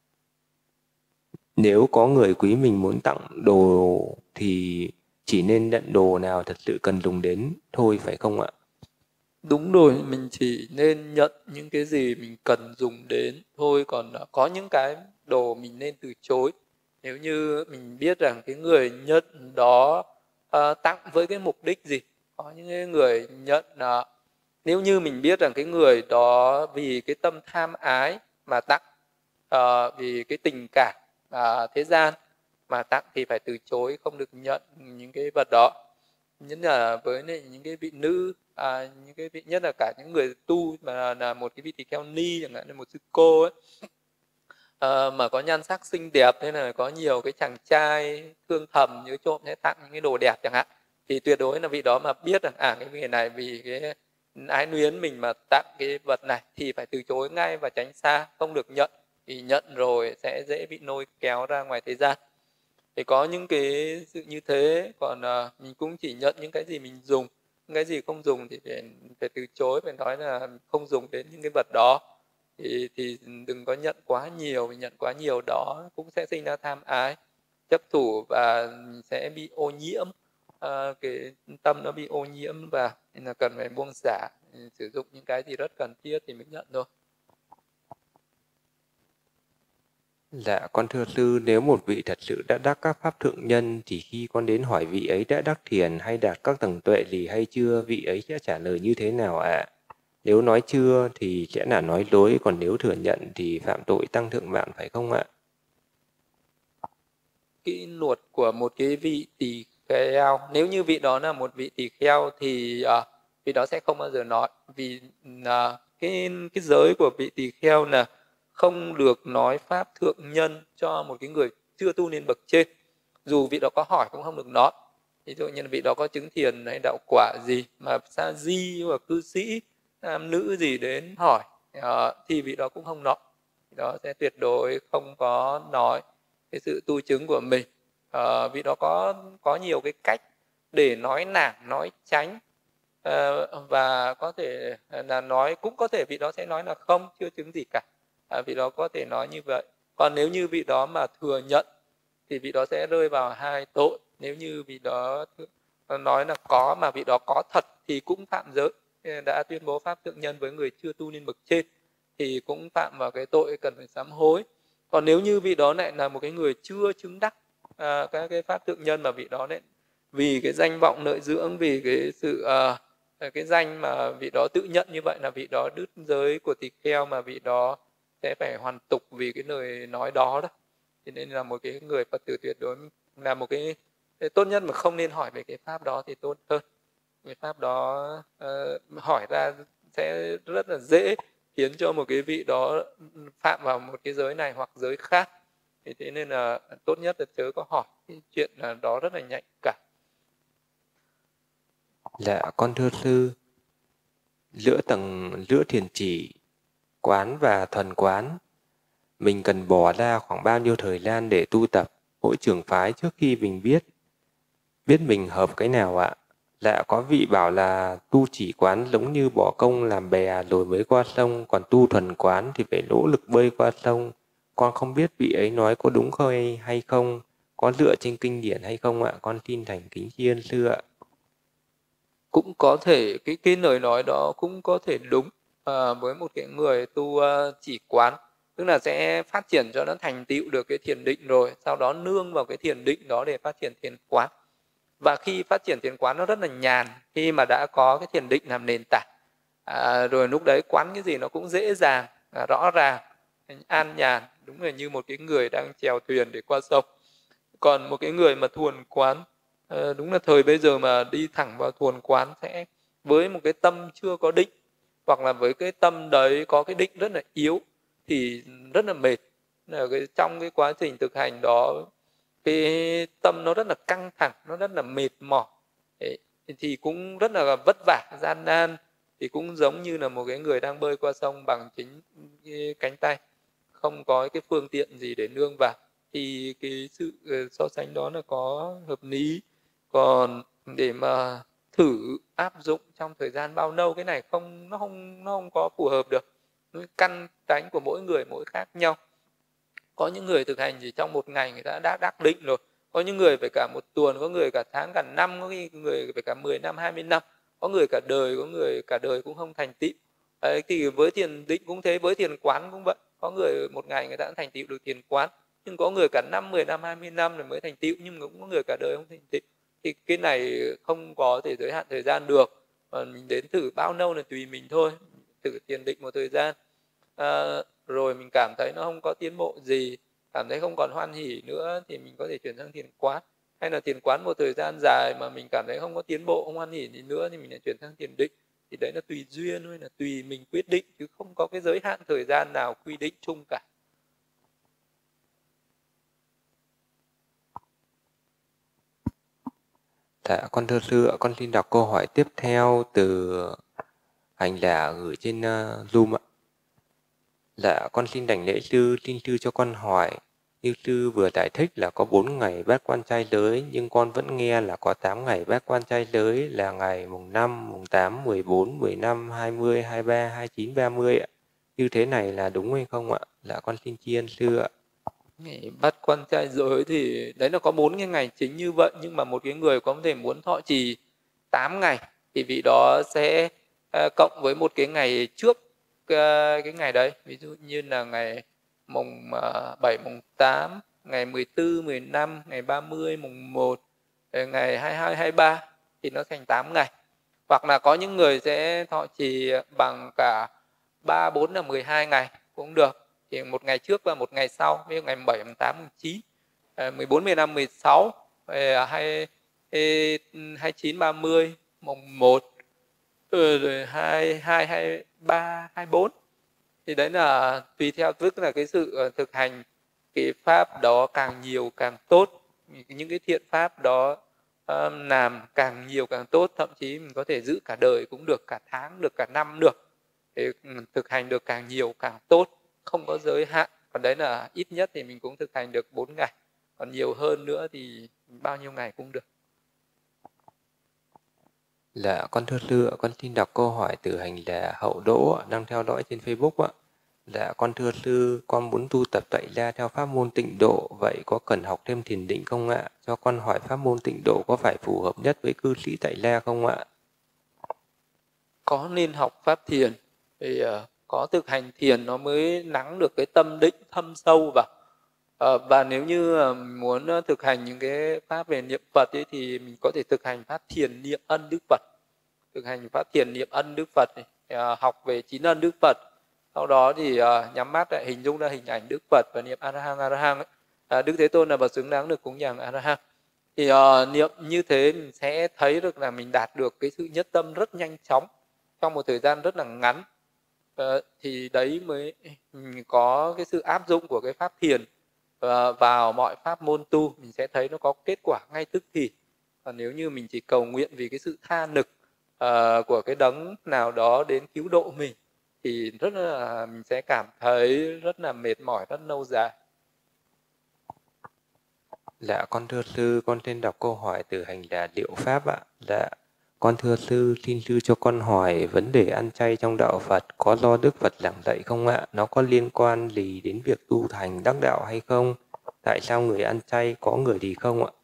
nếu có người quý mình muốn tặng đồ thì chỉ nên nhận đồ nào thật sự cần dùng đến thôi, phải không ạ? Đúng rồi, mình chỉ nên nhận những cái gì mình cần dùng đến thôi, còn có những cái đồ mình nên từ chối. Nếu như mình biết rằng cái người nhận đó tặng với cái mục đích gì. Có những cái người nhận nếu như mình biết rằng cái người đó vì cái tâm tham ái mà tặng, vì cái tình cảm thế gian mà tặng, thì phải từ chối, không được nhận những cái vật đó. Nhất là với những cái vị nữ, những cái vị, nhất là cả những người tu mà là một cái vị tỳ kheo ni chẳng hạn, là một sư cô ấy, mà có nhan sắc xinh đẹp, nên là có nhiều cái chàng trai thương thầm nhớ trộm sẽ tặng những cái đồ đẹp chẳng hạn, thì tuyệt đối là vị đó mà biết rằng cái người này vì cái ái luyến mình mà tặng cái vật này thì phải từ chối ngay và tránh xa, không được nhận, vì nhận rồi sẽ dễ bị lôi kéo ra ngoài thế gian. Thì có những cái sự như thế, còn mình cũng chỉ nhận những cái gì mình dùng, những cái gì không dùng thì phải từ chối, phải nói là không dùng đến những cái vật đó. Thì đừng có nhận quá nhiều, vì nhận quá nhiều đó cũng sẽ sinh ra tham ái, chấp thủ, và sẽ bị ô nhiễm, cái tâm nó bị ô nhiễm, và nên là cần phải buông xả, sử dụng những cái gì rất cần thiết thì mới nhận thôi. Dạ, con thưa sư, nếu một vị thật sự đã đắc các pháp thượng nhân thì khi con đến hỏi vị ấy đã đắc thiền hay đạt các tầng tuệ gì hay chưa, vị ấy sẽ trả lời như thế nào ạ? Nếu nói chưa thì sẽ là nói dối, còn nếu thừa nhận thì phạm tội tăng thượng vạn phải không ạ? Cái luật của một cái vị tỳ kheo, nếu như vị đó là một vị tỳ kheo thì vị đó sẽ không bao giờ nói, vì cái giới của vị tỳ kheo là không được nói pháp thượng nhân cho một cái người chưa tu nên bậc trên, dù vị đó có hỏi cũng không được nói. Ví dụ như là vị đó có chứng thiền hay đạo quả gì mà sa di hoặc cư sĩ nam nữ gì đến hỏi thì vị đó cũng không nói, vị đó sẽ tuyệt đối không có nói cái sự tu chứng của mình. Vị đó có nhiều cái cách để nói nản, nói tránh, và có thể là nói, cũng có thể vị đó sẽ nói là không, chưa chứng gì cả, vị đó có thể nói như vậy. Còn nếu như vị đó mà thừa nhận thì vị đó sẽ rơi vào hai tội. Nếu như vị đó nói là có mà vị đó có thật thì cũng phạm giới, đã tuyên bố pháp thượng nhân với người chưa tu nên bậc trên thì cũng phạm vào cái tội cần phải sám hối. Còn nếu như vị đó lại là một cái người chưa chứng đắc các cái pháp thượng nhân, mà vị đó lại vì cái danh vọng lợi dưỡng, vì cái sự cái danh mà vị đó tự nhận như vậy là vị đó đứt giới của tỳ kheo, mà vị đó sẽ phải hoàn tục vì cái lời nói đó đó. Thế nên là một cái người Phật tử tuyệt đối là một cái tốt nhất mà không nên hỏi về cái pháp đó thì tốt hơn. Cái pháp đó hỏi ra sẽ rất là dễ khiến cho một cái vị đó phạm vào một cái giới này hoặc giới khác. Thế nên là tốt nhất là chớ có hỏi cái chuyện là đó rất là nhạy cảm. Dạ, con thưa sư, giữa thiền chỉ quán và thuần quán, mình cần bỏ ra khoảng bao nhiêu thời gian để tu tập mỗi trường phái trước khi mình biết mình hợp cái nào ạ? Dạ, có vị bảo là tu chỉ quán giống như bỏ công làm bè rồi mới qua sông, còn tu thuần quán thì phải nỗ lực bơi qua sông. Con không biết vị ấy nói có đúng hay không, có dựa trên kinh điển hay không ạ? Con xin thành kính tri ân sư ạ. Cũng có thể cái lời nói đó cũng có thể đúng với một cái người tu chỉ quán, tức là sẽ phát triển cho nó thành tựu được cái thiền định rồi, sau đó nương vào cái thiền định đó để phát triển thiền quán. Và khi phát triển thiền quán nó rất là nhàn, khi mà đã có cái thiền định làm nền tảng, rồi lúc đấy quán cái gì nó cũng dễ dàng, rõ ràng, an nhàn, đúng là như một cái người đang chèo thuyền để qua sông. Còn một cái người mà thuần quán, đúng là thời bây giờ mà đi thẳng vào thuần quán sẽ với một cái tâm chưa có định, hoặc là với cái tâm đấy có cái định rất là yếu thì rất là mệt. Trong cái quá trình thực hành đó, cái tâm nó rất là căng thẳng, nó rất là mệt mỏi. Đấy, thì cũng rất là vất vả, gian nan, thì cũng giống như là một cái người đang bơi qua sông bằng chính cái cánh tay, không có cái phương tiện gì để nương vào, thì cái sự so sánh đó là có hợp lý. Còn để mà thử áp dụng trong thời gian bao lâu, cái này nó không có phù hợp được. Căn tánh của mỗi người mỗi khác nhau. Có những người thực hành chỉ trong một ngày người ta đã đắc định rồi, có những người phải cả một tuần, có người cả tháng cả năm, có người phải cả 10 năm 20 năm, có người cả đời, có người cả đời cũng không thành tựu. Đấy, thì với thiền định cũng thế, với thiền quán cũng vậy, có người một ngày người ta cũng thành tựu được thiền quán, nhưng có người cả 10 năm 20 năm rồi mới thành tựu, nhưng cũng có người cả đời không thành tựu. Thì cái này không có thể giới hạn thời gian được, mình đến thử bao lâu là tùy mình thôi. Thử thiền định một thời gian, rồi mình cảm thấy nó không có tiến bộ gì, cảm thấy không còn hoan hỉ nữa thì mình có thể chuyển sang thiền quán. Hay là thiền quán một thời gian dài mà mình cảm thấy không có tiến bộ, không hoan hỉ gì nữa thì mình lại chuyển sang thiền định. Thì đấy là tùy duyên thôi, là tùy mình quyết định, chứ không có cái giới hạn thời gian nào quy định chung cả. Dạ, con thưa sư ạ, con xin đọc câu hỏi tiếp theo từ hành giả gửi trên Zoom ạ. Dạ, con xin đảnh lễ sư, xin sư cho con hỏi. Như sư vừa giải thích là có 4 ngày bát quan trai giới, nhưng con vẫn nghe là có 8 ngày bát quan trai giới là ngày mùng 5, mùng 8, 14, 15, 20, 23, 29, 30 ạ. Như thế này là đúng hay không ạ? Dạ, con xin tri ân sư ạ. Ngày bắt quan trai giới thì đấy là có 4 cái ngày chính như vậy, nhưng mà một cái người có thể muốn thọ trì 8 ngày thì vị đó sẽ cộng với một cái ngày trước cái ngày đấy, ví dụ như là ngày mùng 7, mùng 8, ngày 14, 15, ngày 30, mùng 1, ngày 22, 23 thì nó thành 8 ngày. Hoặc là có những người sẽ thọ trì bằng cả 3, 4 là 12 ngày cũng được. Thì một ngày trước và một ngày sau, ví dụ ngày 7, 8, 9, 14, 15, 16, 29, 30, mùng 1, rồi 22, 23, 24. Thì đấy là tùy theo, tức là cái sự thực hành cái pháp đó càng nhiều càng tốt. Những cái thiện pháp đó làm càng nhiều càng tốt, thậm chí mình có thể giữ cả đời cũng được, cả tháng được, cả năm được. Thì thực hành được càng nhiều càng tốt, không có giới hạn. Còn đấy là ít nhất thì mình cũng thực hành được 4 ngày, còn nhiều hơn nữa thì bao nhiêu ngày cũng được. Dạ, con thưa sư ạ, con xin đọc câu hỏi từ hành giả Hậu Đỗ ạ, đang theo dõi trên Facebook ạ. Dạ, con thưa sư, con muốn tu tập tại gia theo pháp môn tịnh độ, vậy có cần học thêm thiền định không ạ? Cho con hỏi pháp môn tịnh độ có phải phù hợp nhất với cư sĩ tại gia không ạ? Có nên học pháp thiền thì có thực hành thiền nó mới lắng được cái tâm định thâm sâu vào. Và nếu như muốn thực hành những cái pháp về niệm Phật ấy, thì mình có thể thực hành pháp thiền niệm ân Đức Phật. Thực hành pháp thiền niệm ân Đức Phật này, học về 9 ân Đức Phật. Sau đó thì nhắm mắt lại hình dung ra hình ảnh Đức Phật và niệm A-la-hán A-la-hán ấy. Đức Thế Tôn là bậc xứng đáng được cúng dường A-la-hán. Thì niệm như thế mình sẽ thấy được là mình đạt được cái sự nhất tâm rất nhanh chóng trong một thời gian rất là ngắn. Thì đấy mới có cái sự áp dụng của cái pháp thiền vào mọi pháp môn tu, mình sẽ thấy nó có kết quả ngay tức thì. Còn nếu như mình chỉ cầu nguyện vì cái sự tha nực của cái đấng nào đó đến cứu độ mình thì rất là mình sẽ cảm thấy rất là mệt mỏi, rất lâu dài. Dạ, con thưa sư, con xin đọc câu hỏi từ hành giả Diệu Pháp ạ. Dạ, con thưa sư, xin sư cho con hỏi vấn đề ăn chay trong đạo Phật có do Đức Phật giảng dạy không ạ? Nó có liên quan gì đến việc tu thành đắc đạo hay không? Tại sao người ăn chay có người thì không ạ?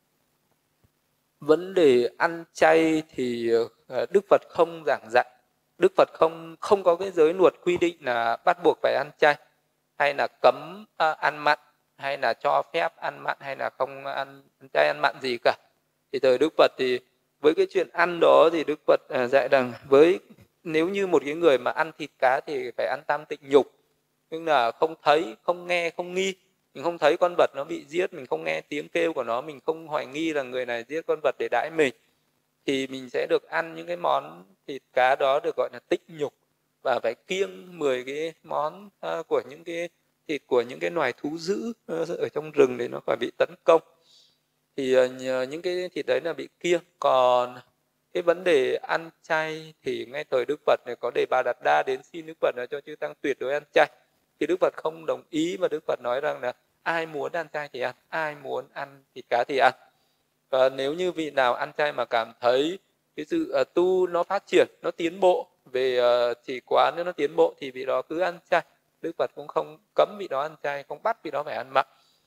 Vấn đề ăn chay thì Đức Phật không giảng dạy. Đức Phật không có cái giới luật quy định là bắt buộc phải ăn chay, hay là cấm ăn mặn, hay là cho phép ăn mặn, hay là không ăn chay ăn mặn gì cả. Thì thời Đức Phật thì với cái chuyện ăn đó thì Đức Phật dạy rằng nếu như một cái người mà ăn thịt cá thì phải ăn tam tịnh nhục, nhưng là không thấy, không nghe, không nghi. Mình không thấy con vật nó bị giết, mình không nghe tiếng kêu của nó, mình không hoài nghi là người này giết con vật để đãi mình, thì mình sẽ được ăn những cái món thịt cá đó, được gọi là tích nhục. Và phải kiêng 10 cái món của những cái thịt của những cái loài thú dữ ở trong rừng để nó khỏi bị tấn công. Thì những cái thịt đấy là bị kiêng. Còn cái vấn đề ăn chay thì ngay thời Đức Phật này có Đề Bà Đạt Đa đến xin Đức Phật là cho chư tăng tuyệt đối ăn chay, thì Đức Phật không đồng ý, và Đức Phật nói rằng là ai muốn ăn chay thì ăn, ai muốn ăn thịt cá thì ăn. Và nếu như vị nào ăn chay mà cảm thấy cái sự tu nó phát triển, nó tiến bộ về chỉ quán, nó tiến bộ thì vị đó cứ ăn chay. Đức Phật cũng không cấm vị đó ăn chay, không bắt vị đó phải ăn mặn.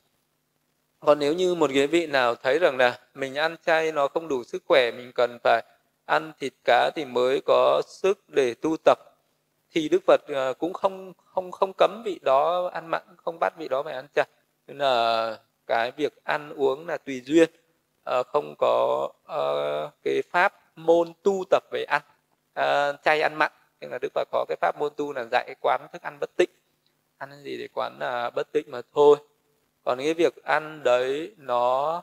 Còn nếu như một cái vị nào thấy rằng là mình ăn chay nó không đủ sức khỏe, mình cần phải ăn thịt cá thì mới có sức để tu tập, thì Đức Phật cũng không cấm vị đó ăn mặn, không bắt vị đó phải ăn chay. Nên là cái việc ăn uống là tùy duyên, không có cái pháp môn tu tập về ăn chay ăn mặn. Nhưng là Đức Phật có cái pháp môn tu là dạy quán thức ăn bất tịnh, ăn cái gì để quán là bất tịnh mà thôi. Còn cái việc ăn đấy nó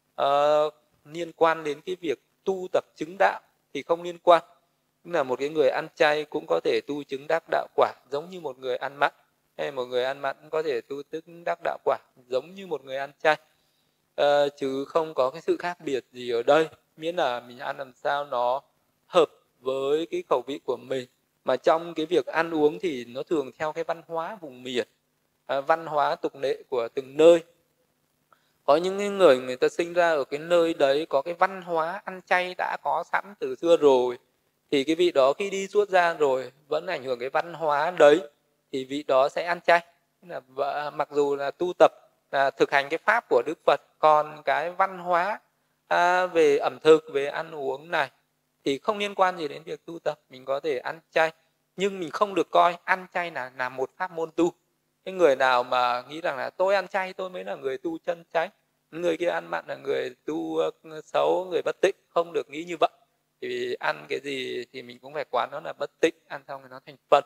liên quan đến cái việc tu tập chứng đạo thì không liên quan. Tức là một cái người ăn chay cũng có thể tu chứng đắc đạo quả giống như một người ăn mặn, hay một người ăn mặn cũng có thể tu chứng đắc đạo quả giống như một người ăn chay, chứ không có cái sự khác biệt gì ở đây. miễn là mình ăn làm sao nó hợp với cái khẩu vị của mình. Mà trong cái việc ăn uống thì nó thường theo cái văn hóa vùng miền, văn hóa tục lệ của từng nơi. Có những người người ta sinh ra ở cái nơi đấy có cái văn hóa ăn chay đã có sẵn từ xưa rồi, thì cái vị đó khi đi xuất gia rồi vẫn ảnh hưởng cái văn hóa đấy, thì vị đó sẽ ăn chay. Mặc dù là tu tập, là thực hành cái pháp của Đức Phật, còn cái văn hóa về ẩm thực, về ăn uống này thì không liên quan gì đến việc tu tập. Mình có thể ăn chay, nhưng mình không được coi ăn chay là một pháp môn tu. Cái người nào mà nghĩ rằng là tôi ăn chay tôi mới là người tu chân chánh, người kia ăn mặn là người tu xấu, người bất tịnh, không được nghĩ như vậy. Thì ăn cái gì thì mình cũng phải quán nó là bất tịnh, ăn xong thì nó thành Phật.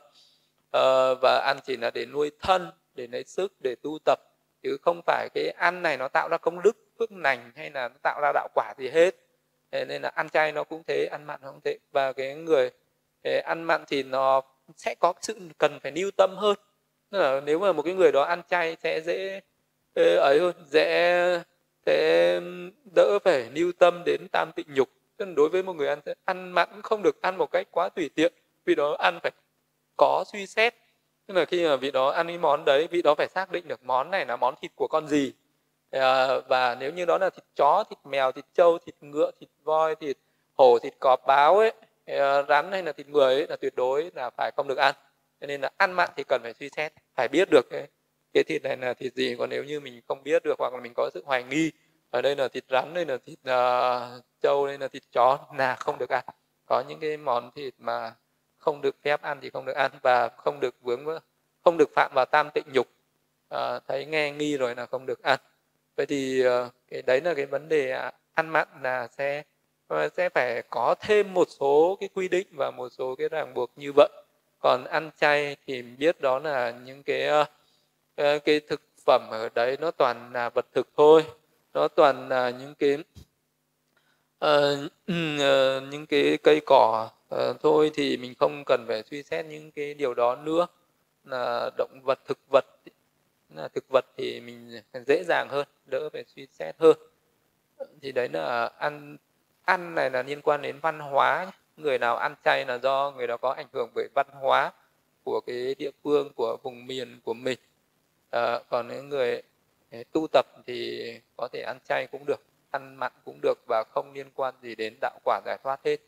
Và ăn chỉ là để nuôi thân, để lấy sức, để tu tập, chứ không phải cái ăn này nó tạo ra công đức phước lành hay là nó tạo ra đạo quả gì hết. Thế nên là ăn chay nó cũng thế, ăn mặn nó cũng thế. Và cái người ăn mặn thì nó sẽ có sự cần phải lưu tâm hơn. Tức là nếu mà một cái người đó ăn chay sẽ dễ ấy hơn, sẽ đỡ phải lưu tâm đến tam tịnh nhục. Tức là đối với một người ăn mặn không được ăn một cách quá tùy tiện, vì đó ăn phải có suy xét. Tức là khi mà vị đó ăn cái món đấy, vị đó phải xác định được món này là món thịt của con gì. Và nếu như đó là thịt chó, thịt mèo, thịt trâu, thịt ngựa, thịt voi, thịt hổ, thịt cọp, báo ấy, rắn hay là thịt người ấy, là tuyệt đối là phải không được ăn. Cho nên là ăn mặn thì cần phải suy xét, phải biết được cái thịt này là thịt gì. Còn nếu như mình không biết được, hoặc là mình có sự hoài nghi, ở đây là thịt rắn, đây là thịt trâu, đây là thịt chó, là không được ăn. Có những cái món thịt mà không được phép ăn thì không được ăn, và không được phạm vào tam tịnh nhục. Thấy nghe nghi rồi là không được ăn. Vậy thì cái đấy là cái vấn đề ăn mặn, là sẽ phải có thêm một số cái quy định và một số cái ràng buộc như vậy. Còn ăn chay thì biết đó là những cái thực phẩm ở đấy nó toàn là vật thực thôi, nó toàn là những cái cây cỏ thôi, thì mình không cần phải suy xét những cái điều đó nữa. Là động vật, thực vật, là thực vật thì mình dễ dàng hơn, đỡ phải suy xét hơn. Thì đấy là ăn này là liên quan đến văn hóa. Người nào ăn chay là do người đó có ảnh hưởng bởi văn hóa của cái địa phương, của vùng miền của mình. Còn những người tu tập thì có thể ăn chay cũng được, ăn mặn cũng được, và không liên quan gì đến đạo quả giải thoát hết.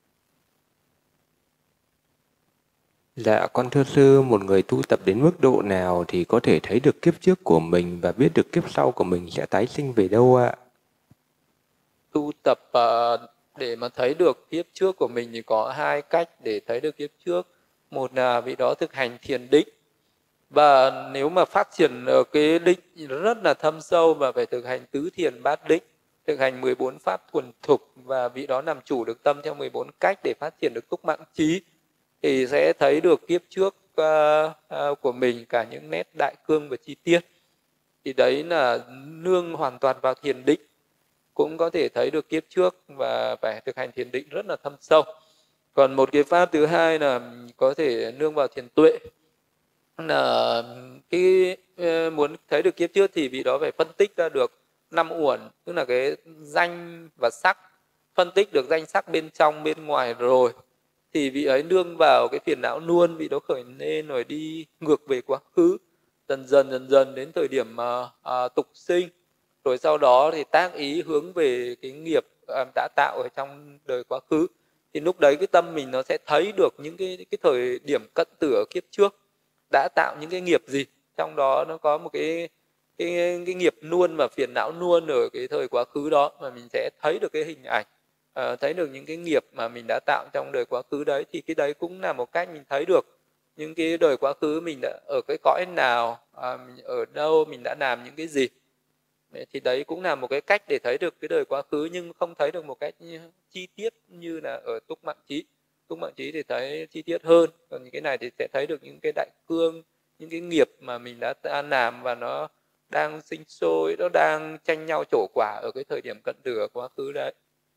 Dạ, con thưa sư, một người tu tập đến mức độ nào thì có thể thấy được kiếp trước của mình và biết được kiếp sau của mình sẽ tái sinh về đâu ạ? Tu tập để mà thấy được kiếp trước của mình thì có hai cách để thấy được kiếp trước. Một là vị đó thực hành thiền định, và nếu mà phát triển ở cái định rất là thâm sâu, và phải thực hành tứ thiền bát định, thực hành 14 pháp thuần thục, và vị đó làm chủ được tâm theo 14 cách để phát triển được túc mạng trí, thì sẽ thấy được kiếp trước của mình, cả những nét đại cương và chi tiết. Thì đấy là nương hoàn toàn vào thiền định cũng có thể thấy được kiếp trước, và phải thực hành thiền định rất là thâm sâu. Còn một cái pháp thứ hai là có thể nương vào thiền tuệ. Là cái muốn thấy được kiếp trước thì vị đó phải phân tích ra được 5 uẩn, tức là cái danh và sắc, phân tích được danh sắc bên trong bên ngoài rồi, thì vị ấy nương vào cái phiền não nuôn, vị đó khởi lên rồi đi ngược về quá khứ, dần dần đến thời điểm tục sinh, rồi sau đó thì tác ý hướng về cái nghiệp đã tạo ở trong đời quá khứ. Thì lúc đấy cái tâm mình nó sẽ thấy được những cái thời điểm cận tử ở kiếp trước đã tạo những cái nghiệp gì, trong đó nó có một cái nghiệp nuôn và phiền não nuôn ở cái thời quá khứ đó, mà mình sẽ thấy được cái hình ảnh, thấy được những cái nghiệp mà mình đã tạo trong đời quá khứ đấy. Thì cái đấy cũng là một cách mình thấy được những cái đời quá khứ mình đã ở cái cõi nào, mình ở đâu, mình đã làm những cái gì. Thì đấy cũng là một cái cách để thấy được cái đời quá khứ, nhưng không thấy được một cách chi tiết như là ở túc mạng trí. Túc mạng trí thì thấy chi tiết hơn, còn những cái này thì sẽ thấy được những cái đại cương, những cái nghiệp mà mình đã làm và nó đang sinh sôi, nó đang tranh nhau trổ quả ở cái thời điểm cận tử ở quá khứ đấy.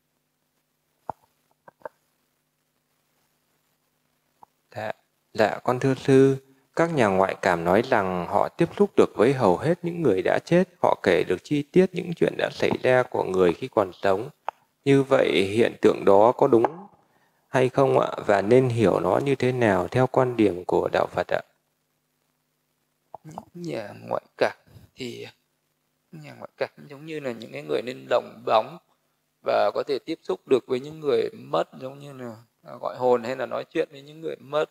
Dạ, con thưa sư, các nhà ngoại cảm nói rằng họ tiếp xúc được với hầu hết những người đã chết, họ kể được chi tiết những chuyện đã xảy ra của người khi còn sống. Như vậy hiện tượng đó có đúng hay không ạ? Và nên hiểu nó như thế nào theo quan điểm của Đạo Phật ạ? Những nhà ngoại cảm thì nhà ngoại cảm giống như là những cái người nên đồng bóng và có thể tiếp xúc được với những người mất, giống như là gọi hồn hay là nói chuyện với những người mất.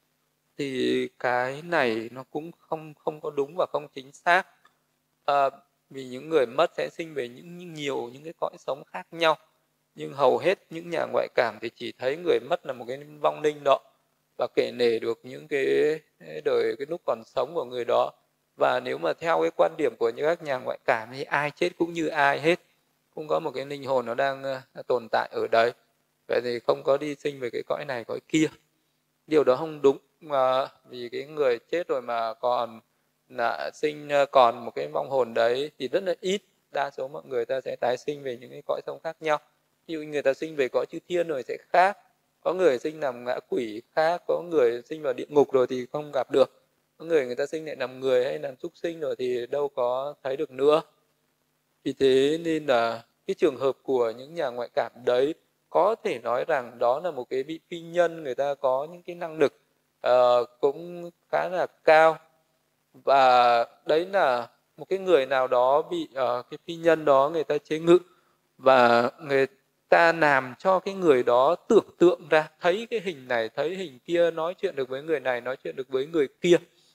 Thì cái này nó cũng không không có đúng và không chính xác. À, vì những người mất sẽ sinh về nhiều những cái cõi sống khác nhau, nhưng hầu hết những nhà ngoại cảm thì chỉ thấy người mất là một cái vong linh đó và kể nể được những cái đời cái lúc còn sống của người đó. Và nếu mà theo cái quan điểm của những các nhà ngoại cảm thì ai chết cũng như ai hết, cũng có một cái linh hồn nó đang tồn tại ở đấy, vậy thì không có đi sinh về cái cõi này cõi kia. Điều đó không đúng, mà vì cái người chết rồi mà còn là sinh còn một cái vong hồn đấy thì rất là ít. Đa số mọi người ta sẽ tái sinh về những cái cõi sống khác nhau. Ví dụ người ta sinh về cõi chư thiên rồi sẽ khác, có người sinh làm ngã quỷ khác, có người sinh vào địa ngục rồi thì không gặp được, có người ta sinh lại làm người hay làm súc sinh rồi thì đâu có thấy được nữa. Vì thế nên là cái trường hợp của những nhà ngoại cảm đấy có thể nói rằng đó là một cái vị phi nhân, người ta có những cái năng lực cũng khá là cao, và đấy là một cái người nào đó bị cái phi nhân đó người ta chế ngự, và người ta làm cho cái người đó tưởng tượng ra thấy cái hình này thấy hình kia, nói chuyện được với người này nói chuyện được với người kia.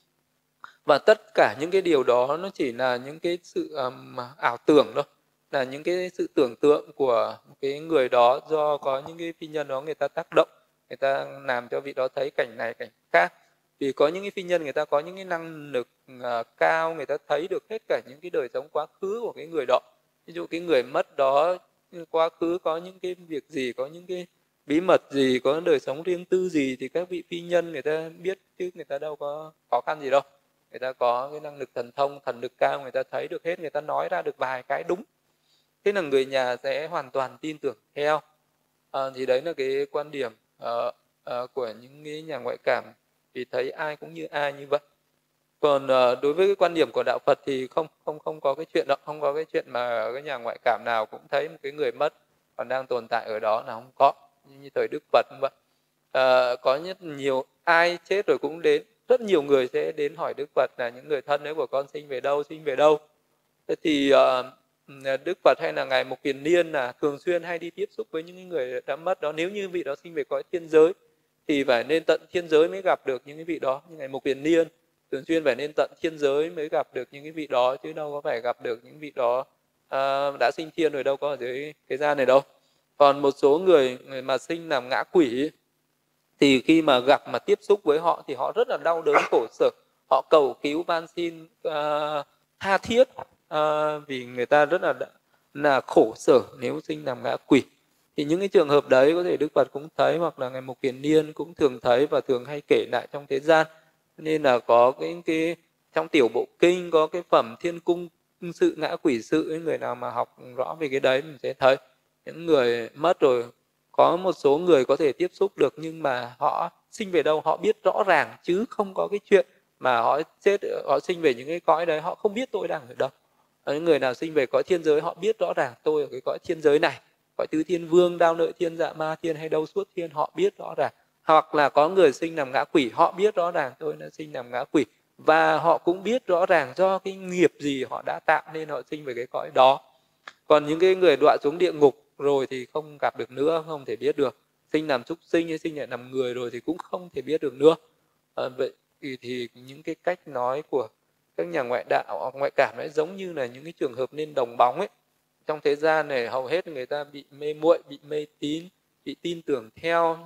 Và tất cả những cái điều đó nó chỉ là những cái sự ảo tưởng thôi, là những cái sự tưởng tượng của cái người đó do có những cái phi nhân đó người ta tác động, người ta làm cho vị đó thấy cảnh này cảnh khác. Vì có những cái phi nhân người ta có những cái năng lực cao, người ta thấy được hết cả những cái đời sống quá khứ của cái người đó. Ví dụ cái người mất đó quá khứ có những cái việc gì, có những cái bí mật gì, có đời sống riêng tư gì thì các vị phi nhân người ta biết, chứ người ta đâu có khó khăn gì đâu. Người ta có cái năng lực thần thông, thần lực cao, người ta thấy được hết, người ta nói ra được vài cái đúng. Thế là người nhà sẽ hoàn toàn tin tưởng theo. Thì đấy là cái quan điểm của những cái nhà ngoại cảm, vì thấy ai cũng như ai như vậy. Còn đối với cái quan điểm của đạo Phật thì không có cái chuyện đó, không có cái chuyện mà cái nhà ngoại cảm nào cũng thấy một cái người mất còn đang tồn tại ở đó, là không có. Như thời Đức Phật cũng vậy. Có rất nhiều ai chết rồi cũng đến, rất nhiều người sẽ đến hỏi Đức Phật là những người thân ấy của con sinh về đâu, sinh về đâu. Thế thì Đức Phật hay là ngài Mục Kiền Liên là thường xuyên hay đi tiếp xúc với những người đã mất đó. Nếu như vị đó sinh về cõi thiên giới thì phải nên tận thiên giới mới gặp được những cái vị đó. Như ngài Mục Kiền Liên thường xuyên phải nên tận thiên giới mới gặp được những cái vị đó, chứ đâu có phải gặp được những vị đó đã sinh thiên rồi, đâu có ở dưới thế gian này đâu. Còn một số người mà sinh làm ngã quỷ thì khi mà gặp mà tiếp xúc với họ thì họ rất là đau đớn khổ sở, họ cầu cứu van xin tha thiết, vì người ta rất là khổ sở nếu sinh làm ngã quỷ. Thì những cái trường hợp đấy có thể Đức Phật cũng thấy, hoặc là ngài Mục Kiền Liên cũng thường thấy và thường hay kể lại trong thế gian. Nên là có cái trong tiểu bộ kinh có cái phẩm thiên cung sự ngã quỷ sự, người nào mà học rõ về cái đấy mình sẽ thấy những người mất rồi, có một số người có thể tiếp xúc được, nhưng mà họ sinh về đâu họ biết rõ ràng, chứ không có cái chuyện mà họ chết, họ sinh về những cái cõi đấy họ không biết tôi đang ở đâu. Những người nào sinh về cõi thiên giới họ biết rõ ràng tôi ở cái cõi thiên giới này, cõi tứ thiên vương, đao lợi thiên, dạ ma thiên hay đâu suốt thiên, họ biết rõ ràng. Hoặc là có người sinh làm ngã quỷ, họ biết rõ ràng tôi đã sinh làm ngã quỷ, và họ cũng biết rõ ràng do cái nghiệp gì họ đã tạo nên họ sinh về cái cõi đó. Còn những cái người đọa xuống địa ngục rồi thì không gặp được nữa, không thể biết được. Sinh làm súc sinh hay sinh lại làm người rồi thì cũng không thể biết được nữa. Vậy thì những cái cách nói của các nhà ngoại đạo, ngoại cảm ấy giống như là những cái trường hợp nên đồng bóng ấy. Trong thế gian này hầu hết người ta bị mê muội, bị mê tín, bị tin tưởng theo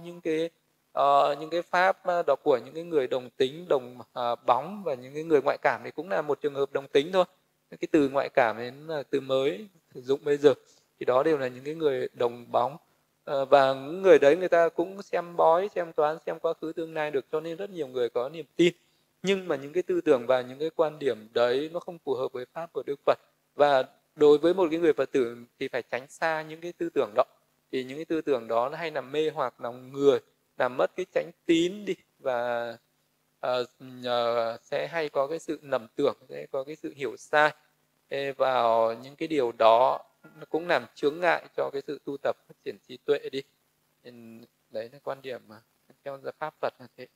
những cái pháp đó của những cái người đồng tính, đồng bóng, và những cái người ngoại cảm thì cũng là một trường hợp đồng tính thôi. Cái từ ngoại cảm ấy là từ mới sử dụng bây giờ, thì đó đều là những cái người đồng bóng. Và những người đấy người ta cũng xem bói, xem toán, xem quá khứ tương lai được, cho nên rất nhiều người có niềm tin. Nhưng mà những cái tư tưởng và những cái quan điểm đấy nó không phù hợp với pháp của Đức Phật. Và đối với một cái người Phật tử thì phải tránh xa những cái tư tưởng đó. Thì những cái tư tưởng đó nó hay làm mê hoặc lòng người, làm mất cái chánh tín đi, và sẽ hay có cái sự lầm tưởng, sẽ có cái sự hiểu sai vào những cái điều đó. nó cũng làm chướng ngại cho cái sự tu tập phát triển trí tuệ đi. Nên đấy là quan điểm mà theo pháp Phật là thế.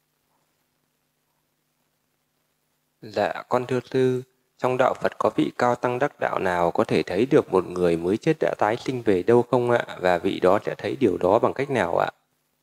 Dạ, con thưa sư, trong đạo Phật có vị cao tăng đắc đạo nào có thể thấy được một người mới chết đã tái sinh về đâu không ạ? Và vị đó sẽ thấy điều đó bằng cách nào ạ?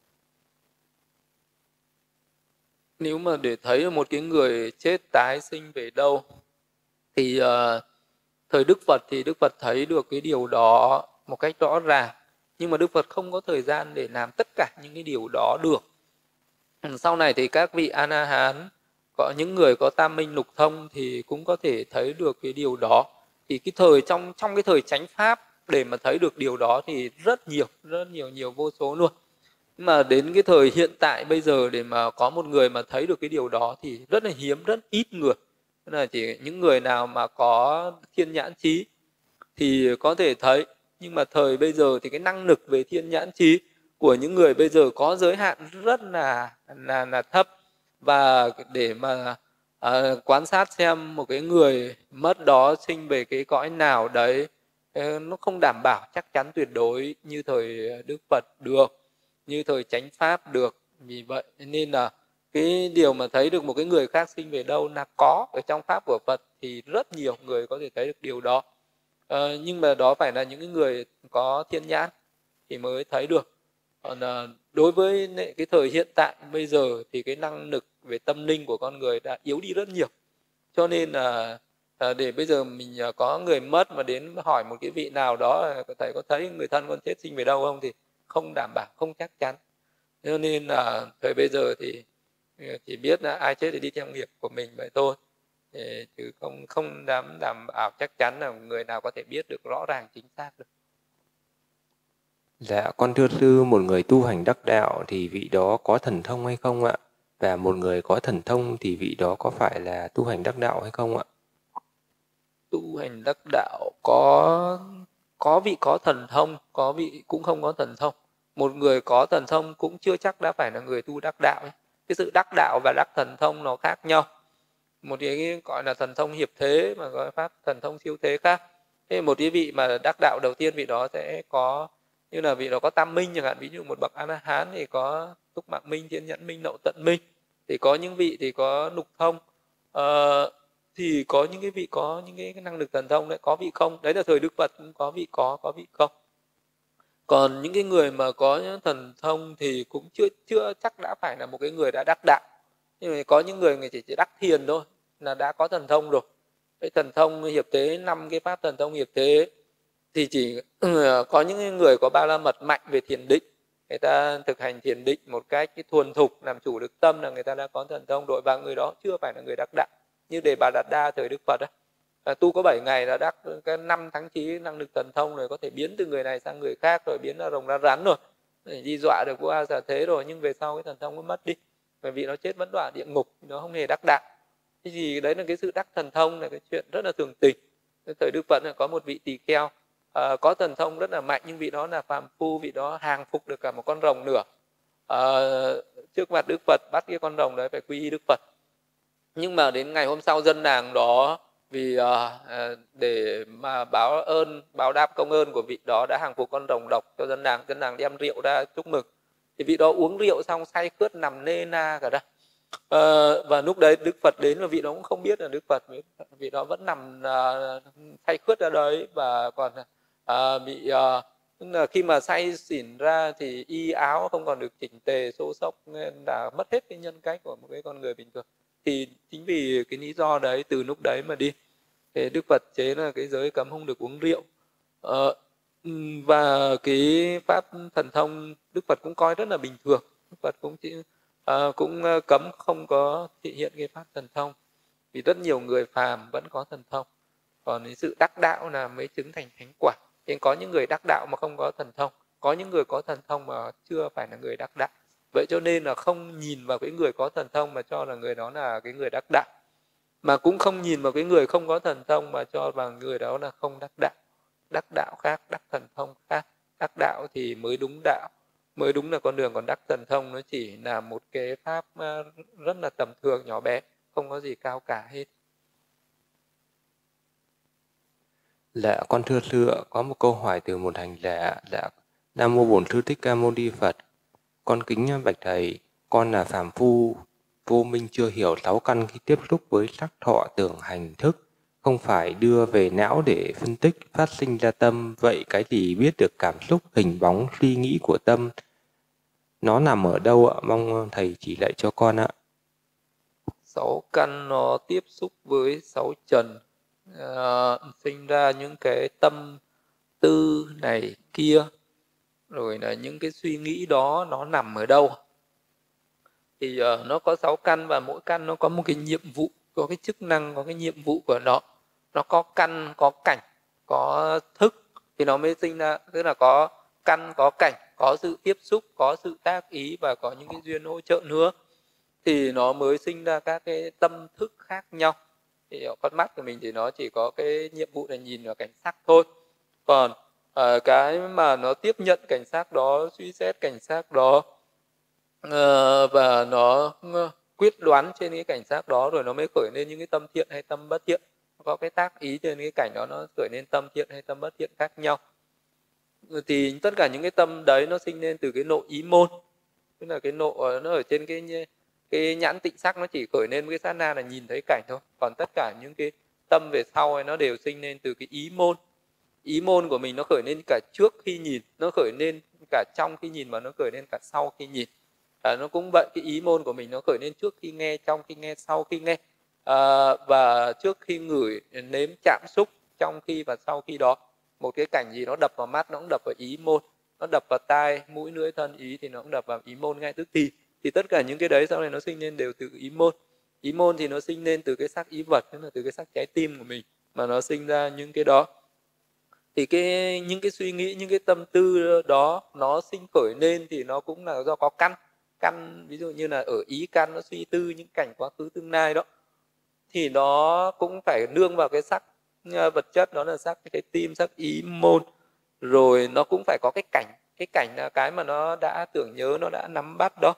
Nếu mà để thấy một cái người chết tái sinh về đâu thì thời Đức Phật thì Đức Phật thấy được cái điều đó một cách rõ ràng, nhưng mà Đức Phật không có thời gian để làm tất cả những cái điều đó được. Sau này thì các vị A La Hán, có những người có tam minh lục thông thì cũng có thể thấy được cái điều đó. Thì cái thời trong cái thời chánh pháp để mà thấy được điều đó thì rất nhiều vô số luôn. Nhưng mà đến cái thời hiện tại bây giờ để mà có một người mà thấy được cái điều đó thì rất là hiếm, rất ít người. Tức là chỉ những người nào mà có thiên nhãn trí thì có thể thấy. Nhưng mà thời bây giờ thì cái năng lực về thiên nhãn trí của những người bây giờ có giới hạn rất là thấp. Và để mà quan sát xem một cái người mất đó sinh về cái cõi nào đấy, nó không đảm bảo chắc chắn tuyệt đối như thời Đức Phật được, như thời chánh pháp được. Vì vậy nên là cái điều mà thấy được một cái người khác sinh về đâu là có ở trong pháp của Phật thì rất nhiều người có thể thấy được điều đó. Nhưng mà đó phải là những người có thiên nhãn thì mới thấy được. Còn đối với cái thời hiện tại bây giờ thì cái năng lực về tâm linh của con người đã yếu đi rất nhiều. Cho nên là để bây giờ mình có người mất mà đến hỏi một cái vị nào đó, thầy có thấy người thân con chết sinh về đâu không, thì không đảm bảo, không chắc chắn. Cho nên là thời bây giờ thì chỉ biết là ai chết thì đi theo nghiệp của mình vậy thôi, chứ không dám đảm bảo chắc chắn là người nào có thể biết được rõ ràng chính xác được. Dạ, con thưa sư, một người tu hành đắc đạo thì vị đó có thần thông hay không ạ? Và một người có thần thông thì vị đó có phải là tu hành đắc đạo hay không ạ? Tu hành đắc đạo có vị có thần thông, có vị cũng không có thần thông. Một người có thần thông cũng chưa chắc đã phải là người tu đắc đạo ấy. Cái sự đắc đạo và đắc thần thông nó khác nhau. Một cái gọi là thần thông hiệp thế, mà gọi pháp thần thông siêu thế khác. Thế một cái vị mà đắc đạo đầu tiên, vị đó sẽ có như là vị đó có tam minh chẳng hạn, ví dụ một bậc A La Hán thì có túc mạng minh, thiên nhãn minh, lậu tận minh. Thì có những vị thì có lục thông, thì có những cái vị có những cái năng lực thần thông đấy, có vị không. Đấy là thời Đức Phật cũng có vị có vị không. Còn những cái người mà có thần thông thì cũng chưa chắc đã phải là một cái người đã đắc đạo. Nhưng mà có những người chỉ đắc thiền thôi là đã có thần thông rồi. Cái thần thông hiệp thế, 5 cái pháp thần thông hiệp thế thì chỉ có những người có ba la mật mạnh về thiền định, người ta thực hành thiền định một cách cái thuần thục, làm chủ được tâm là người ta đã có thần thông rồi, và người đó chưa phải là người đắc đạo. Như Đề Bà Đạt Đa thời Đức Phật ấy, tu có 7 ngày đã đắc cái 5 tháng chí năng lực thần thông rồi, có thể biến từ người này sang người khác rồi, biến ra rồng ra rắn rồi, đi dọa được vua A Xà Thế rồi, nhưng về sau cái thần thông nó mất đi, bởi vì nó chết vẫn đọa địa ngục, nó không hề đắc đạo. Cái gì đấy là cái sự đắc thần thông là cái chuyện rất là thường tình. Thời Đức Phật có một vị tỳ kheo có thần thông rất là mạnh, nhưng vị đó là phàm phu, vị đó hàng phục được cả một con rồng nữa. Trước mặt Đức Phật bắt cái con rồng đấy phải quy y Đức Phật. Nhưng mà đến ngày hôm sau dân làng đó vì để mà báo đáp công ơn của vị đó đã hàng phục con rồng độc cho dân làng đem rượu ra chúc mừng. Thì vị đó uống rượu xong say khướt nằm nê na cả ra. Và lúc đấy Đức Phật đến và vị đó cũng không biết là Đức Phật, vị đó vẫn nằm say khướt ra đấy, và còn bị tức là khi mà say xỉn ra thì y áo không còn được chỉnh tề, xô xốc, nên là mất hết cái nhân cách của một cái con người bình thường. Thì chính vì cái lý do đấy, từ lúc đấy mà đi thì Đức Phật chế là cái giới cấm không được uống rượu. Và cái pháp thần thông Đức Phật cũng coi rất là bình thường. Đức Phật cũng cấm không có thị hiện cái pháp thần thông, vì rất nhiều người phàm vẫn có thần thông. Còn cái sự đắc đạo là mới chứng thành thánh quả. Nhưng có những người đắc đạo mà không có thần thông, có những người có thần thông mà chưa phải là người đắc đạo. Vậy cho nên là không nhìn vào cái người có thần thông mà cho là người đó là cái người đắc đạo, mà cũng không nhìn vào cái người không có thần thông mà cho rằng người đó là không đắc đạo. Đắc đạo khác, đắc thần thông khác. Đắc đạo thì mới đúng đạo, mới đúng là con đường, còn đắc thần thông nó chỉ là một cái pháp rất là tầm thường, nhỏ bé, không có gì cao cả hết. Dạ, con thưa sư ạ, có một câu hỏi từ một hành giả. Dạ, Nam Mô Bổn Sư Thích Ca Mâu Ni Phật. Con kính bạch thầy, con là phàm phu, vô minh chưa hiểu sáu căn khi tiếp xúc với sắc thọ tưởng hành thức, không phải đưa về não để phân tích, phát sinh ra tâm. Vậy cái gì biết được cảm xúc, hình bóng, suy nghĩ của tâm? Nó nằm ở đâu ạ? Mong thầy chỉ dạy cho con ạ. Sáu căn nó tiếp xúc với sáu trần, sinh ra những cái tâm tư này kia, rồi là những cái suy nghĩ đó nó nằm ở đâu. Thì nó có sáu căn và mỗi căn nó có một cái nhiệm vụ, có cái chức năng, có cái nhiệm vụ của nó. Nó có căn, có cảnh, có thức thì nó mới sinh ra, tức là có căn, có cảnh, có sự tiếp xúc, có sự tác ý và có những cái duyên hỗ trợ nữa, thì nó mới sinh ra các cái tâm thức khác nhau. Thì con mắt của mình thì nó chỉ có cái nhiệm vụ là nhìn vào cảnh sắc thôi. Còn cái mà nó tiếp nhận cảnh sắc đó, suy xét cảnh sắc đó, và nó quyết đoán trên cái cảnh sắc đó, rồi nó mới khởi lên những cái tâm thiện hay tâm bất thiện. Có cái tác ý trên cái cảnh đó, nó khởi lên tâm thiện hay tâm bất thiện khác nhau. Thì tất cả những cái tâm đấy nó sinh lên từ cái nộ ý môn, tức là cái nộ nó ở trên cái nhãn tịnh sắc, nó chỉ khởi lên cái sát na là nhìn thấy cảnh thôi. Còn tất cả những cái tâm về sau ấy, nó đều sinh lên từ cái ý môn. Ý môn của mình nó khởi lên cả trước khi nhìn, nó khởi lên cả trong khi nhìn, và nó khởi lên cả sau khi nhìn. Nó cũng vậy, cái ý môn của mình nó khởi lên trước khi nghe, trong khi nghe, sau khi nghe, và trước khi ngửi, nếm, chạm xúc, trong khi và sau khi đó. Một cái cảnh gì nó đập vào mắt, nó cũng đập vào ý môn. Nó đập vào tai, mũi, lưỡi, thân, ý thì nó cũng đập vào ý môn ngay tức thì. Thì tất cả những cái đấy sau này nó sinh lên đều từ ý môn. Ý môn thì nó sinh lên từ cái sắc ý vật, tức là từ cái sắc trái tim của mình mà nó sinh ra những cái đó. Thì những cái suy nghĩ, những cái tâm tư đó nó sinh khởi lên thì nó cũng là do có căn. Căn ví dụ như là ở ý căn nó suy tư những cảnh quá khứ tương lai đó, thì nó cũng phải nương vào cái sắc vật chất, đó là sắc cái tim, sắc ý môn. Rồi nó cũng phải có cái cảnh là cái mà nó đã tưởng nhớ, nó đã nắm bắt đó.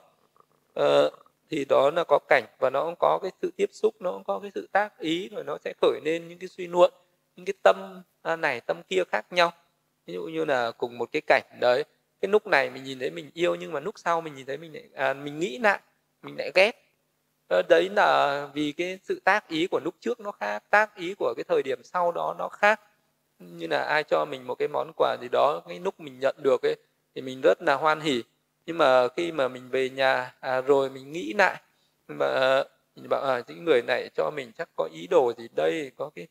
Thì đó là có cảnh, và nó cũng có cái sự tiếp xúc, nó cũng có cái sự tác ý, rồi nó sẽ khởi lên những cái suy luận, những cái tâm này tâm kia khác nhau. Ví dụ như là cùng một cái cảnh đấy, cái lúc này mình nhìn thấy mình yêu, nhưng mà lúc sau mình nhìn thấy mình nghĩ lại, mình lại ghét. Đấy là vì cái sự tác ý của lúc trước nó khác, tác ý của cái thời điểm sau đó nó khác. Như là ai cho mình một cái món quà gì đó, cái lúc mình nhận được ấy thì mình rất là hoan hỉ, nhưng mà khi mà mình về nhà rồi mình nghĩ lại, mà mình bảo những người này cho mình chắc có ý đồ gì đây, có cái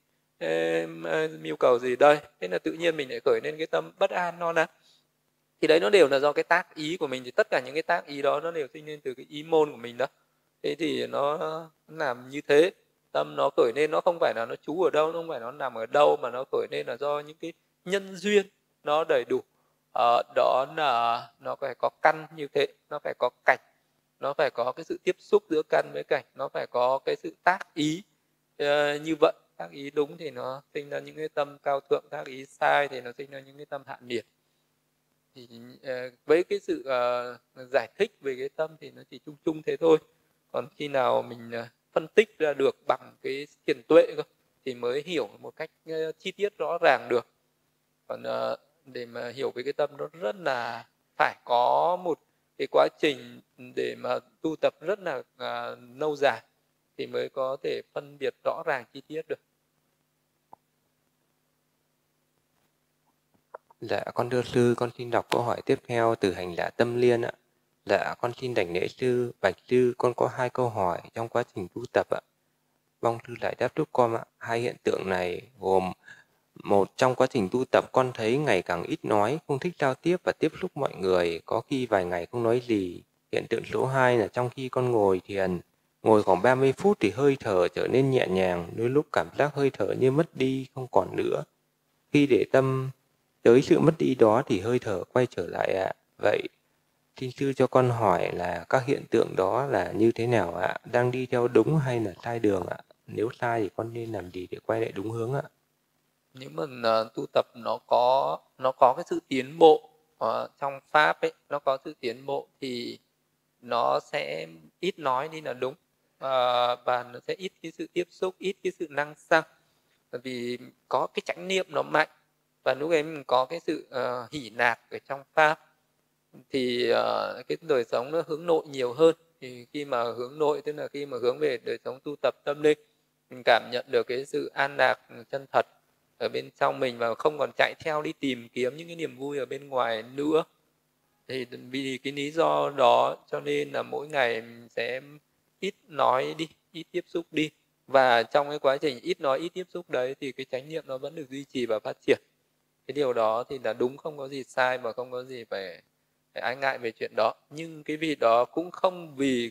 mưu cầu gì đây, thế là tự nhiên mình lại khởi lên cái tâm bất an lo lắng. Thì đấy nó đều là do cái tác ý của mình. Thì tất cả những cái tác ý đó nó đều sinh lên từ cái ý môn của mình đó. Thế thì nó làm như thế. Tâm nó khởi lên nó không phải là nó trú ở đâu, nó không phải nó nằm ở đâu, mà nó khởi lên là do những cái nhân duyên nó đầy đủ. Đó là nó phải có căn như thế, nó phải có cảnh, nó phải có cái sự tiếp xúc giữa căn với cảnh, nó phải có cái sự tác ý như vậy. Tác ý đúng thì nó sinh ra những cái tâm cao thượng, tác ý sai thì nó sinh ra những cái tâm hạ nhiệt. Thì với cái sự giải thích về cái tâm thì nó chỉ chung chung thế thôi. Còn khi nào mình phân tích ra được bằng cái thiền tuệ cơ, thì mới hiểu một cách chi tiết rõ ràng được. Còn để mà hiểu về cái tâm nó rất là phải có một cái quá trình để mà tu tập rất là lâu dài, thì mới có thể phân biệt rõ ràng chi tiết được. Dạ, con thưa sư, con xin đọc câu hỏi tiếp theo từ hành giả Tâm Liên ạ. Dạ, con xin đảnh lễ sư, bạch sư, con có 2 câu hỏi trong quá trình tu tập ạ. Mong sư giải đáp giúp con ạ. 2 hiện tượng này gồm: một, trong quá trình tu tập con thấy ngày càng ít nói, không thích giao tiếp và tiếp xúc mọi người, có khi vài ngày không nói gì. Hiện tượng số 2 là trong khi con ngồi thiền, ngồi khoảng 30 phút thì hơi thở trở nên nhẹ nhàng, đôi lúc cảm giác hơi thở như mất đi, không còn nữa. Khi để tâm tới sự mất đi đó thì hơi thở quay trở lại ạ. Vậy xin sư cho con hỏi là các hiện tượng đó là như thế nào ạ? Đang đi theo đúng hay là sai đường ạ? Nếu sai thì con nên làm gì để quay lại đúng hướng ạ? Nếu mà tu tập nó có cái sự tiến bộ trong pháp ấy, nó có sự tiến bộ thì nó sẽ ít nói đi là đúng. Và nó sẽ ít cái sự tiếp xúc, ít cái sự năng xăng. Bởi vì có cái chánh niệm nó mạnh, và lúc ấy mình có cái sự hỷ nạc ở trong pháp, thì cái đời sống nó hướng nội nhiều hơn. Thì khi mà hướng nội, tức là khi mà hướng về đời sống tu tập tâm linh, mình cảm nhận được cái sự an lạc chân thật ở bên trong mình, và không còn chạy theo đi tìm kiếm những cái niềm vui ở bên ngoài nữa. Thì vì cái lý do đó cho nên là mỗi ngày mình sẽ ít nói đi, ít tiếp xúc đi, và trong cái quá trình ít nói ít tiếp xúc đấy thì cái chánh niệm nó vẫn được duy trì và phát triển. Cái điều đó thì là đúng, không có gì sai mà không có gì phải ái ngại về chuyện đó. Nhưng cái việc đó cũng không vì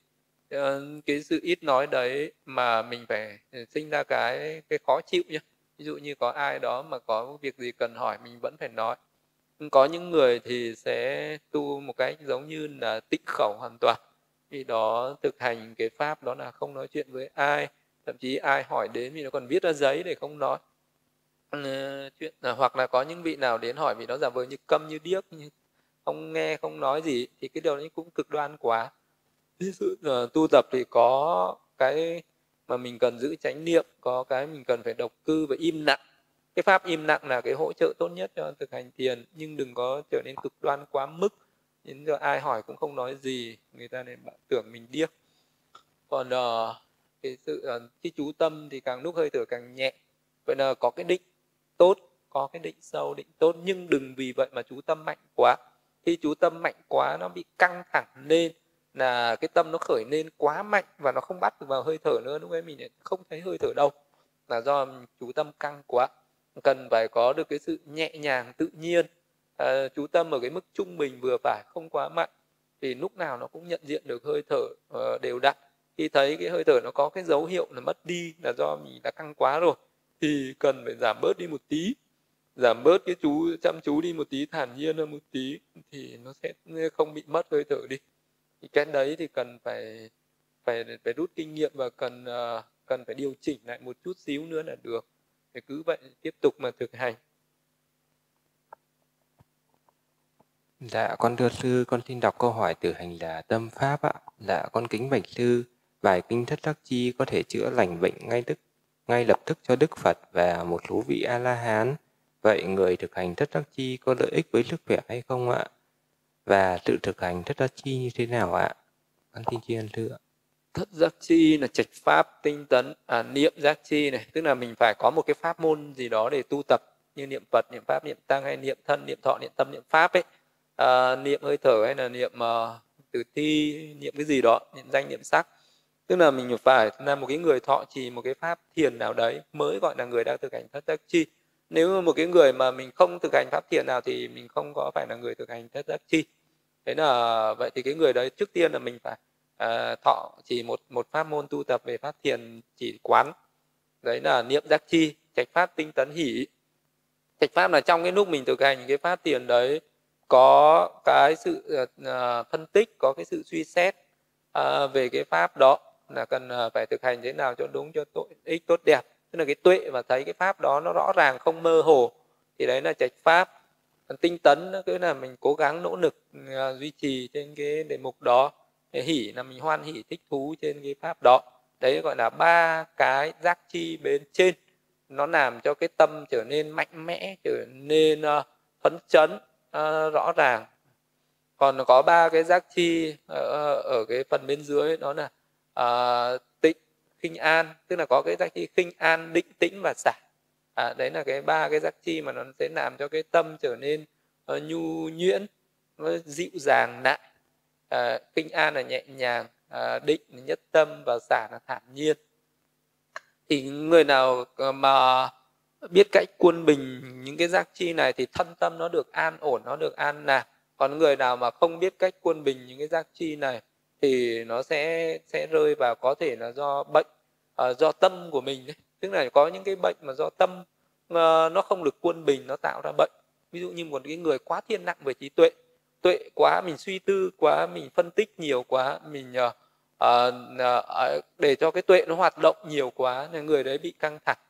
cái sự ít nói đấy mà mình phải sinh ra cái khó chịu nhé. Ví dụ như có ai đó mà có việc gì cần hỏi mình vẫn phải nói. Có những người thì sẽ tu một cách giống như là tịnh khẩu hoàn toàn, vì đó thực hành cái pháp đó là không nói chuyện với ai, thậm chí ai hỏi đến thì nó còn viết ra giấy để không nói. Chuyện hoặc là có những vị nào đến hỏi vị đó giả vờ như câm như điếc, như không nghe không nói gì, thì cái điều đấy cũng cực đoan quá. Ví dụ tu tập thì có cái mà mình cần giữ chánh niệm, có cái mình cần phải độc cư và im lặng. Cái pháp im lặng là cái hỗ trợ tốt nhất cho thực hành thiền, nhưng đừng có trở nên cực đoan quá mức, đến giờ ai hỏi cũng không nói gì, người ta nên tưởng mình điếc. Còn cái sự cái chú tâm thì càng lúc hơi thở càng nhẹ. Vậy là có cái định tốt, có cái định sâu, định tốt, nhưng đừng vì vậy mà chú tâm mạnh quá. Khi chú tâm mạnh quá nó bị căng thẳng lên, là cái tâm nó khởi lên quá mạnh và nó không bắt được vào hơi thở nữa, lúc ấy mình lại không thấy hơi thở đâu, là do chú tâm căng quá. Cần phải có được cái sự nhẹ nhàng tự nhiên, chú tâm ở cái mức trung bình vừa phải, không quá mạnh, thì lúc nào nó cũng nhận diện được hơi thở đều đặn. Khi thấy cái hơi thở nó có cái dấu hiệu là mất đi, là do mình đã căng quá rồi, thì cần phải giảm bớt đi một tí, giảm bớt cái chăm chú đi một tí, thản nhiên hơn một tí, thì nó sẽ không bị mất hơi thở đi. Thì cái đấy thì cần phải rút kinh nghiệm, và cần phải điều chỉnh lại một chút xíu nữa là được. Thì cứ vậy tiếp tục mà thực hành. Dạ, con thưa sư, con xin đọc câu hỏi từ hành giả Tâm Pháp ạ. Dạ, con kính bạch sư, bài kinh Thất Giác Chi có thể chữa lành bệnh ngay lập tức cho Đức Phật và một số vị A-la-hán. Vậy người thực hành Thất Giác Chi có lợi ích với sức khỏe hay không ạ? Và tự thực hành Thất Giác Chi như thế nào ạ? Con xin tri ân sư ạ. Thất giác chi là trạch pháp tinh tấn, niệm giác chi này, tức là mình phải có một cái pháp môn gì đó để tu tập, như niệm Phật, niệm Pháp, niệm Tăng, hay niệm thân, niệm thọ, niệm tâm, niệm Pháp ấy. Niệm hơi thở, hay là niệm tử thi, niệm cái gì đó, niệm danh, niệm sắc. Tức là mình phải là một cái người thọ trì một cái pháp thiền nào đấy mới gọi là người đang thực hành thất giác chi. Nếu một cái người mà mình không thực hành pháp thiền nào thì mình không có phải là người thực hành thất giác chi. Thế là vậy thì cái người đấy trước tiên là mình phải thọ chỉ một pháp môn tu tập về pháp thiền chỉ quán, đấy là niệm giác chi, trạch pháp tinh tấn hỷ. Trạch pháp là trong cái lúc mình thực hành cái pháp thiền đấy có cái sự phân tích, có cái sự suy xét về cái pháp đó, là cần phải thực hành thế nào cho đúng, cho ích tốt đẹp, tức là cái tuệ và thấy cái pháp đó nó rõ ràng không mơ hồ, thì đấy là trạch pháp. Còn tinh tấn nó cứ là mình cố gắng nỗ lực duy trì trên cái đề mục đó. Cái hỷ là mình hoan hỷ thích thú trên cái pháp đó. Đấy gọi là ba cái giác chi bên trên, nó làm cho cái tâm trở nên mạnh mẽ, trở nên phấn chấn, rõ ràng. Còn có ba cái giác chi ở cái phần bên dưới, đó là tịnh, khinh, an, tức là có cái giác chi khinh, an, định, tĩnh và xả. Đấy là cái ba cái giác chi mà nó sẽ làm cho cái tâm trở nên nhu nhuyễn, nó dịu dàng lại. Khinh, an là nhẹ nhàng, định là nhất tâm, và xả là thản nhiên. Thì người nào mà biết cách quân bình những cái giác chi này thì thân tâm nó được an ổn, nó được an lạc. Còn người nào mà không biết cách quân bình những cái giác chi này thì nó sẽ rơi vào có thể là do bệnh, do tâm của mình đấy. Tức là có những cái bệnh mà do tâm nó không được quân bình, nó tạo ra bệnh. Ví dụ như một cái người quá thiên nặng về trí tuệ, tuệ quá, mình suy tư quá, mình phân tích nhiều quá, mình để cho cái tuệ nó hoạt động nhiều quá, nên người đấy bị căng thẳng.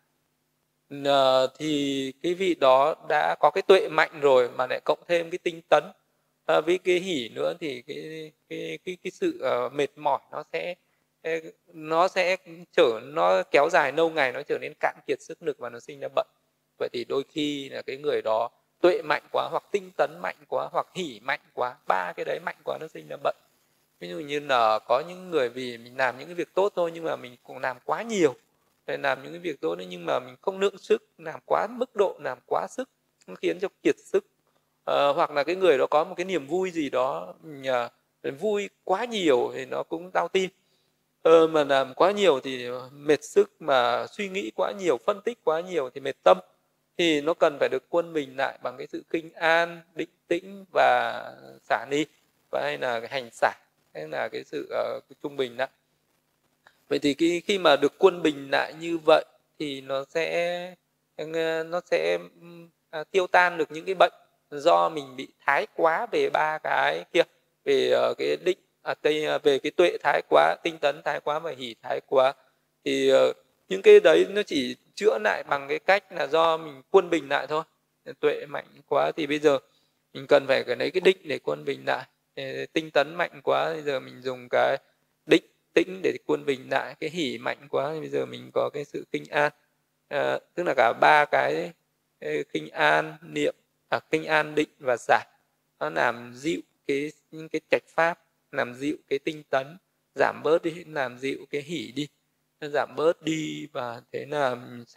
Thì cái vị đó đã có cái tuệ mạnh rồi mà lại cộng thêm cái tinh tấn với cái hỷ nữa, thì cái sự mệt mỏi nó sẽ nó kéo dài lâu ngày, nó trở nên cạn kiệt sức lực và nó sinh ra bệnh. Vậy thì đôi khi là cái người đó tuệ mạnh quá, hoặc tinh tấn mạnh quá, hoặc hỷ mạnh quá, ba cái đấy mạnh quá nó sinh ra bệnh. Ví dụ như là có những người vì mình làm những cái việc tốt thôi nhưng mà mình cũng làm quá nhiều, làm những cái việc tốt đấy nhưng mà mình không lượng sức, làm quá mức độ, làm quá sức, nó khiến cho kiệt sức. Hoặc là cái người đó có một cái niềm vui gì đó, vui quá nhiều thì nó cũng đau tim. Mà làm quá nhiều thì mệt sức, mà suy nghĩ quá nhiều, phân tích quá nhiều thì mệt tâm. Thì nó cần phải được quân bình lại bằng cái sự kinh an, định tĩnh và xả ni, và hay là cái hành xả, hay là cái sự trung bình lại. Vậy thì khi mà được quân bình lại như vậy thì nó sẽ tiêu tan được những cái bệnh do mình bị thái quá về ba cái kia, về cái định về cái tuệ thái quá, tinh tấn thái quá và hỷ thái quá. Thì những cái đấy nó chỉ chữa lại bằng cái cách là do mình quân bình lại thôi. Tuệ mạnh quá thì bây giờ mình cần phải lấy cái định để quân bình lại. Tinh tấn mạnh quá bây giờ mình dùng cái định tĩnh để quân bình lại. Cái hỷ mạnh quá thì bây giờ mình có cái sự kinh an. Tức là cả ba cái kinh an niệm, kinh an định và xả, nó làm dịu những cái trạch pháp, làm dịu cái tinh tấn, giảm bớt đi, làm dịu cái hỷ đi, nó giảm bớt đi, và thế là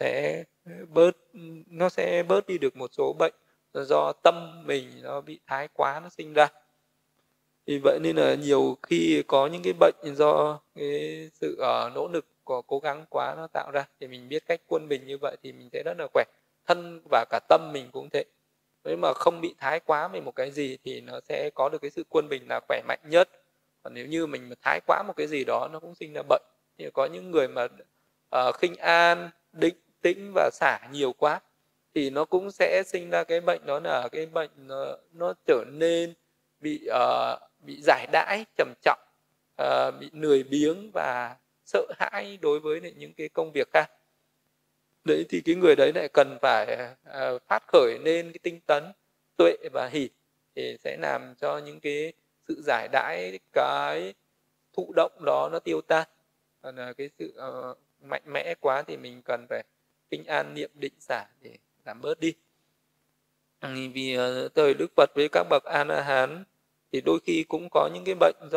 nó sẽ bớt đi được một số bệnh do tâm mình nó bị thái quá nó sinh ra. Vì vậy nên là nhiều khi có những cái bệnh do cái sự nỗ lực của cố gắng quá nó tạo ra, thì mình biết cách quân bình như vậy thì mình sẽ rất là khỏe, thân và cả tâm mình cũng thế. Nếu mà không bị thái quá về một cái gì thì nó sẽ có được cái sự quân bình là khỏe mạnh nhất. Còn nếu như mình mà thái quá một cái gì đó nó cũng sinh ra bệnh. Thì có những người mà khinh an, định tĩnh và xả nhiều quá thì nó cũng sẽ sinh ra cái bệnh, đó là cái bệnh nó trở nên bị giải đãi trầm trọng, bị lười biếng và sợ hãi đối với những cái công việc khác. Đấy thì cái người đấy lại cần phải phát khởi lên cái tinh tấn, tuệ và hỷ, thì sẽ làm cho những cái sự giải đãi, cái thụ động đó nó tiêu tan. Còn cái sự mạnh mẽ quá thì mình cần phải kinh an niệm định xả để giảm bớt đi. Vì thời Đức Phật với các bậc A La Hán thì đôi khi cũng có những cái bệnh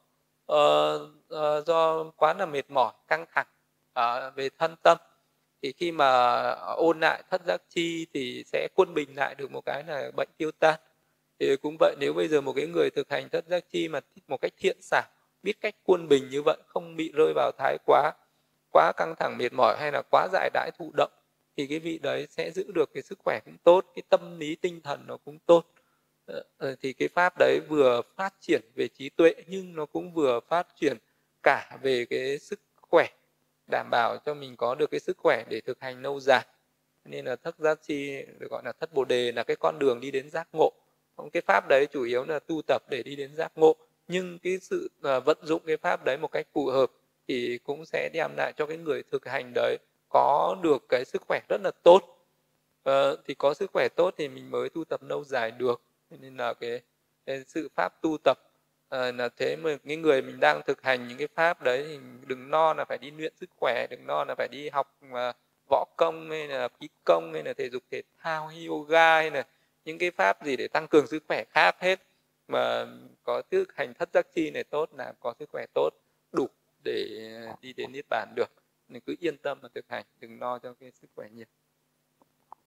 do quá là mệt mỏi, căng thẳng về thân tâm. Thì khi mà ôn lại thất giác chi thì sẽ quân bình lại được một cái là bệnh tiêu tan. Thì cũng vậy, nếu bây giờ một cái người thực hành thất giác chi mà một cách thiện xảo, biết cách quân bình như vậy, không bị rơi vào thái quá căng thẳng mệt mỏi hay là quá giải đãi thụ động, thì cái vị đấy sẽ giữ được cái sức khỏe cũng tốt, cái tâm lý tinh thần nó cũng tốt. Thì cái pháp đấy vừa phát triển về trí tuệ nhưng nó cũng vừa phát triển cả về cái sức khỏe, đảm bảo cho mình có được cái sức khỏe để thực hành lâu dài. Nên là thất giác chi được gọi là thất bồ đề, là cái con đường đi đến giác ngộ. Cái pháp đấy chủ yếu là tu tập để đi đến giác ngộ, nhưng cái sự vận dụng cái pháp đấy một cách phù hợp thì cũng sẽ đem lại cho cái người thực hành đấy có được cái sức khỏe rất là tốt. Thì có sức khỏe tốt thì mình mới tu tập lâu dài được. Nên là cái sự pháp tu tập là thế, mà cái người mình đang thực hành những cái pháp đấy thì đừng lo là phải đi luyện sức khỏe, đừng lo là phải đi học võ công hay là khí công hay là thể dục thể thao hay yoga hay là những cái pháp gì để tăng cường sức khỏe khác hết. Mà có thực hành thất giác chi này tốt là có sức khỏe tốt đủ để đi đến niết bàn được. Mình cứ yên tâm mà thực hành, đừng lo cho cái sức khỏe nhiều.